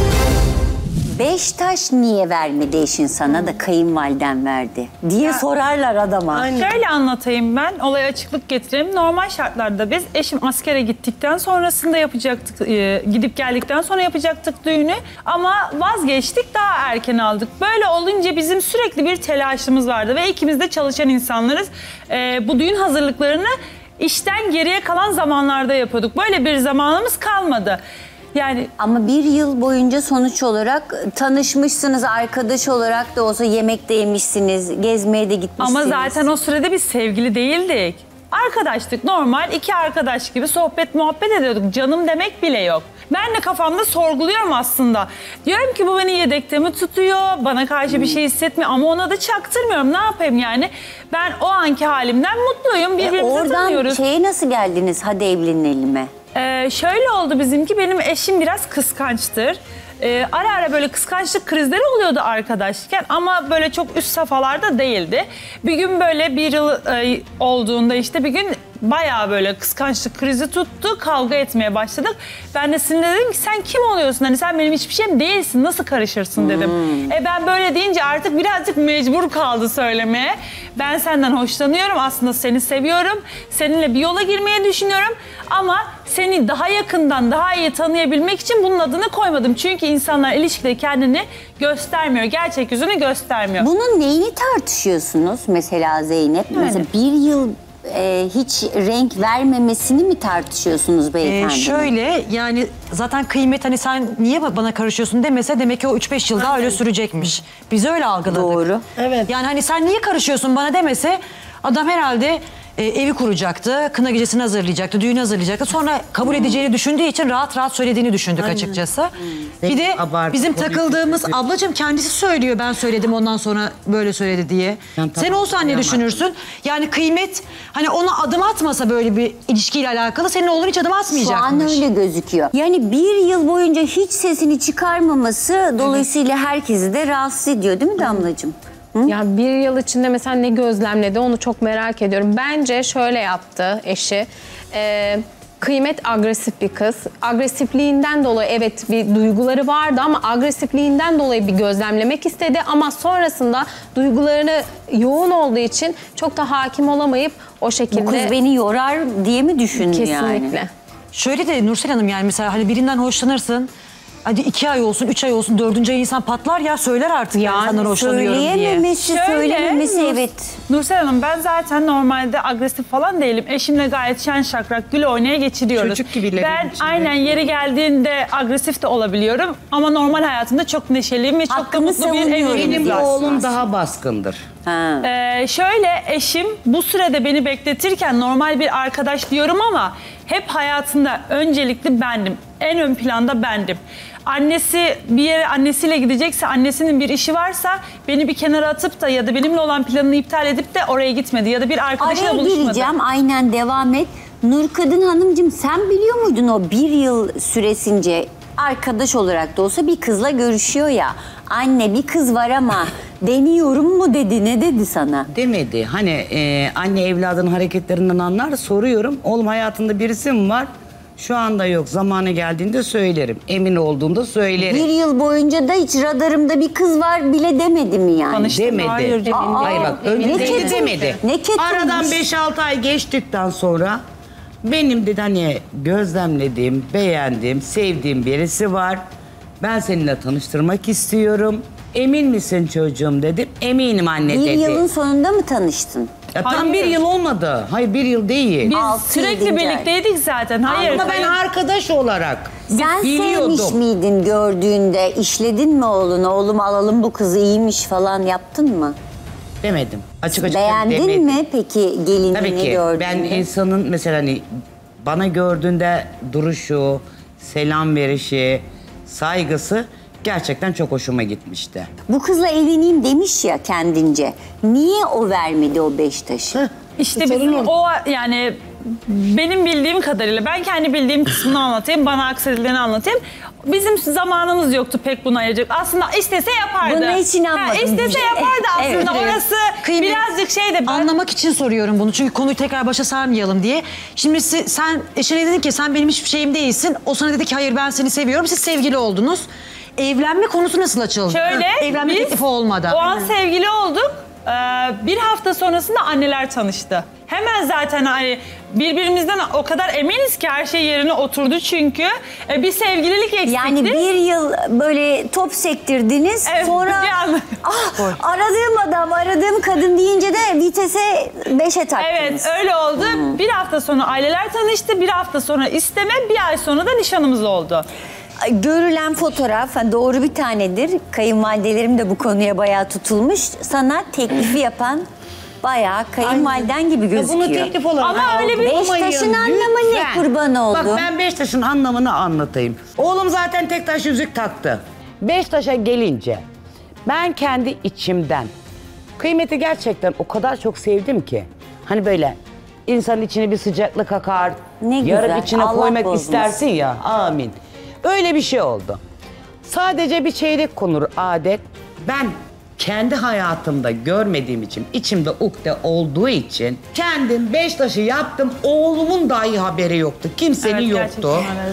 5 taş niye vermedi eşin sana da kayınvaliden verdi diye sorarlar adama.
Şöyle anlatayım ben, olaya açıklık getireyim. Normal şartlarda biz eşim askere gittikten sonrasında yapacaktık, gidip geldikten sonra yapacaktık düğünü. Ama vazgeçtik, daha erken aldık. Böyle olunca bizim sürekli bir telaşımız vardı ve ikimiz de çalışan insanlarız. Bu düğün hazırlıklarını işten geriye kalan zamanlarda yapıyorduk. Böyle bir zamanımız kalmadı. Yani
ama bir yıl boyunca sonuç olarak tanışmışsınız, arkadaş olarak da olsa yemek de yemişsiniz, gezmeye de gitmişsiniz.
Ama zaten o sürede biz sevgili değildik. Arkadaştık, normal iki arkadaş gibi sohbet muhabbet ediyorduk. Canım demek bile yok. Ben de kafamda sorguluyorum aslında. Diyorum ki bu beni yedekte mi tutuyor, bana karşı bir şey hissetmiyor ama ona da çaktırmıyorum. Ne yapayım yani? Ben o anki halimden mutluyum, birbirimizi tanıyoruz.
Oradan şeye nasıl geldiniz, hadi evlenelim'e?
Şöyle oldu bizimki, benim eşim biraz kıskançtır. Ara ara böyle kıskançlık krizleri oluyordu arkadaşken ama böyle çok üst safhalarda değildi. Bir gün böyle bir yıl olduğunda işte bir gün bayağı böyle kıskançlık krizi tuttu, kavga etmeye başladık. Ben de sinirlendim ki sen kim oluyorsun, hani sen benim hiçbir şeyim değilsin, nasıl karışırsın dedim. Ben böyle deyince artık birazcık mecbur kaldı söylemeye. Ben senden hoşlanıyorum, aslında seni seviyorum, seninle bir yola girmeye düşünüyorum ama seni daha yakından, daha iyi tanıyabilmek için bunun adını koymadım. Çünkü insanlar ilişkide kendini göstermiyor, gerçek yüzünü göstermiyor.
Bunun neyini tartışıyorsunuz mesela Zeynep? Mesela bir yıl hiç renk vermemesini mi tartışıyorsunuz beyefendi?
Şöyle yani zaten Kıymet hani sen niye bana karışıyorsun demese demek ki o 3-5 yıl daha öyle sürecekmiş. Biz öyle algıladık.
Doğru.
Evet. Yani hani sen niye karışıyorsun bana demese adam herhalde evi kuracaktı, kına gecesini hazırlayacaktı, düğünü hazırlayacaktı. Sonra kabul edeceğini düşündüğü için rahat rahat söylediğini düşündük açıkçası. Bir de bizim takıldığımız ablacığım kendisi söylüyor, ben söyledim ondan sonra böyle söyledi diye. Sen olsan ne düşünürsün? Yani Kıymet hani ona adım atmasa böyle bir ilişkiyle alakalı senin oğlun hiç adım atmayacakmış.
Şu an öyle gözüküyor. Yani bir yıl boyunca hiç sesini çıkarmaması dolayısıyla herkesi de rahatsız ediyor değil mi Damlacığım?
Ya bir yıl içinde mesela ne gözlemledi onu çok merak ediyorum. Bence şöyle yaptı eşi. Kıymet agresif bir kız. Agresifliğinden dolayı evet bir duyguları vardı ama agresifliğinden dolayı bir gözlemlemek istedi. Ama sonrasında duygularını yoğun olduğu için çok da hakim olamayıp o şekilde...
Bu kız beni yorar diye mi düşündü yani?
Kesinlikle.
Şöyle de Nursel Hanım yani mesela hani birinden hoşlanırsın. Hadi 2 ay olsun, 3 ay olsun, 4. ay insan patlar ya söyler artık yani senden hoşlanıyorum diye.
Söylememesi evet.
Nursel Hanım ben zaten normalde agresif falan değilim. Eşimle gayet şen şakrak gül oynaya geçiriyoruz.
Çocuk gibiler.
Ben aynen yeri geldiğinde agresif de olabiliyorum. Ama normal hayatımda çok neşeliyim ve çok da mutlu bir evliliğimiz
Benim
var.
oğlum daha baskındır.
Şöyle eşim bu sürede beni bekletirken normal bir arkadaş diyorum ama hep hayatında öncelikli bendim. En ön planda bendim. Annesi bir yere annesiyle gidecekse, annesinin bir işi varsa beni bir kenara atıp da ya da benimle olan planını iptal edip de oraya gitmedi ya da bir arkadaşıyla buluşmadı.
Araya gireceğim, aynen devam et. Nurkadın Hanımcığım sen biliyor muydun o 1 yıl süresince arkadaş olarak da olsa bir kızla görüşüyor ya. Anne bir kız var ama deniyorum mu dedi, ne dedi sana?
Demedi. Hani anne evladının hareketlerinden anlar, soruyorum. Oğlum hayatında birisi mi var? Şu anda yok. Zamanı geldiğinde söylerim. Emin olduğumda söylerim.
1 yıl boyunca da hiç radarımda bir kız var bile demedi mi yani?
Demedi. Hayır bak önce demedi.
Ne ketummuş.
Aradan 5-6 ay geçtikten sonra benim dedi hani gözlemlediğim, beğendiğim, sevdiğim birisi var. Ben seninle tanıştırmak istiyorum. Emin misin çocuğum dedim. Eminim anne dedi.
1 yılın sonunda mı tanıştın?
Ya tam 1 yıl olmadı. Hayır 1 yıl değil.
Biz sürekli birlikteydik zaten. Hayır.
Ama ben arkadaş olarak
Sen
biliyordum.
sevmiş miydin gördüğünde? İşledin mi oğlunu? Oğlum alalım bu kızı iyiymiş falan yaptın mı?
Demedim. Açık açık
Beğendin
demedim.
mi peki gelinini
Tabii ki.
gördüğünde?
Ben insanın mesela hani bana gördüğünde duruşu, selam verişi, saygısı gerçekten çok hoşuma gitmişti.
Bu kızla evleneyim demiş ya kendince. Niye o vermedi o 5 taşı?
İşte bizim o yani benim bildiğim kadarıyla ben kendi bildiğim kısmını anlatayım, bana aksedileni anlatayım. Bizim zamanımız yoktu pek buna ayıracak. Aslında istese yapardı.
Bunu hiç inanmadım.
İstese yapardı aslında.
Evet.
Orası
Kıymet-
birazcık şeydi.
Anlamak için soruyorum bunu çünkü konuyu tekrar başa sarmayalım diye. Şimdi sen eşine dedin ki sen benim hiçbir şeyim değilsin. O sana dedi ki hayır ben seni seviyorum. Siz sevgili oldunuz. Evlenme konusu nasıl açıldı?
Şöyle
Evlenme
biz
teklifi olmadan.
o an sevgili olduk. Bir hafta sonrasında anneler tanıştı. Hemen zaten hani birbirimizden o kadar eminiz ki her şey yerine oturdu çünkü bir sevgililik eksikti.
Yani 1 yıl böyle top sektirdiniz.
Evet,
sonra
bir anda.
aradığım adam, aradığım kadın deyince de vitese 5'e taktınız.
Evet öyle oldu. Bir hafta sonra aileler tanıştı. Bir hafta sonra isteme, bir ay sonra da nişanımız oldu.
Görülen fotoğraf doğru bir tanedir. Kayınvalidelerim de bu konuya bayağı tutulmuş. Sana teklifi yapan bayağı kayınvaliden gibi gözüküyor.
Bunu teklif olarak
Ama öyle bir
Beşiktaş'ın anlamı ne kurban oldu?
Bak ben Beşiktaş'ın anlamını anlatayım. Oğlum zaten tek taş yüzük taktı. Beşiktaş'a gelince ben kendi içimden Kıymeti gerçekten o kadar çok sevdim ki. Hani böyle insanın içine bir sıcaklık akar.
Ne güzel.
Yarıp içine
Allah
koymak
bozmasın.
istersin ya. Amin. Öyle bir şey oldu. Sadece bir çeyrek konur adet. Ben kendi hayatımda görmediğim için, içimde ukde olduğu için kendim Beşiktaş'ı yaptım. Oğlumun dahi haberi yoktu. Kimsenin yoktu.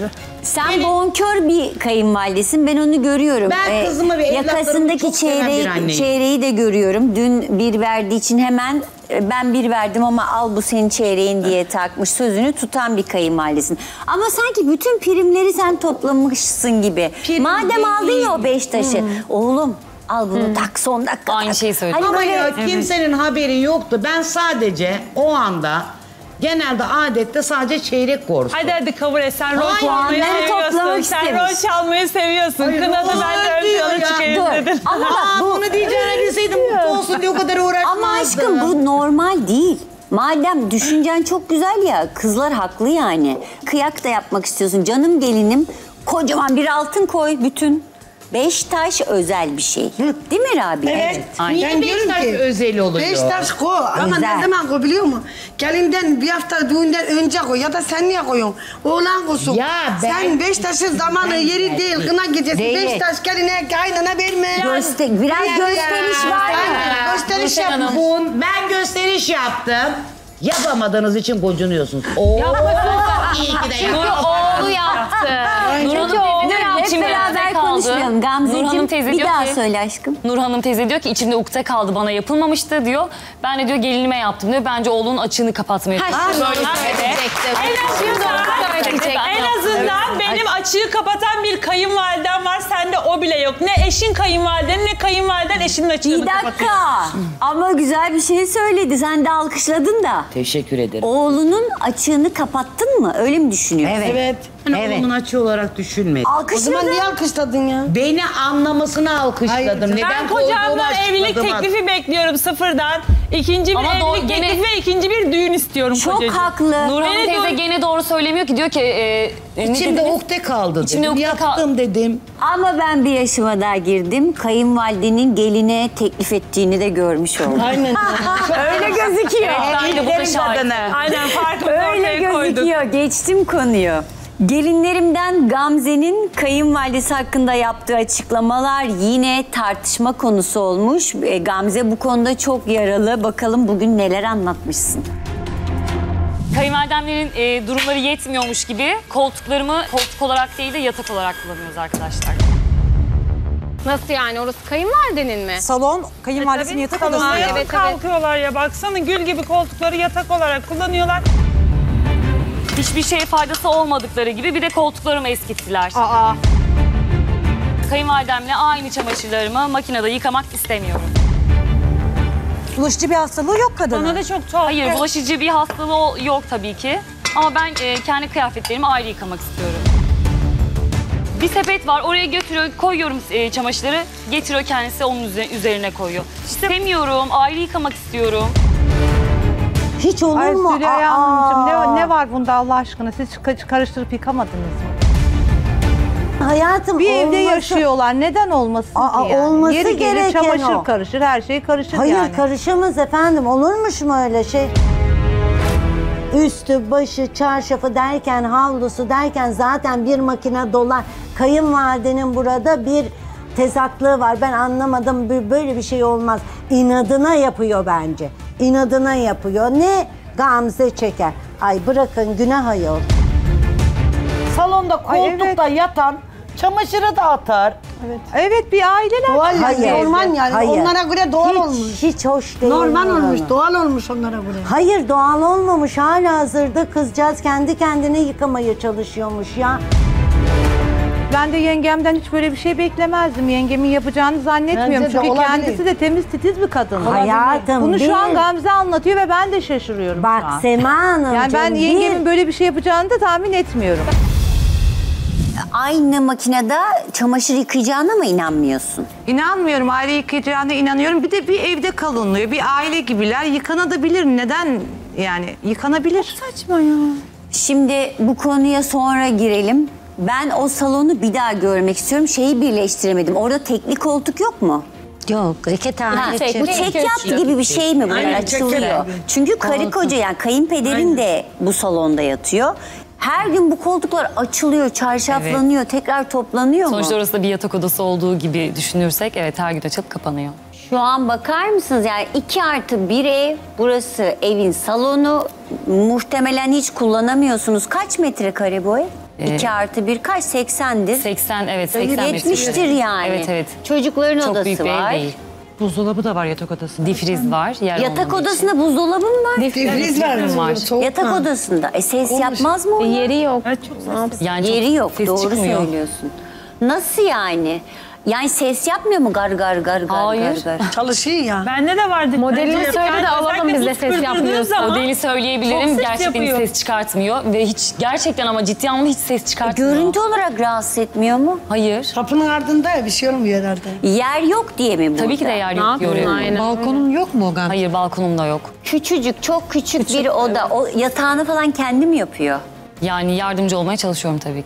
Sen bonkör bir kayınvalidesin. Ben onu görüyorum.
Ben kızımı ve evlatlarımı
yakasındaki
çok seven bir anneyim.
çeyreği de görüyorum. Dün bir verdiği için hemen ben bir verdim ama al bu senin çeyreğin diye takmış. Sözünü tutan bir kayınvalidesin. Ama sanki bütün primleri sen toplamışsın gibi. Madem aldın ya o Beşiktaş'ı. Oğlum al bunu tak son dakika.
Aynı şeyi söyledim.
Ama ya kimsenin haberi yoktu. Ben sadece o anda genelde adette sadece çeyrek korusu.
Hadi kabul et. Sen rol
Hayır,
çalmayı
ben
seviyorsun.
toplamak
Sen
istemiş.
rol çalmayı seviyorsun.
Hayır,
Kınadı ben de ön
diyor
plana
ya.
çıkayım
Dur.
dedin.
Ama bak bu...
Bunu diyeceğini bilseydim mutlu olsun diye o kadar uğraşmazdım.
Ama aşkım bu normal değil. Madem düşüncen çok güzel ya, kızlar haklı yani. Kıyak da yapmak istiyorsun. Canım gelinim, kocaman bir altın koy bütün. Beştaş özel bir şey. Değil mi Rabia?
Evet.
Niye
Ben diyorum
Beşiktaş
ki,
özel oluyor?
Beşiktaş koy ama
Özel.
ne zaman koy biliyor musun? Gelinden bir hafta düğünden önce koy ya da sen niye koyuyorsun? Oğlan koysun.
Ya ben-
Sen Beşiktaş'ın zamanı yeri değil. Kına gecesi.
Değil.
Beşiktaş geline kaynana verme.
Biraz gösteriş var ya.
Gösteriş yapma.
Ben gösteriş yaptım. Yapamadığınız için gocunuyorsunuz. Oo, iyi ki de
Nur
yaptım.
oğlu yaptı. Nur Hanım teyze diyor ki
Hep
içimde
beraber
ukde kaldı.
konuşmayalım.
Nur Hanım
Gamzeciğim
teyze
bir
diyor
daha
ki,
söyle aşkım.
Nur Hanım teyze diyor ki içimde ukde kaldı, bana yapılmamıştı diyor. Ben de diyor gelinime yaptım diyor. Bence oğlunun açığını kapatmaya çalışıyor.
En azından benim açığı kapatan bir kayınvalidem var. Sende o bile yok. Ne eşin kayınvaliden ne kayınvaliden eşinin açığını
Bir
kapatıyor.
dakika. Ama güzel bir şey söyledi. Sen de alkışladın da.
Teşekkür ederim.
Oğlunun açığını kapattın mı? Öyle mi düşünüyorsun?
Evet.
Ben onun açı olarak düşünmedim.
O zaman niye alkışladın ya?
Beni anlamasını alkışladım. Neden
Ben
koyduğunu
kocamdan evlilik
açıkladım.
teklifi bekliyorum sıfırdan. İkinci bir
Ama
evlilik
gene-
teklifi ve ikinci bir düğün istiyorum
Çok
kocacığım.
haklı.
Nur Hanım
Beni
teyze
doğru-
gene doğru söylemiyor ki, diyor ki ne
İçimde
dediniz?
ukde kaldı
İçimde
dedim.
ukde
Yaptım dedim.
Ama ben bir yaşıma daha girdim. Kayınvalidenin geline teklif ettiğini de görmüş oldum.
Aynen.
Öyle gözüküyor.
Ben de burada şahidim.
Aynen farkımızı
Öyle
ortaya koyduk.
gözüküyor. Geçtim konuyu. Gelinlerimden Gamze'nin kayınvalidesi hakkında yaptığı açıklamalar yine tartışma konusu olmuş. Gamze bu konuda çok yaralı. Bakalım bugün neler anlatmışsın.
Kayınvalidemlerin durumları yetmiyormuş gibi koltuklarımı koltuk olarak değil de yatak olarak kullanıyoruz arkadaşlar.
Nasıl yani? Orası kayınvalidenin mi?
Salon kayınvalidesinin yatak odası.
Salona
ya.
evet.
kalkıyorlar ya baksana gül gibi koltukları yatak olarak kullanıyorlar.
Hiçbir şeye faydası olmadıkları gibi bir de koltuklarımı eskittiler. Kayınvalidemle aynı çamaşırlarımı makinede yıkamak istemiyorum.
Bulaşıcı bir hastalığı yok kadının.
Bana da çok tuhaf.
Hayır, bulaşıcı bir hastalığı yok tabii ki. Ama ben kendi kıyafetlerimi ayrı yıkamak istiyorum. Bir sepet var, oraya götürüyor, koyuyorum çamaşırları, getiriyor kendisi onun üzerine koyuyor. İstemiyorum, ayrı yıkamak istiyorum.
Hiç olur
Ay
mu?
Züleyha
Aa!
Hanımcığım ne var bunda Allah aşkına? Siz karıştırıp yıkamadınız mı?
Hayatım
Bir evde
olması-
yaşıyorlar. Neden olmasın
Aa,
ki yani?
olması
Yeri gelir
gereken
çamaşır
o.
karışır, her şey karışır
Hayır
yani.
karışamaz efendim. Olurmuş mu öyle şey? Üstü, başı, çarşafı derken, havlusu derken zaten bir makine dolar. Kayınvalidenin burada bir tezatlığı var. Ben anlamadım. Böyle bir şey olmaz. İnadına yapıyor bence. İnadına yapıyor. Ne Gamze çeker. Ay bırakın günah ayol.
Salonda koltukta yatan çamaşırı da atar.
Evet bir aileler.
Doğal yani,
Hayır.
normal yani.
Hayır.
Onlara göre doğal olmuş.
Hiç hoş değil.
Normal
yani.
olmuş, doğal olmuş onlara göre.
Hayır doğal olmamış. Halihazırda kızcağız kendi kendine yıkamaya çalışıyormuş ya.
Ben de yengemden hiç böyle bir şey beklemezdim. Yengemin yapacağını zannetmiyorum.
Bence de
Çünkü
olabilir.
kendisi de temiz titiz bir kadın.
Hayatım,
Bunu şu an
bir-
Gamze anlatıyor ve ben de şaşırıyorum
Bak
şu an.
Sema Hanımcığım.
Yani ben yengemin böyle bir şey yapacağını da tahmin etmiyorum.
Aynı makinede çamaşır yıkayacağına mı inanmıyorsun?
İnanmıyorum. Aile yıkayacağına inanıyorum. Bir de bir evde kalınıyor. Bir aile gibiler. Yıkanabilir. Neden? Yani yıkanabilir. Saçma ya.
Şimdi bu konuya sonra girelim. Ben o salonu bir daha görmek istiyorum. Şeyi birleştiremedim. Orada tekli koltuk yok mu?
Yok, iki tane.
Ha, bu çek yat gibi bir şey mi? Bunlar
Aynen, çek
açılıyor.
yat.
Çünkü karı koca yani kayınpederin de bu salonda yatıyor. Her gün bu koltuklar açılıyor, çarşaflanıyor, tekrar toplanıyor mu?
Sonuçta orası da bir yatak odası olduğu gibi düşünürsek evet her gün açılıp kapanıyor.
Şu an bakar mısınız yani 2+1 ev, burası evin salonu. Muhtemelen hiç kullanamıyorsunuz. Kaç metrekare bu ev? 2+1 kaç? 80'dir.
80 evet 80 metre.
70'tir yani.
Evet evet.
Çocukların
Çok
odası
büyük bir
var.
ev değil.
Buzdolabı da var yatak odasında.
Difriz var. Yer
Yatak
olmadığı için.
odasında buzdolabı mı var?
Difriz var. Soğuk
Yatak
var.
odasında. Ses yapmaz mı o?
Yeri yok.
Yani
Yeri
çok
yok.
ses
Doğru
çıkmıyor.
söylüyorsun. Nasıl yani? Yani ses yapmıyor mu gar gar gar gar
Hayır.
gar gar?
Çalışıyor ya.
Bende de vardı.
Modelini
Bence
söyle de
yani
alalım
özellikle
biz de
tuz
ses
kırdırdığın
yapmıyoruz.
zaman
Modeli söyleyebilirim.
çok ses
Gerçekten hiç
yapıyor.
ses çıkartmıyor ve hiç gerçekten ama ciddi anlamda hiç ses çıkartmıyor.
Görüntü olarak rahatsız etmiyor mu?
Hayır.
Kapının ardında ya bir şey olmuyor herhalde.
Yer yok diye mi burada?
Tabii ki de yer yok diyorum.
Balkonun yok mu o Gamze?
Hayır balkonum da yok.
Küçücük, çok küçük bir oda. O yatağını falan kendi mi yapıyor?
Yani yardımcı olmaya çalışıyorum tabii ki.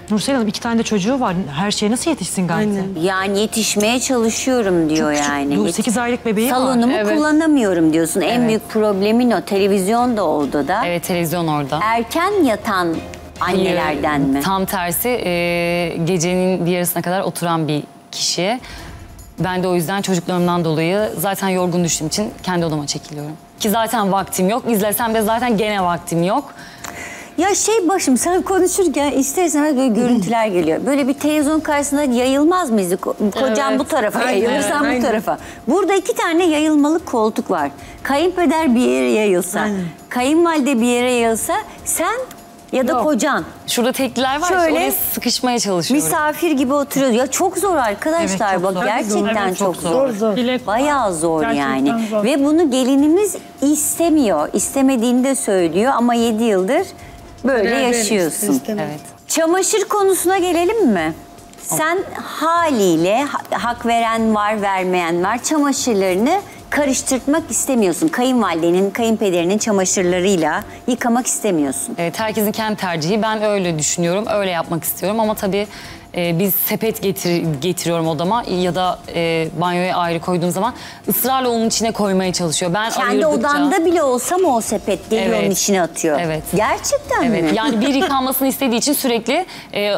Nursel Hanım 2 tane de çocuğu var. Her şeye nasıl yetişsin Gamze?
Yani yetişmeye çalışıyorum diyor
Çok küçük,
yani.
8 aylık bebeği var.
Salonumu
Evet.
kullanamıyorum diyorsun. En büyük problemin o. Televizyon da odada.
Evet, televizyon orada.
Erken yatan annelerden mi?
Tam tersi gecenin bir yarısına kadar oturan bir kişi. Ben de o yüzden çocuklarımdan dolayı zaten yorgun düştüğüm için kendi odama çekiliyorum. Ki zaten vaktim yok. İzlesem de zaten gene vaktim yok.
Ya başım sen konuşurken ister istemez böyle görüntüler geliyor. Böyle bir televizyon karşısında yayılmaz mıyız? Kocam
Evet.
bu tarafa
Aynen,
yayılır, sen bu
aynen.
tarafa. Burada 2 tane yayılmalı koltuk var. Kayınpeder bir yere yayılsa, kayınvalide bir yere yayılsa sen ya da kocan.
Şurada tekliler var.
Şöyle
Oraya sıkışmaya çalışıyorum.
misafir gibi oturuyoruz. Ya çok zor arkadaşlar.
Evet, çok
Bak
zor.
gerçekten
Evet,
çok
çok
zor.
zor.
Bayağı zor
Gerçekten
yani.
zor.
Ve bunu gelinimiz istemiyor. İstemediğini de söylüyor ama 7 yıldır böyle yaşıyorsun.
Evet.
Çamaşır konusuna gelelim mi? Sen haliyle hak veren var, vermeyen var. Çamaşırlarını karıştırmak istemiyorsun. Kayınvalidenin, kayınpederinin çamaşırlarıyla yıkamak istemiyorsun.
Evet, herkesin kendi tercihi. Ben öyle düşünüyorum, öyle yapmak istiyorum. Ama tabii biz sepet getiriyorum odama ya da banyoya ayrı koyduğum zaman ısrarla onun içine koymaya çalışıyor. Ben
Kendi
ayırdıkça...
odanda bile olsa mı o sepet geliyor onun içine atıyor?
Evet.
Gerçekten mi?
Evet, yani bir yıkanmasını istediği için sürekli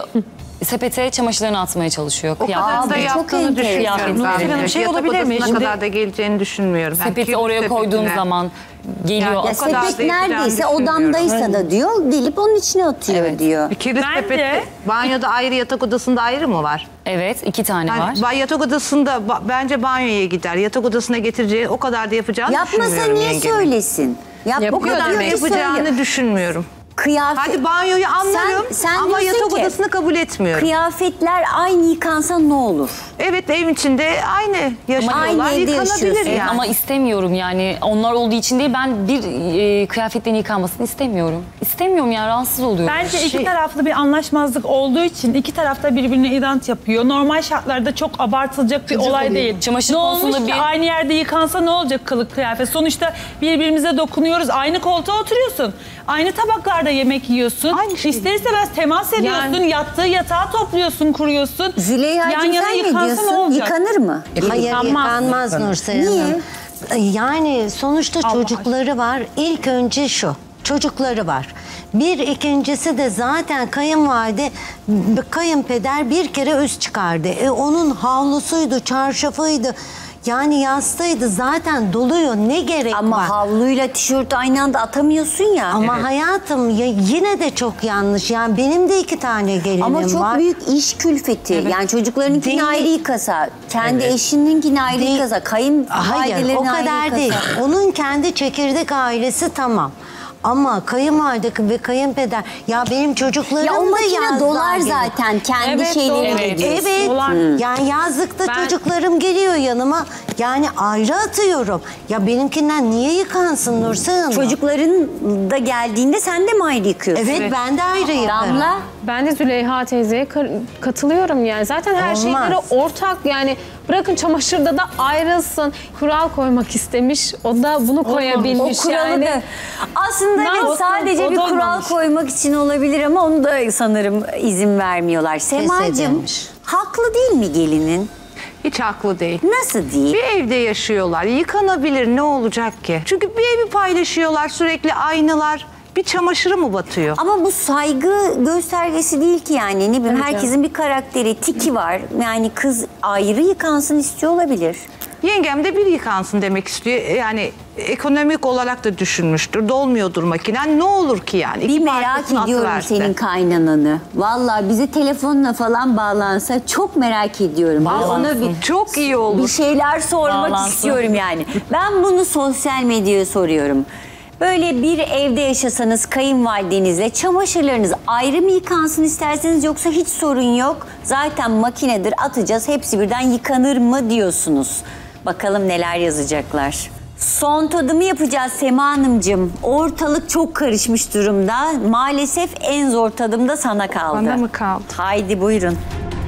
sepete çamaşırlarını atmaya çalışıyor.
O kadar da yaptığını düşünmüyorum.
Kıyafetleri.
Yatak odasına kadar da geleceğini düşünmüyorum.
Sepeti oraya koyduğum zaman geliyor.
Ya sepet neredeyse odamdaysa da diyor gelip onun içine atıyor diyor.
Bir kilit sepet banyoda ayrı, yatak odasında ayrı mı var?
Evet, 2 tane var.
Yatak odasında bence banyoya gider. Yatak odasına getireceği o kadar da yapacağını
Yapmasa
düşünmüyorum
niye
yengemin.
söylesin?
O kadar da yapacağını düşünmüyorum.
Kıyafet...
Hadi banyoyu anlarım ama
diyorsun
yatak
ki,
odasını kabul etmiyorum.
Kıyafetler aynı yıkansa ne olur?
Evet, evin içinde aynı yaşıyorlar, yıkanabilir yani.
Ama istemiyorum yani. Onlar olduğu için değil, ben bir kıyafetlerin yıkanmasını istemiyorum. İstemiyorum yani, rahatsız oluyorum.
Bence iki taraflı bir anlaşmazlık olduğu için 2 taraf da birbirine idant yapıyor. Normal şartlarda çok abartılacak bir olay değil.
Çamaşır
ne olmuş
konusunda
ki aynı yerde yıkansa ne olacak kılık kıyafet? Sonuçta birbirimize dokunuyoruz. Aynı koltuğa oturuyorsun. Aynı tabaklarda yemek yiyorsun. İster istemez temas ediyorsun. Yattığı yatağı topluyorsun, kuruyorsun.
Züleyha'cığım sen ne diyorsun? Yıkanır mı?
Hayır, yıkanmaz Nursel Hanım. Yani sonuçta çocukları var. İlk önce şu. Çocukları var. İkincisi de zaten kayınpeder bir kere üst çıkardı. Onun havlusuydu, çarşafıydı. Yani yastığıydı, zaten doluyor, ne gerek var?
Ama havluyla tişört aynı anda atamıyorsun ya.
Ama hayatım yine de çok yanlış. Yani benim de 2 tane gelinim var.
Ama çok büyük iş külfeti.
Evet.
Yani çocuklarınkini
Değil.
ayrı yıkasa, kendi eşininkini ayrı yıkasa,
Hayır,
kayınvalidelerini
o
ayrı
kadar
yıkasa.
değil. Onun kendi çekirdek ailesi tamam. Ama kayınvalide ve kayınpeder, ya benim çocuklarım
Ya o
da
makine
yazlığa
dolar
geliyor.
zaten, kendi şeylerini diyorsun.
Evet.
Dolar.
Yani yazlıkta çocuklarım geliyor yanıma. Yani ayrı atıyorum. Ya benimkinden niye yıkansın Nursel Hanım?
Çocukların da geldiğinde sen de mi ayrı yıkıyorsun?
Evet, ben de ayrı yıkarım.
Damla?
Ben de Züleyha teyzeye katılıyorum yani. Zaten her
Olmaz.
şeyleri ortak yani. Bırakın çamaşırda da ayrılsın. Kural koymak istemiş. O da bunu koyabilmiş
O kuralı
yani.
da aslında
Ne
evet,
olsun,
sadece
o
bir
da
kural
olmamış.
koymak için olabilir ama onu da sanırım izin vermiyorlar. Semacığım,
edilmiş.
haklı değil mi gelinin?
Hiç haklı değil.
Nasıl değil?
Bir evde yaşıyorlar. Yıkanabilir, ne olacak ki? Çünkü bir evi paylaşıyorlar, sürekli aynılar. Bir çamaşırı mı batıyor?
Ama bu saygı göstergesi değil ki yani. Ne bileyim, herkesin bir karakteri, tiki var. Yani kız ayrı yıkansın istiyor olabilir.
Yengem de bir yıkansın demek istiyor. Yani ekonomik olarak da düşünmüştür. Dolmuyordur makinen. Ne olur ki yani?
Bir merak ediyorum senin kaynananı. Vallahi bize telefonla falan bağlansa çok merak ediyorum.
Bağlansın. Çok iyi olur.
Bir şeyler sormak
Bağlansın.
istiyorum yani. Ben bunu sosyal medyaya soruyorum. Böyle bir evde yaşasanız kayınvalidenizle çamaşırlarınız ayrı mı yıkansın isterseniz, yoksa hiç sorun yok, zaten makinedir atacağız hepsi birden yıkanır mı diyorsunuz? Bakalım neler yazacaklar. Son tadımı yapacağız Sema Hanımcığım. Ortalık çok karışmış durumda. Maalesef en zor tadım da sana kaldı.
Bana mı kaldı?
Haydi buyurun.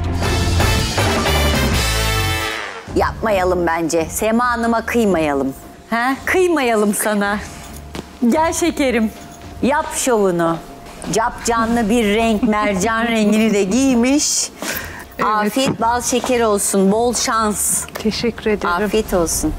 Yapmayalım bence. Sema Hanım'a kıymayalım. Ha? Kıymayalım sana. Gel şekerim. Yap şovunu. Capcanlı bir renk, mercan rengini de giymiş. Evet. Afiyet bal şeker olsun, bol şans.
Teşekkür ederim.
Afiyet olsun.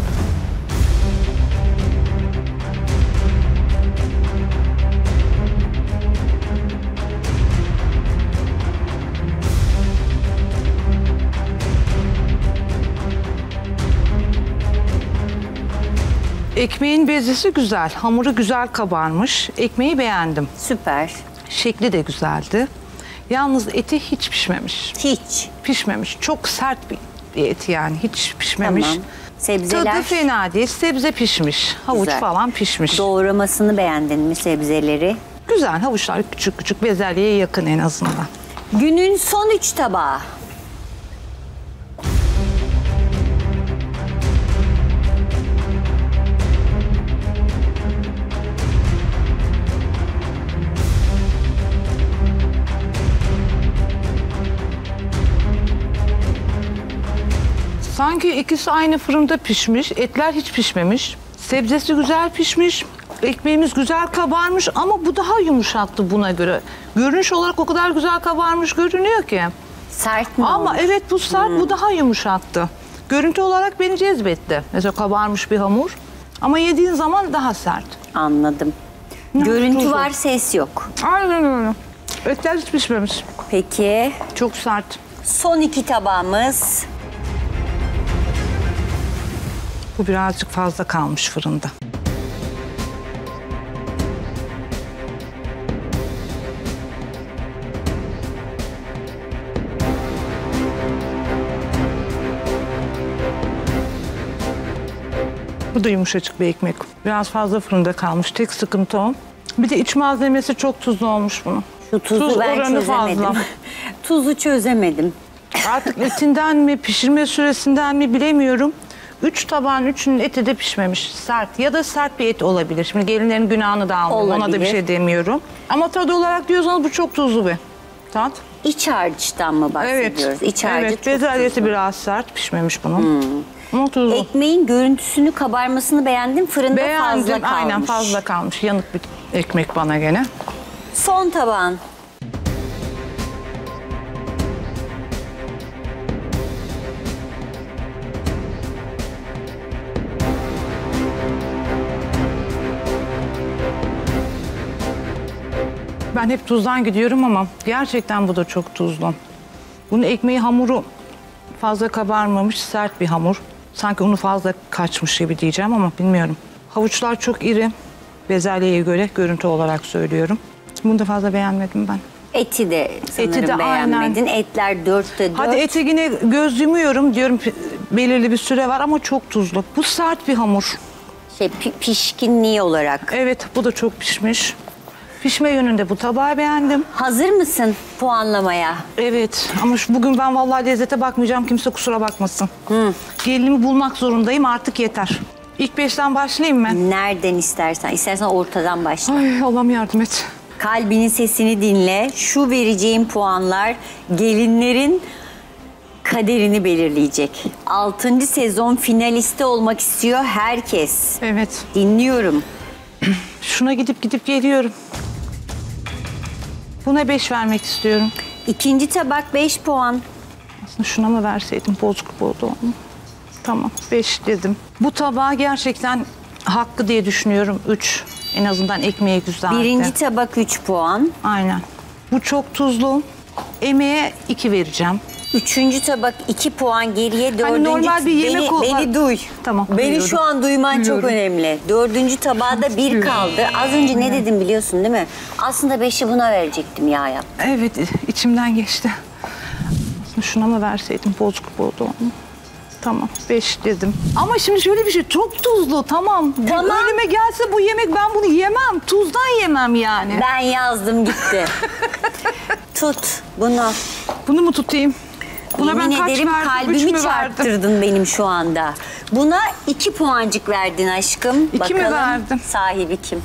Ekmeğin bezesi güzel, hamuru güzel kabarmış. Ekmeği beğendim.
Süper.
Şekli de güzeldi. Yalnız eti hiç pişmemiş.
Hiç.
Pişmemiş. Çok sert bir et yani. Hiç pişmemiş.
Tamam. Sebzeler?
Tadı fena değil. Sebze pişmiş. Havuç
Güzel.
falan pişmiş.
Doğramasını beğendin mi sebzeleri?
Güzel. Havuçlar küçük küçük, bezelyeye yakın en azından.
Günün son 3 tabağı.
Sanki ikisi aynı fırında pişmiş. Etler hiç pişmemiş. Sebzesi güzel pişmiş. Ekmeğimiz güzel kabarmış ama bu daha yumuşaktı buna göre. Görünüş olarak o kadar güzel kabarmış görünüyor ki.
Sert mi
Ama
olmuş?
evet bu sert, bu daha yumuşaktı. Görüntü olarak beni cezbetti. Mesela kabarmış bir hamur. Ama yediğin zaman daha sert.
Anladım. Görüntü var, ses yok.
Aynen öyle. Etler hiç pişmemiş.
Peki.
Çok sert.
Son 2 tabağımız.
Bu birazcık fazla kalmış fırında. Bu da yumuşacık bir ekmek. Biraz fazla fırında kalmış. Tek sıkıntı o. Bir de iç malzemesi çok tuzlu olmuş bunun.
Şu tuzu
Tuz
ben
oranı
çözemedim.
fazla.
Tuzu çözemedim.
Artık etinden mi, pişirme süresinden mi bilemiyorum. 3 tabağın 3'ünün eti de pişmemiş. Sert ya da sert bir et olabilir. Şimdi gelinlerin günahını da almıyorum. Ona da bir şey demiyorum. Ama tadı olarak diyorsanız bu çok tuzlu bir tat.
İç harçtan mı bahsediyoruz?
Evet.
İç harcı
evet.
çok
Bezelyesi
tuzlu.
biraz sert pişmemiş bunun. Ama tuzlu.
Ekmeğin görüntüsünü, kabarmasını beğendim. Fırında
Beğendim.
fazla kalmış.
Aynen fazla kalmış. Yanık bir ekmek bana gene.
Son tabağın.
Ben hep tuzdan gidiyorum ama gerçekten bu da çok tuzlu. Bunun ekmeği hamuru fazla kabarmamış, sert bir hamur. Sanki unu fazla kaçmış gibi diyeceğim ama bilmiyorum. Havuçlar çok iri. Bezelyeye göre görüntü olarak söylüyorum. Bunu da fazla beğenmedim ben.
Eti de sanırım beğenmedin.
Aynen.
Etler 4'te 4.
Hadi ete yine göz yumuyorum diyorum belirli bir süre var ama çok tuzlu. Bu sert bir hamur.
Pişkinliği olarak.
Evet bu da çok pişmiş. Pişme yönünde bu tabağı beğendim.
Hazır mısın puanlamaya?
Evet ama bugün ben vallahi lezzete bakmayacağım. Kimse kusura bakmasın. Gelinimi bulmak zorundayım artık yeter. İlk 5'ten başlayayım mı?
Nereden istersen. İstersen ortadan başla.
Ay Allah'ım yardım et.
Kalbinin sesini dinle. Şu vereceğim puanlar gelinlerin kaderini belirleyecek. 6. sezon finalisti olmak istiyor herkes.
Evet.
Dinliyorum.
Şuna gidip geliyorum. Buna 5 vermek istiyorum.
2. tabak 5 puan.
Aslında şuna mı verseydim bozuk oldu onu. Tamam 5 dedim. Bu tabağa gerçekten hakkı diye düşünüyorum 3. En azından ekmeği güzeldi.
1. tabak 3 puan.
Aynen. Bu çok tuzlu. Emeğe 2 vereceğim.
3. tabak 2 puan geriye. 4.
Hani normal bir yemek
beni duy.
Tamam.
Beni
duyuyorum.
şu an duyman
Duyuyorum.
çok önemli. 4. tabağa da 1 kaldı. Az önce ne dedim biliyorsun değil mi? Aslında 5'i buna verecektim ya.
Evet içimden geçti. Aslında şuna mı verseydim bozuk oldu onu. Tamam 5 dedim. Ama şimdi şöyle bir şey çok tuzlu tamam. Önüme gelse bu yemek ben bunu yemem. Tuzdan yemem yani.
Ben yazdım gitti. Tut bunu.
Bunu mu tutayım? Buna
Yemin
ben kaç
ederim
verdim? Üç
kalbimi
mü
çarptırdın benim şu anda. Buna 2 puancık verdin aşkım.
2 mi verdim?
Sahibi kim?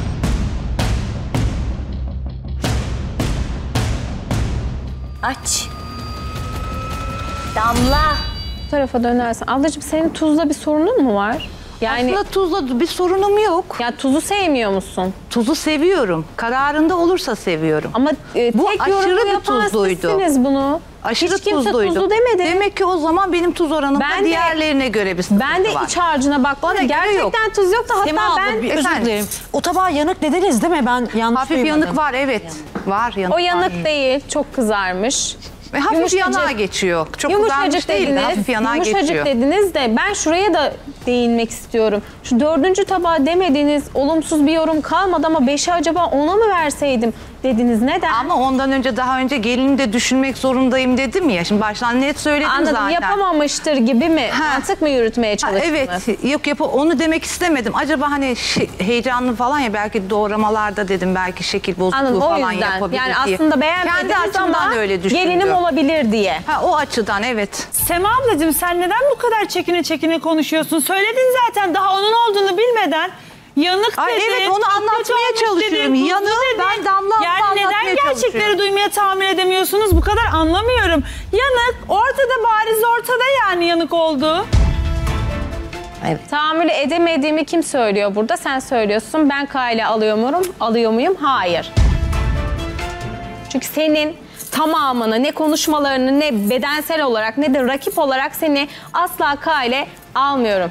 Aç. Damla.
Bu tarafa dönersen. Ablacığım senin tuzla bir sorunun mu var? Yani
aslında tuzla bir sorunum yok.
Ya tuzu sevmiyor musun?
Tuzu seviyorum. Kararında olursa seviyorum.
Ama
bu
tek
aşırı
yorumu
bir
yapan
tuzluydu.
sizsiniz bunu.
Aşırı
Hiç kimse
tuzluydu.
tuzlu demedi.
Demek ki o zaman benim tuz oranım da diğerlerine göre bir sıkıntı var.
Ben de iç harcına baktım.
Bana göre
Gerçekten
yok.
tuz yoktu. Hatta
Sema abla,
ben
bir özür dilerim. O tabağa yanık dediniz değil mi? Ben yanlış
Hafif
duymadım.
yanık var, evet. Var yanık.
O yanık değil. Çok kızarmış.
Ve hafif
Yumuşacık.
yanağa geçiyor. Çok
Yumuşacık
kızarmış değil de
dediniz.
hafif yanağa
Yumuşacık
geçiyor.
dediniz de ben şuraya da değinmek istiyorum. Şu 4. tabağa demediniz, olumsuz bir yorum kalmadı ama 5'i acaba ona mı verseydim dediniz. Neden?
Ama ondan önce daha önce gelini de düşünmek zorundayım dedim ya. Şimdi baştan net söyledim
Anladım.
zaten.
Yapamamıştır gibi mi? Mantık mı yürütmeye çalıştınız?
Evet. Yok onu demek istemedim. Acaba hani heyecanlı falan ya belki doğramalarda dedim belki şekil bozukluğu
Anladım, o
falan
yüzden.
yapabilir
Yani
diye.
aslında
Kendi
beğenmediniz
açımdan
ama
öyle düşündüm.
gelinim olabilir diye.
O açıdan evet.
Sema ablacığım sen neden bu kadar çekine konuşuyorsun? Söyledin zaten daha onun olduğunu bilmeden. Yanık
Ay
dedin.
evet, onu
çok
anlatmaya
kötü olmuş
çalışıyorum.
dedin,
Yanık,
tuzlu dedin.
ben Damla Hanım'ı
Yani neden
anlatmaya
gerçekleri
çalışıyorum.
duymaya tahammül edemiyorsunuz? Bu kadar anlamıyorum. Yanık ortada, bariz ortada yani yanık oldu.
Evet. Tahammül edemediğimi kim söylüyor burada? Sen söylüyorsun. Ben kale alıyor muyum? Hayır. Çünkü senin tamamını, ne konuşmalarını, ne bedensel olarak ne de rakip olarak seni asla kale almıyorum.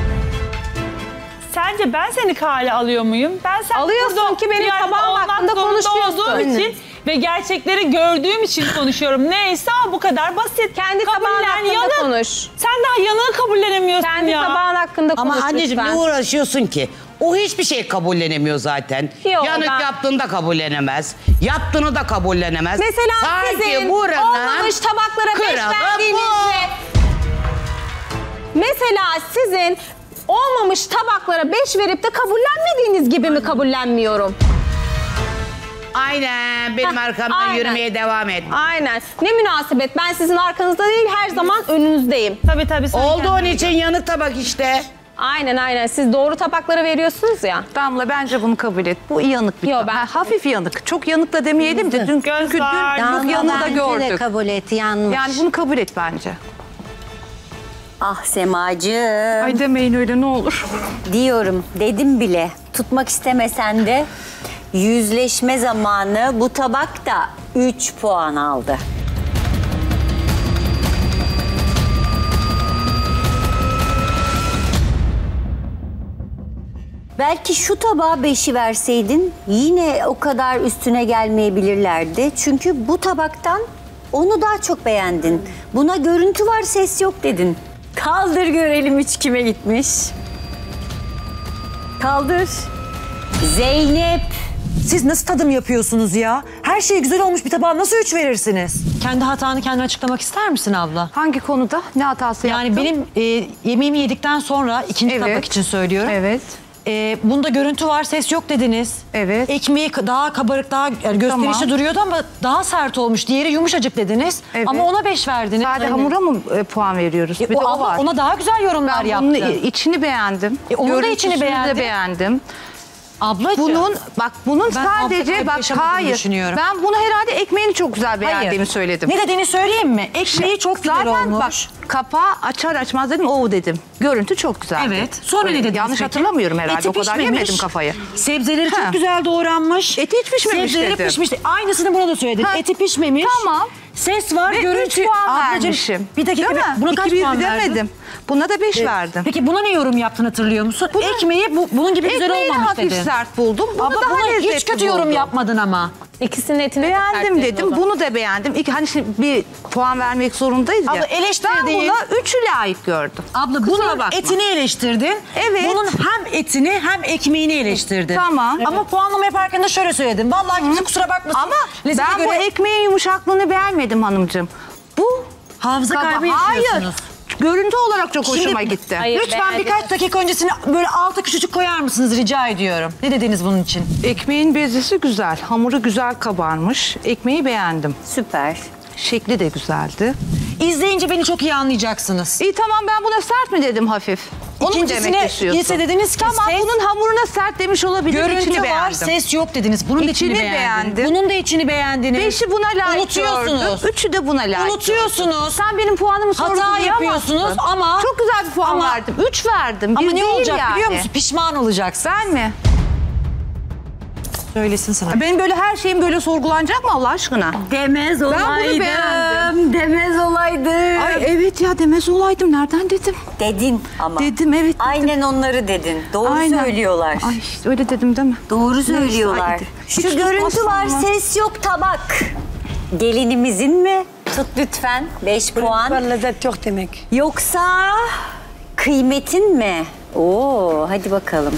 Sence ben seni kale alıyor muyum? Ben sen
Alıyorsun
burada
ki benim
bir yerde
tabağım
olmak
hakkında
zorunda
konuşuyorsun.
olduğum için ve gerçekleri gördüğüm için konuşuyorum. Neyse ama bu kadar basit.
Kendi tabağın hakkında konuş.
Sen daha yanığı kabullenemiyorsun
Kendi
ya.
tabağın hakkında konuş
Ama anneciğim
lütfen.
ne uğraşıyorsun ki? O hiçbir şey kabullenemiyor zaten.
Yok,
Yanık
ben-
yaptığını da kabullenemez. Yaptığını da kabullenemez.
Mesela
Sanki
sizin
buranın
olmamış tabaklara 5
kralı
verdiğinizde... Mesela sizin olmamış tabaklara 5 verip de kabullenmediğiniz gibi mi kabullenmiyorum?
Aynen benim arkamdan
aynen.
yürümeye devam et.
Aynen. Ne münasebet. Ben sizin arkanızda değil her zaman önünüzdeyim.
Tabii.
Oldu onun için yanık tabak işte.
Aynen. Siz doğru tabakları veriyorsunuz ya.
Damla bence bunu kabul et. Bu yanık bir tabak. Hafif yanık. Çok yanık da demeyelim de dün çok yanığı da gördük.
kabul et, yanmış.
Yani bunu kabul et bence.
Ah Semacığım.
Ay demeyin öyle ne olur.
Diyorum, dedim bile. Tutmak istemesen de yüzleşme zamanı. Bu tabak da 3 puan aldı. Belki şu tabağa 5'i verseydin yine o kadar üstüne gelmeyebilirlerdi. Çünkü bu tabaktan onu daha çok beğendin. Buna görüntü var, ses yok dedin. Kaldır görelim 3 kime gitmiş. Kaldır. Zeynep.
Siz nasıl tadım yapıyorsunuz ya? Her şey güzel olmuş bir tabağa nasıl 3 verirsiniz? Kendi hatanı kendin açıklamak ister misin abla?
Hangi konuda? Ne hatası
Yani
yaptın?
benim yemeğimi yedikten sonra ikinci tabak için söylüyorum.
Evet.
Bunda görüntü var, ses yok dediniz.
Evet.
Ekmeği daha kabarık, daha gösterişli
Tamam.
duruyordu ama daha sert olmuş. Diğeri yumuşacık dediniz.
Evet.
Ama ona 5 verdiniz.
Sadece
Hani-
hamura mı puan veriyoruz? Bir de o
abla
var.
ona daha güzel yorumlar
Ben
yaptı.
bunun içini beğendim.
Onun da
Görüntüsünü
içini
de
beğendim.
beğendim.
Ablacığım.
Bunun
Ben
sadece
altta
bak
yaşamadığını
hayır.
düşünüyorum.
Ben bunu herhalde ekmeğini çok güzel beğendiğimi
Hayır.
söyledim.
Ne dediğini söyleyeyim mi? Ekmeği çok güzel
Zaten
olmuş.
bak kapağı açar açmaz dedim o dedim. Görüntü çok güzeldi.
Evet. Sonra
Öyle,
ne dediniz
yanlış
peki?
hatırlamıyorum herhalde.
Eti
O kadar
pişmemiş.
yemedim kafayı.
Sebzeleri
Ha.
çok güzel doğranmış.
Eti hiç pişmemiş
Sebzeleri
dedim.
pişmiş. Aynısını buna da söyledin.
Ha.
Eti pişmemiş.
Tamam.
Ses var,
Ve
görüntü.
3 puan
Ablacığım,
vermişim.
Bir dakika.
Değil mi?
Buna kaç
2-1
puan verdin?
demedim. Buna da 5 verdim.
Peki buna ne yorum yaptın hatırlıyor musun? Ekmeği bunun gibi güzel
Ekmeğini
olmamış
hafif
dedin.
sert buldum. Bunu
Ama
daha
buna
lezzetli
hiç kötü yorum
buldum.
yapmadın ama.
İkisinin etini de
Beğendim
sert
dedim.
dedin o
Bunu da beğendim. Hani şimdi bir puan vermek zorundayız ya.
Abla eleştirdiğin-
Ben buna 3'ü layık gördüm.
Abla
Kusura
bunun
bakma.
etini eleştirdin.
Evet.
Bunun hem etini hem ekmeğini eleştirdin.
Tamam.
Ama puanlama yaparken de şöyle söyledim. Vallahi kimse kusura bakmasın.
Ama
Lezzete
ben bu
göre
ekmeğin yumuşaklığını beğenmedim hanımcığım. Bu
hafıza kaybı
Hayır.
yaşıyorsunuz.
Görüntü olarak çok hoşuma gitti.
Hayır,
Lütfen
beğendim.
birkaç dakika öncesini böyle altı küçücük koyar mısınız rica ediyorum. Ne dediniz bunun için?
Ekmeğin bezesi güzel. Hamuru güzel kabarmış. Ekmeği beğendim.
Süper.
Şekli de güzeldi.
İzleyince beni çok iyi anlayacaksınız.
İyi tamam ben buna sert mi dedim hafif? Onu mu
İkincisine
demek istiyorsun?
ise dediniz ki
tamam,
ses,
bunun hamuruna sert demiş olabilir.
görüntü
içini
var,
beğendim.
ses yok dediniz. Bunun da içini beğendim. Bunun da içini beğendiniz.
5'i buna layık
Unutuyorsunuz.
gördüm. 3'ü de buna layık
Unutuyorsunuz.
gördüm. Sen benim puanımı
Hata
sorgulayamazsın.
yapıyorsunuz ama...
Çok güzel bir puan verdim. 3 verdim.
Ama
Bir
ne
değil
olacak
yani.
biliyor musun? Pişman olacaksın.
Ben mi?
Söylesin sana.
Benim böyle her şeyim böyle sorgulanacak mı Allah aşkına?
Demez
Ben bunu beğendim.
Demez olaydım.
Ay evet ya demez olaydım. Nereden dedim?
Dedin ama.
Dedim evet. Dedim.
Aynen onları dedin. Doğru söylüyorlar.
Ay öyle dedim değil mi?
Doğru söylüyorlar.
Neyse,
Şu
hiç
görüntü
tutmazsam
var, ses yok, tabak. Gelinimizin mi? Tut lütfen. 5 puan.
Lezzet yok demek.
Yoksa kıymetin mi? Oo, hadi bakalım.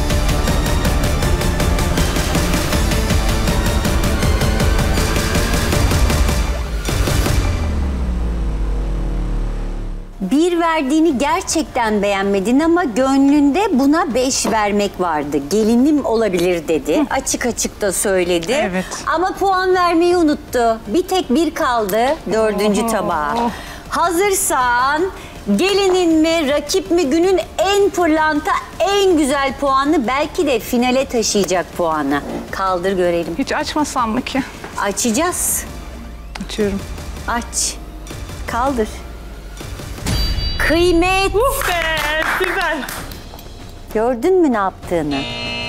Bir verdiğini gerçekten beğenmedin ama gönlünde buna 5 vermek vardı. Gelinim olabilir dedi. Açık açık da söyledi.
Evet.
Ama puan vermeyi unuttu. Bir tek bir kaldı 4. tabağa. Hazırsan gelinin mi, rakip mi günün en pırlanta, en güzel puanı, belki de finale taşıyacak puanı. Kaldır görelim.
Hiç açmasam mı ki?
Açacağız.
Açıyorum.
Aç. Kaldır. Kıymet.
Be, süper.
Gördün mü ne yaptığını?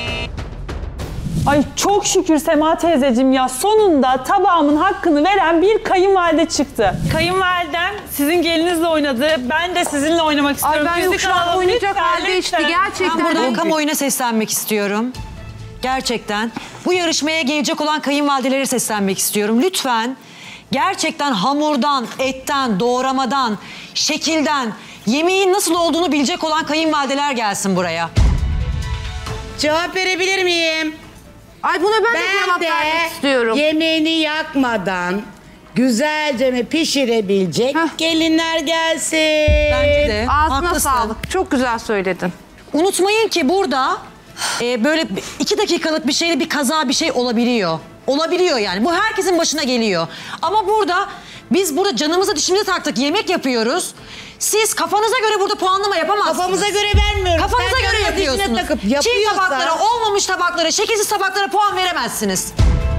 Ay çok şükür Sema teyzeciğim ya, sonunda tabağımın hakkını veren bir kayınvalide çıktı. Kayınvalidem sizin gelinizle oynadı. Ben de sizinle oynamak istiyorum.
Ay ben yok şu an oynayacak halde işte gerçekten.
Ben buradan kamuoyuna seslenmek istiyorum. Gerçekten. Bu yarışmaya gelecek olan kayınvalidelere seslenmek istiyorum. Lütfen gerçekten hamurdan, etten, doğramadan, şekilden, yemeğin nasıl olduğunu bilecek olan kayınvalideler gelsin buraya.
Cevap verebilir miyim?
Ay buna ben de cevap vermek istiyorum.
Yemeğini yakmadan güzelce pişirebilecek gelinler gelsin.
Bence de.
Ağzına
haklısın.
sağlık. Çok güzel söyledin.
Unutmayın ki burada böyle 2 dakikalık bir şeyle bir kaza bir şey olabiliyor. Olabiliyor yani. Bu herkesin başına geliyor. Ama biz burada canımıza dişimize taktık. Yemek yapıyoruz. Siz kafanıza göre burada puanlama yapamazsınız.
Kafamıza göre vermiyoruz.
Kafanıza
Sen
göre
canınızı
yapıyorsunuz.
dişine takıp
Çiğ
yapıyorsan-
tabaklara, olmamış tabaklara, şekilsiz tabaklara puan veremezsiniz.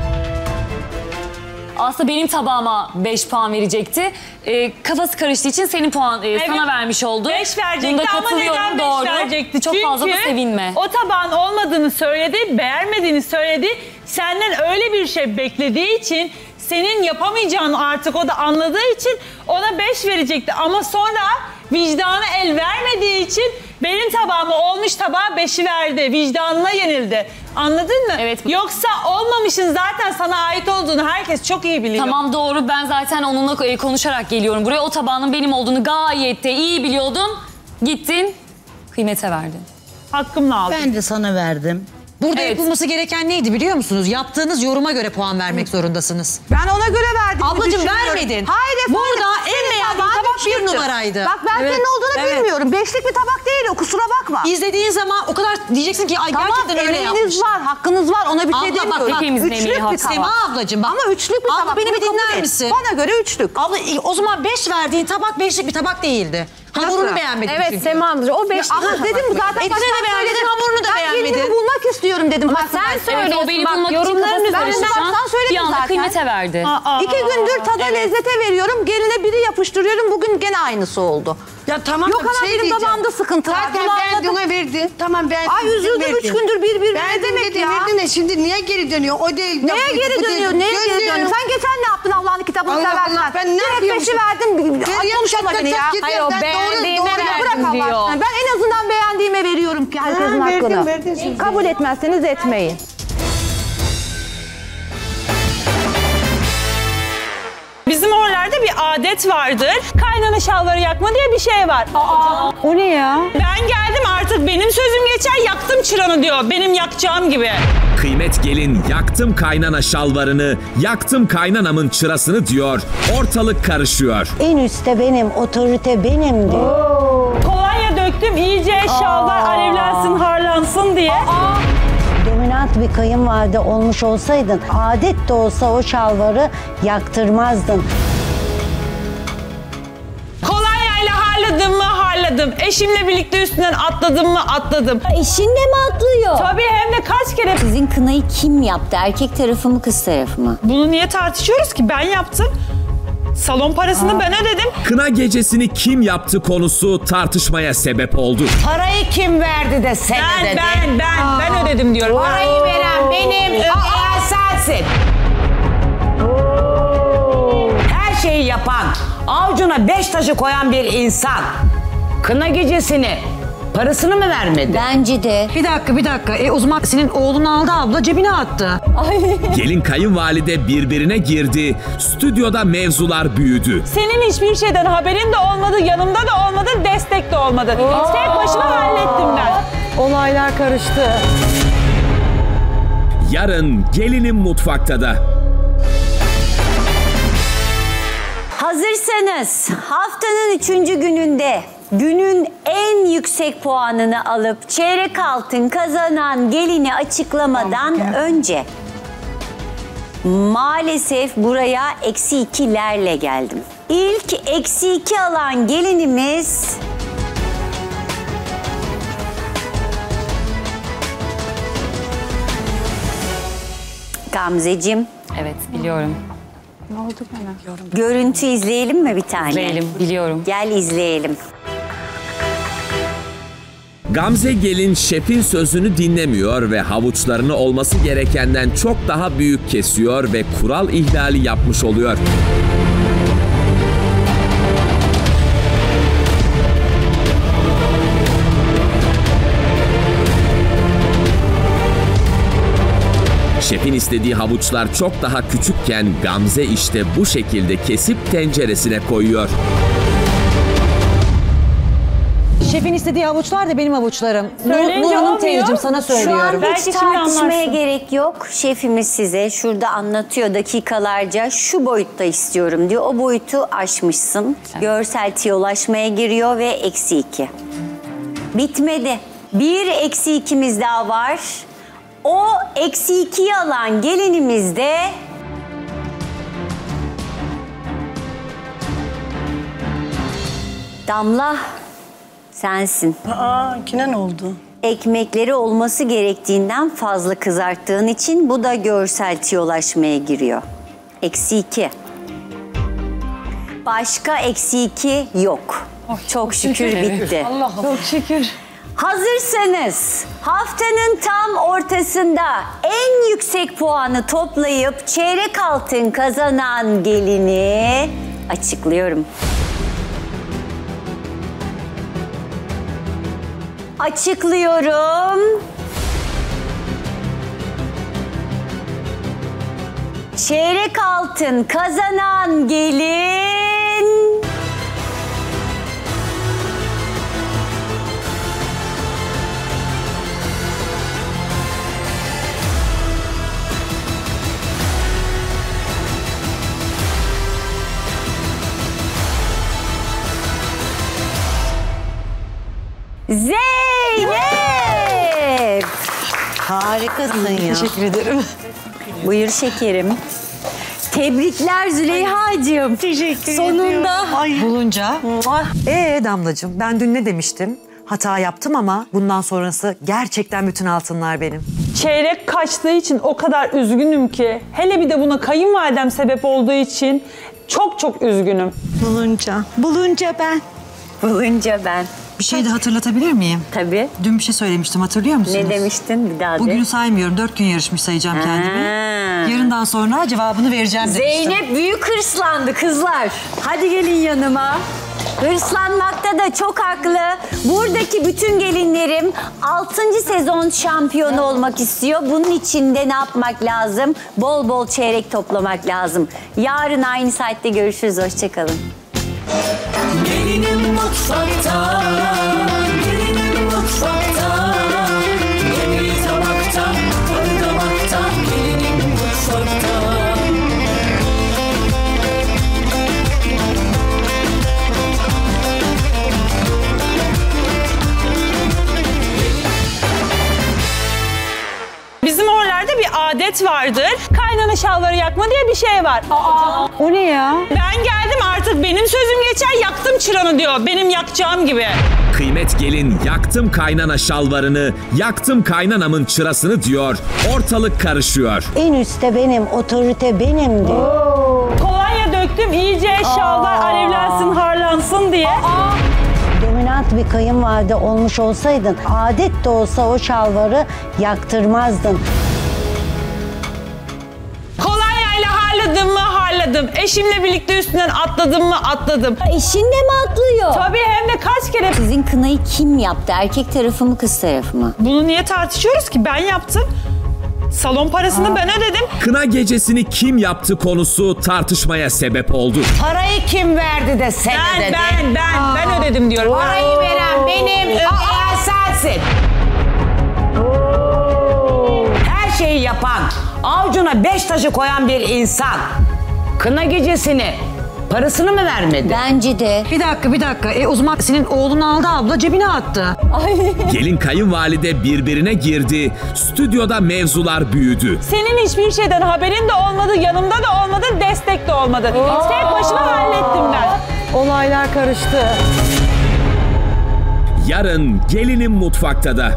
Aslında benim tabağıma 5 puan verecekti. Kafası karıştığı için senin puan sana vermiş oldu.
5 verecekti
Bunda
ama
katılıyorum,
neden 5
doğru.
verecekti?
Çok fazla da sevinme.
O tabağın olmadığını söyledi, beğenmediğini söyledi. Senden öyle bir şey beklediği için, senin yapamayacağını artık o da anladığı için ona 5 verecekti. Ama sonra vicdanı el vermediği için benim tabağıma olmuş tabağa 5'i verdi. Vicdanına yenildi. Anladın mı?
Evet.
Yoksa olmamışın zaten sana ait olduğunu herkes çok iyi biliyor.
Tamam doğru, ben zaten onunla konuşarak geliyorum buraya. O tabağının benim olduğunu gayet de iyi biliyordun. Gittin, kıymete verdin.
Hakkımla aldım.
Ben de sana verdim.
Burada yapılması gereken neydi biliyor musunuz? Yaptığınız yoruma göre puan vermek zorundasınız.
Ben ona göre verdim.
Ablacığım vermedin.
Hayır efendim.
Burada en beğendiğim tabak 1 numaraydı.
Bak ben senin olduğunu bilmiyorum. 5'lik bir tabak değil o, kusura bakma.
İzlediğin zaman o kadar diyeceksin ki ay gerçekten öyle yapmış.
Emeğiniz var, hakkınız var, ona bir şey
Abla,
demiyorum.
bak,
hepimizin emeği,
Üçlük bir
hakkı
tabak.
Sema ablacığım bak.
Ama üçlük bir
Abla,
tabak.
beni bir
bunu kabul
dinler
et.
misin?
Bana göre üçlük.
Abla o zaman 5 verdiğin tabak 5'lik bir tabak değildi. Hamurunu
Nasıl?
beğenmedin
Evet
çünkü.
Sema ablacığım o 5
Ama dedim zaten
Etini de beğenmedin, hamurunu da
Ben
beğenmedin.
gelinimi bulmak istiyorum dedim.
Ama
Bak,
sen
ben-
söyle.
Evet, o beni
Bak,
bulmak için
yorumların
kafası
üzerinde
karıştı şu an.
baştan söyledim
Bir anda
zaten.
kıymete verdi.
2 gündür tada lezzete veriyorum. Geline biri yapıştırıyorum. Bugün gene aynısı oldu.
Ya tamam
Yok
da bir
ama
şey
benim
diyeceğim.
tabağımda sıkıntı var.
Zaten
Bunu
beğendiğine verdin. Tamam beğendim.
Ay üzüldüm 3 gündür bir ne
Beğendim
demek
dedin,
ya?
verdin de şimdi niye geri dönüyor? O değil.
Neye geri dönüyor? Neye geri dönüyor? Sen geçen ne yaptın Allah'ın kitabını
Allah
seversen?
Allah, ben ne
Direkt
yapıyormuşum?
5'i verdim.
Geriye
Konuşma
çat
beni
çat
ya.
gidiyor.
Hayır, o
Ben
beğendiğime
Bırak
verdim
Allah
diyor.
aşkına. Ben en azından beğendiğime veriyorum ki herkesin hakkını.
verdin şimdi.
Kabul etmezseniz etmeyin.
Bizim oralarda bir adet vardır. Kaynana şalvarı yakma diye bir şey var.
O ne ya?
Ben geldim artık benim sözüm geçer, yaktım çıranı diyor. Benim yakacağım gibi.
Kıymet gelin yaktım kaynana şalvarını, yaktım kaynanamın çırasını diyor. Ortalık karışıyor.
En üstte benim, otorite benim diyor.
Kolonya döktüm iyice şalvar alevlensin, harlansın diye.
Dominant bir kayınvalide olmuş olsaydın, adet de olsa o şalvarı yaktırmazdın.
Kolonyayla harladım mı harladım. atladım. Eşimle birlikte üstünden atladım mı? Atladım.
Eşin de mi atlıyor?
Tabii, hem de kaç kere.
Sizin kınayı kim yaptı? Erkek tarafı mı, kız tarafı mı?
Bunu niye tartışıyoruz ki? Ben yaptım. Salon parasını ben ödedim.
Kına gecesini kim yaptı konusu tartışmaya sebep oldu.
Parayı kim verdi de sen ödedin?
Ben ödedim diyorum.
Parayı veren benim, ödeyen sensin. Her şeyi yapan, avucuna 5 taşı koyan bir insan kına gecesini parasını mı vermedi?
Bence de.
Bir dakika. O zaman senin oğlun aldı abla, cebine attı.
Gelin kayınvalide birbirine girdi. Stüdyoda mevzular büyüdü.
Senin hiçbir şeyden haberin de olmadı, yanımda da olmadı, destek de olmadı. Tek başıma hallettim ben.
Olaylar karıştı.
Yarın Gelinin Mutfak'ta da.
Hazırsanız haftanın 3. gününde günün en yüksek puanını alıp çeyrek altın kazanan gelini açıklamadan önce maalesef buraya -2'lerle geldim. İlk -2 alan gelinimiz Gamzeciğim.
Evet, biliyorum.
Ne oldu bana?
Görüntü izleyelim mi bir tane?
İzleyelim, biliyorum.
Gel izleyelim.
Gamze gelin şefin sözünü dinlemiyor ve havuçlarını olması gerekenden çok daha büyük kesiyor ve kural ihlali yapmış oluyor. Şefin istediği havuçlar çok daha küçükken Gamze işte bu şekilde kesip tenceresine koyuyor.
Şefin istediği havuçlar da benim havuçlarım.
Söyleyince
Nur Hanım
olmuyor.
teyzeciğim sana söylüyorum.
Şu an
Belki
hiç
şimdi
tartışmaya
anlarsın.
gerek yok. Şefimiz size şurada anlatıyor dakikalarca, şu boyutta istiyorum diyor. O boyutu aşmışsın. Görsel tiyolaşmaya giriyor ve -2. Bitmedi. Bir -2'miz daha var. O -2'yi alan gelinimiz de Damla, sensin.
Kine ne oldu?
Ekmekleri olması gerektiğinden fazla kızarttığın için bu da görsel tiyolaşmaya giriyor. -2. Başka -2 yok. Çok şükür bitti.
Çok şükür.
Hazırsanız haftanın tam ortasında en yüksek puanı toplayıp çeyrek altın kazanan gelini açıklıyorum. Açıklıyorum. Çeyrek altın kazanan gelin Zeynep.
Harikasın ya.
Teşekkür ederim.
Buyur şekerim. Tebrikler Züleyha'cığım.
Teşekkür
Sonunda.
Bulunca. Damlacığım, ben dün ne demiştim? Hata yaptım ama bundan sonrası gerçekten bütün altınlar benim.
Çeyrek kaçtığı için o kadar üzgünüm ki. Hele bir de buna kayınvalidem sebep olduğu için çok çok üzgünüm.
Bulunca ben.
Bulunca ben.
Bir şey de hatırlatabilir miyim?
Tabii.
Dün bir şey söylemiştim, hatırlıyor musunuz?
Ne demiştin bir daha de?
Bugünü saymıyorum, 4 gün yarışmış sayacağım kendimi. Yarından sonra cevabını vereceğim demiştim.
Zeynep büyük hırslandı kızlar. Hadi gelin yanıma. Hırslanmakta da çok haklı. Buradaki bütün gelinlerim 6. sezon şampiyonu olmak istiyor. Bunun için de ne yapmak lazım? Bol bol çeyrek toplamak lazım. Yarın aynı saatte görüşürüz. Hoşçakalın.
Gelinim mutfakta, gelinim mutfakta. Yemeği tabakta, tadı damakta, gelinim mutfakta.
Bizim oralarda bir adet vardır. Kaynana şalvarı yakma diye bir şey var.
O ne ya?
Ben geldim artık benim sözüm geçer, yaktım çıranı diyor. Benim yakacağım gibi.
Kıymet gelin yaktım kaynana şalvarını, yaktım kaynanamın çırasını diyor. Ortalık karışıyor.
En üstte benim, otorite benim diyor.
Kolonya döktüm iyice şalvar alevlensin, harlansın diye.
Dominant bir kayınvalide olmuş olsaydın, adet de olsa o şalvarı yaktırmazdın.
Kolonyayla harladım mı harladım. Eşimle birlikte üstünden atladım mı atladım.
Eşin de mi atlıyor?
Tabii, hem de kaç kere.
Sizin kınayı kim yaptı? Erkek tarafı mı, kız tarafı mı?
Bunu niye tartışıyoruz ki? Ben yaptım. Salon parasını ben ödedim.
Kına gecesini kim yaptı konusu tartışmaya sebep oldu.
Parayı kim verdi de sen ödedin?
Ben ödedim diyorum.
Parayı veren benim, ödeyen sensin. Her şeyi yapan, avucuna 5 taşı koyan bir insan kına gecesini parasını mı vermedi?
Bence de.
Bir dakika. O zaman senin oğlun aldı abla, cebine attı.
Gelin kayınvalide birbirine girdi. Stüdyoda mevzular büyüdü.
Senin hiçbir şeyden haberin de olmadı, yanımda da olmadı, destek de olmadı. Tek başıma hallettim ben.
Olaylar karıştı.
Yarın gelinin mutfakta da.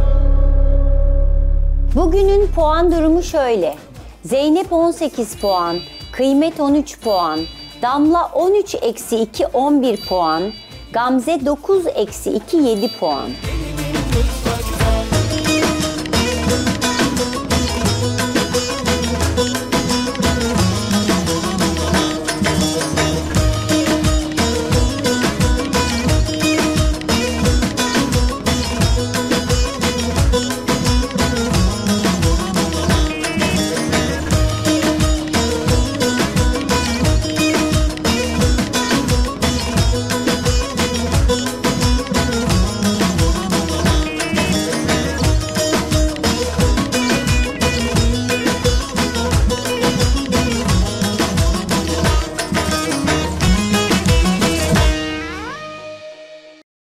Bugünün puan durumu şöyle. Zeynep 18 puan, Kıymet 13 puan, Damla 13-2 11 puan, Gamze 9-2 7 puan.